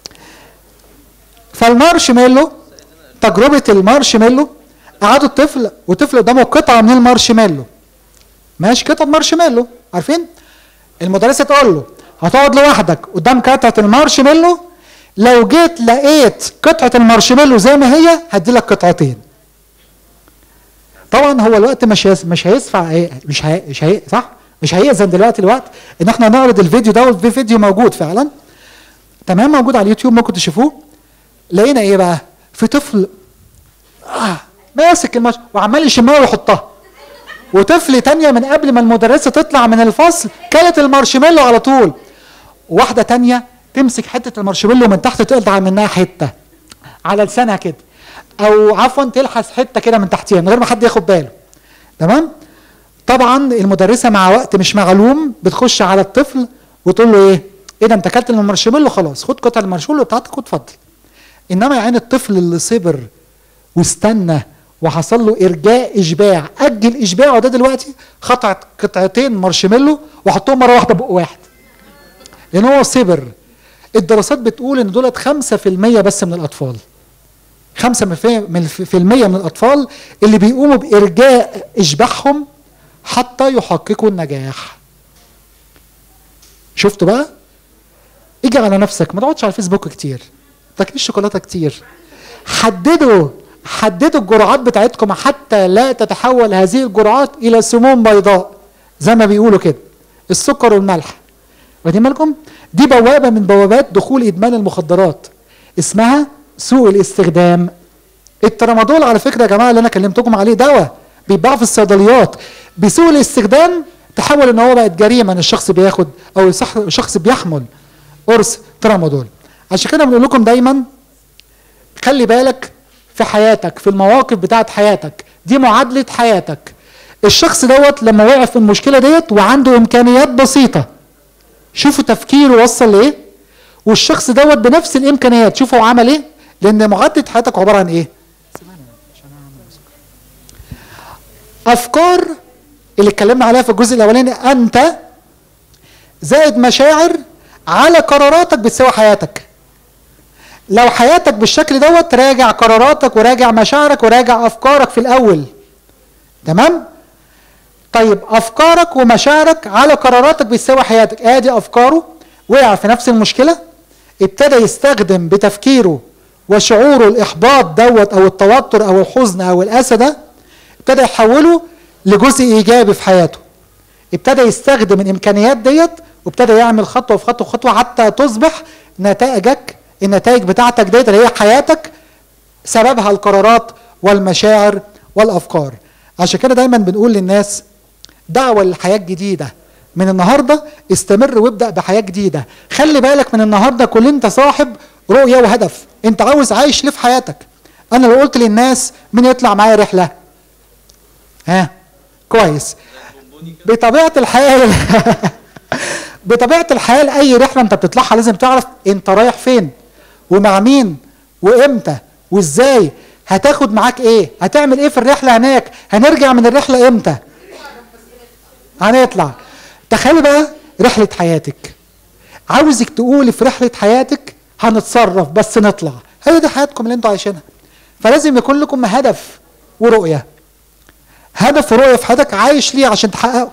Speaker 4: فالمارشميلو، تجربه المارشميلو، قعدوا الطفل وطفل قدامه قطعه من المارشميلو. ماشي، قطعه مارشميلو عارفين؟ المدرسه تقول له هتقعد لوحدك قدام قطعه المارشميلو، لو جيت لقيت قطعه المارشميلو زي ما هي هدي لك قطعتين. طبعا هو الوقت مش مش هيسفع ايه، مش هي مش هي صح؟ مش هيأذن دلوقتي الوقت ان احنا نعرض الفيديو ده، وفي فيديو موجود فعلا تمام، موجود على اليوتيوب ممكن تشوفوه. لقينا ايه بقى؟ في طفل آه ماسك المش وعمال يشمها ويحطها، وطفل تانية من قبل ما المدرسة تطلع من الفصل كلت المارشميلو على طول. واحدة تانية تمسك حتة المارشميلو من تحت تقطع منها حتة على لسانها كده، او عفوا تلحس حتة كده من تحتيها من غير ما حد ياخد باله. تمام؟ طبعا المدرسة مع وقت مش معلوم بتخش على الطفل وتقول له ايه؟ ايه ده انت كلت المارشميلو، خلاص خد قطع المارشميلو بتاعتك واتفضل. انما يا عين الطفل اللي صبر واستنى وحصل له ارجاء اشباع، اجل اشباعه ده دلوقتي، قطعت قطعتين مارشميلو وحطهم مره واحده بق واحد، لان هو صبر. الدراسات بتقول ان دولت خمسة في المية بس من الاطفال، خمسة في المية من الاطفال اللي بيقوموا بارجاء اشباعهم حتى يحققوا النجاح. شفتوا بقى؟ اجي على نفسك، ما تقعدش على الفيسبوك كتير، ما تاكلش شوكولاته كتير. حددوا حددوا الجرعات بتاعتكم حتى لا تتحول هذه الجرعات الى سموم بيضاء زي ما بيقولوا كده، السكر والملح. واخدين بالكم؟ دي بوابه من بوابات دخول ادمان المخدرات، اسمها سوء الاستخدام. الترامادول على فكره يا جماعه اللي انا كلمتكم عليه دواء بيتباع في الصيدليات. بسوء الاستخدام تحول ان هو بقت جريمه ان الشخص بياخد او الشخص بيحمل قرص ترامادول. عشان كده بنقول لكم دايما خلي بالك في حياتك، في المواقف بتاعت حياتك دي، معادله حياتك. الشخص دوت لما وقع في المشكله ديت وعنده امكانيات بسيطه، شوفوا تفكيره وصل لايه، والشخص دوت بنفس الامكانيات شوفوا عمل ايه، لان معادله حياتك عباره عن ايه؟ افكار اللي اتكلمنا عليها في الجزء الاولاني، انت زائد مشاعر على قراراتك بتساوي حياتك. لو حياتك بالشكل دوت راجع قراراتك وراجع مشاعرك وراجع افكارك في الاول. تمام؟ طيب افكارك ومشاعرك على قراراتك بتساوي حياتك. ادي افكاره وقع في نفس المشكله، ابتدى يستخدم بتفكيره وشعوره الاحباط دوت او التوتر او الحزن او الاسى ده، ابتدى يحوله لجزء ايجابي في حياته. ابتدى يستخدم الامكانيات ديت وابتدى يعمل خطوه في خطوه في خطوه حتى تصبح نتائجك، النتائج بتاعتك ديت اللي هي حياتك سببها القرارات والمشاعر والافكار. عشان كده دايما بنقول للناس دعوه للحياه الجديده. من النهارده استمر وابدا بحياه جديده. خلي بالك من النهارده كل انت صاحب رؤيه وهدف. انت عاوز عايش ليه في حياتك؟ انا لو قلت للناس مين يطلع معايا رحله؟ ها كويس. بطبيعه الحال بطبيعه الحال اي رحله انت بتطلعها لازم تعرف انت رايح فين ومع مين وامتى وازاي، هتاخد معاك ايه، هتعمل ايه في الرحله هناك، هنرجع من الرحله امتى، هنطلع. تخيل بقى رحله حياتك، عاوزك تقولي في رحله حياتك هنتصرف بس نطلع. هي دي حياتكم اللي انتوا عايشينها. فلازم يكون لكم هدف ورؤيه. هدف ورؤيه في حياتك عايش ليه عشان تحققه.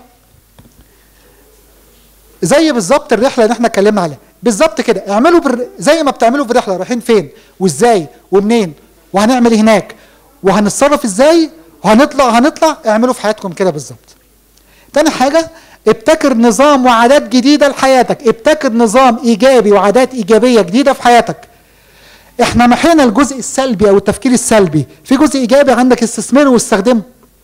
Speaker 4: زي بالظبط الرحله اللي احنا اتكلمنا عليها بالظبط كده. اعملوا بر... زي ما بتعملوا في الرحله، رايحين فين وازاي ومنين وهنعمل ايه هناك وهنتصرف ازاي وهنطلع هنطلع اعملوا في حياتكم كده بالظبط. تاني حاجه، ابتكر نظام وعادات جديده لحياتك. ابتكر نظام ايجابي وعادات ايجابيه جديده في حياتك. احنا محينا الجزء السلبي او التفكير السلبي، في جزء ايجابي عندك استثمره واستخدمه.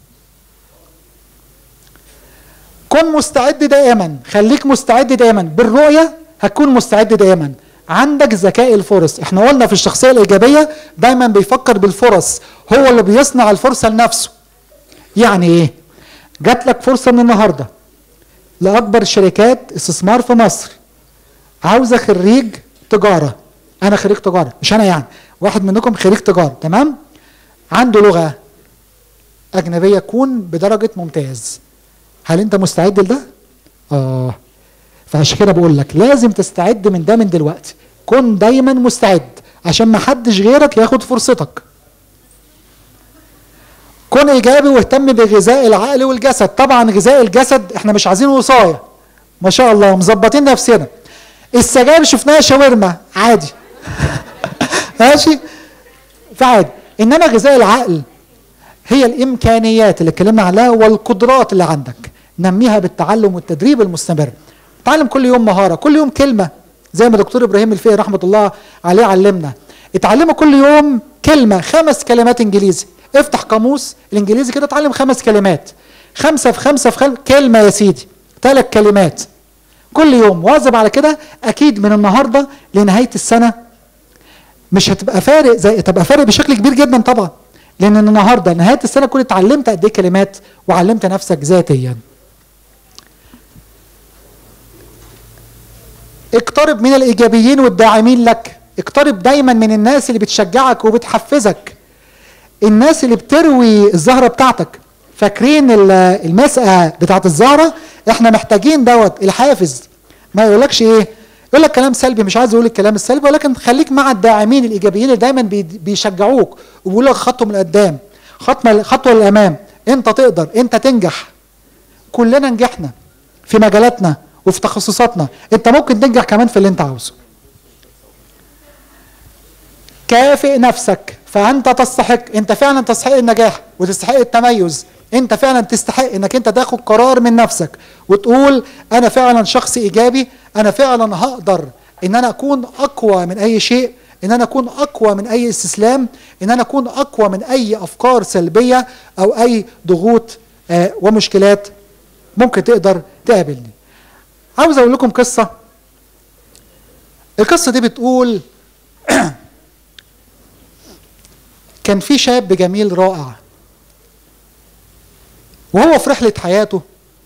Speaker 4: كن مستعد دائما، خليك مستعد دائما. بالرؤيه هتكون مستعد دائما. عندك ذكاء الفرص. احنا قلنا في الشخصيه الايجابيه دايما بيفكر بالفرص، هو اللي بيصنع الفرصه لنفسه. يعني ايه؟ جات لك فرصه من النهارده لاكبر شركات استثمار في مصر، عاوزه خريج تجاره. انا خريج تجاره، مش انا يعني، واحد منكم خريج تجاره، تمام؟ عنده لغه اجنبيه تكون بدرجه ممتاز. هل انت مستعد لده؟ اه. فعشان كده بقول لك لازم تستعد من ده من دلوقتي. كن دايما مستعد عشان ما حدش غيرك ياخد فرصتك. كن ايجابي واهتم بغذاء العقل والجسد. طبعا غذاء الجسد احنا مش عايزين وصايه، ما شاء الله مظبطين نفسنا. السجاير شفناها شاورما عادي ماشي، فعادي. انما غذاء العقل هي الامكانيات اللي اتكلمنا عليها والقدرات اللي عندك، نميها بالتعلم والتدريب المستمر. اتعلم كل يوم مهاره، كل يوم كلمه، زي ما دكتور ابراهيم الفقي رحمه الله عليه علمنا. اتعلموا كل يوم كلمه، خمس كلمات انجليزي. افتح قاموس الانجليزي كده اتعلم خمس كلمات. خمسه في خمسه في خمسه كلمه يا سيدي، ثلاث كلمات كل يوم. واظب على كده. اكيد من النهارده لنهايه السنه مش هتبقى فارق، زي تبقى فارق بشكل كبير جدا طبعا، لان النهارده نهايه السنه كنت اتعلمت قد ايه كلمات وعلمت نفسك ذاتيا. اقترب من الايجابيين والداعمين لك. اقترب دايما من الناس اللي بتشجعك وبتحفزك، الناس اللي بتروي الزهره بتاعتك. فاكرين المسأة بتاعت الزهره؟ احنا محتاجين دوت الحافز. ما يقولكش ايه، يقول لك كلام سلبي، مش عايز اقول الكلام السلبي، ولكن خليك مع الداعمين الايجابيين اللي دايما بيشجعوك وبيقول لك خطوه من قدام، خطوه خطوه للامام، انت تقدر، انت تنجح. كلنا نجحنا في مجالاتنا وفي تخصصاتنا، انت ممكن تنجح كمان في اللي انت عاوزه. كافئ نفسك فانت تستحق، انت فعلا تستحق النجاح وتستحق التميز. انت فعلا تستحق انك انت تاخد قرار من نفسك وتقول انا فعلا شخص ايجابي، انا فعلا هقدر ان انا اكون اقوى من اي شيء، ان انا اكون اقوى من اي استسلام، ان انا اكون اقوى من اي افكار سلبيه او اي ضغوط آه ومشكلات ممكن تقدر تقابلني. عاوز اقول لكم قصه. القصه دي بتقول كان في شاب جميل رائع، وهو في رحله حياته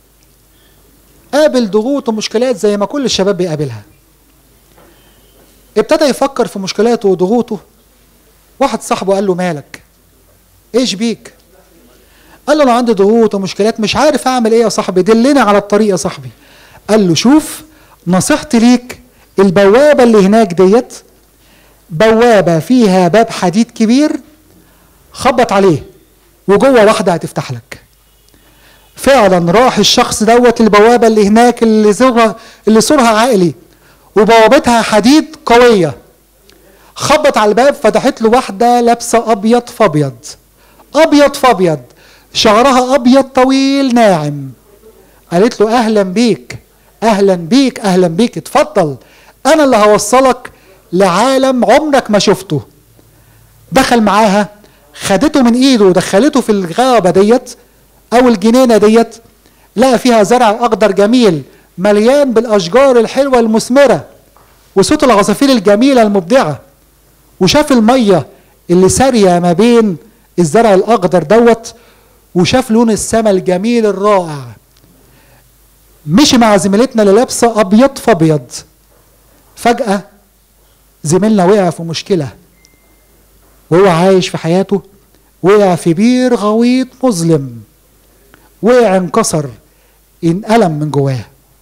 Speaker 4: قابل ضغوط ومشكلات زي ما كل الشباب بيقابلها. ابتدى يفكر في مشكلاته وضغوطه. واحد صاحبه قال له مالك؟ ايش بيك؟ قال له انا عندي ضغوط ومشكلات مش عارف اعمل ايه يا صاحبي، دلني على الطريق يا صاحبي. قال له شوف، نصيحتي ليك البوابه اللي هناك ديت بوابه فيها باب حديد كبير، خبط عليه وجوه واحده هتفتح لك. فعلا راح الشخص دوت البوابه اللي هناك اللي زورها اللي سورها عائلي وبوابتها حديد قويه. خبط على الباب، فتحت له واحده لابسه ابيض فابيض، ابيض فابيض، شعرها ابيض طويل ناعم. قالت له اهلا بيك اهلا بيك اهلا بيك، اتفضل انا اللي هوصلك لعالم عمرك ما شفته. دخل معاها، خدته من ايده ودخلته في الغابه ديت او الجنينه ديت. لقى فيها زرع اخضر جميل مليان بالاشجار الحلوه المثمره وصوت العصافير الجميله المبدعه. وشاف الميه اللي ساريه ما بين الزرع الاخضر دوت، وشاف لون السماء الجميل الرائع. مشي مع زميلتنا اللي لابسه ابيض في ابيض. فجاه زميلنا وقع في مشكله، وهو عايش في حياته وقع في بير غويط مظلم، وقع انكسر، انألم من جواه.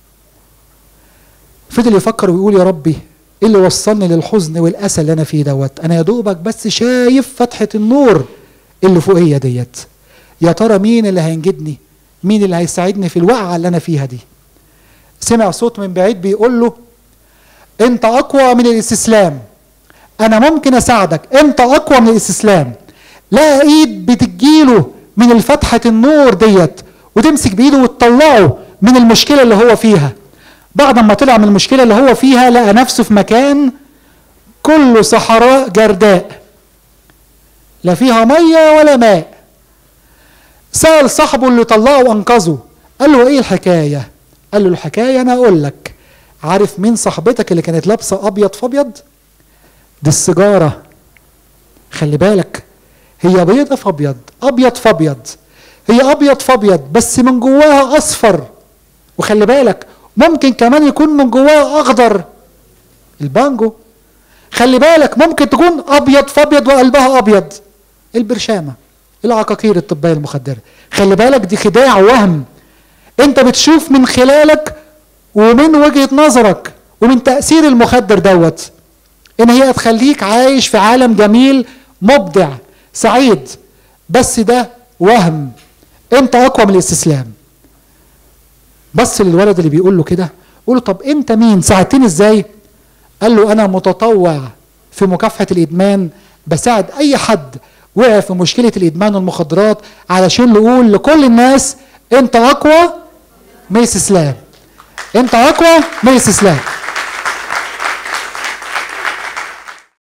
Speaker 4: فضل يفكر ويقول يا ربي ايه اللي وصلني للحزن والاسى اللي انا فيه دوت؟ انا يا دوبك بس شايف فتحه النور اللي فوقيا ديت. يا ترى مين اللي هينجدني؟ مين اللي هيساعدني في الوقعه اللي انا فيها دي؟ سمع صوت من بعيد بيقول له انت اقوى من الاستسلام، انا ممكن اساعدك، انت اقوى من الاستسلام. لا ايد بتجيله من الفتحه النور ديت وتمسك بايده وتطلعه من المشكله اللي هو فيها. بعد ما طلع من المشكله اللي هو فيها لقى نفسه في مكان كله صحراء جرداء، لا فيها ميه ولا ماء. سأل صاحبه اللي طلعه وانقذه، قال له ايه الحكايه؟ قال له الحكايه انا اقول لك. عارف مين صاحبتك اللي كانت لابسه ابيض في ابيض؟ دي السيجاره. خلي بالك، هي بيضه في ابيض، ابيض في ابيض، هي ابيض في ابيض بس من جواها اصفر. وخلي بالك ممكن كمان يكون من جواها اخضر، البانجو. خلي بالك ممكن تكون ابيض في ابيض وقلبها ابيض، البرشامه، العقاقير الطبيه المخدره. خلي بالك دي خداع وهم. انت بتشوف من خلالك ومن وجهه نظرك ومن تاثير المخدر دوت ان هي هتخليك عايش في عالم جميل مبدع سعيد، بس ده وهم. انت اقوى من الاستسلام. بص للولد اللي بيقول له كده، قول له طب انت مين؟ ساعدتني ازاي؟ قال له انا متطوع في مكافحه الادمان، بساعد اي حد وقع في مشكله الادمان والمخدرات علشان نقول لكل الناس انت اقوى من الاستسلام، انت اقوى من الاستسلام.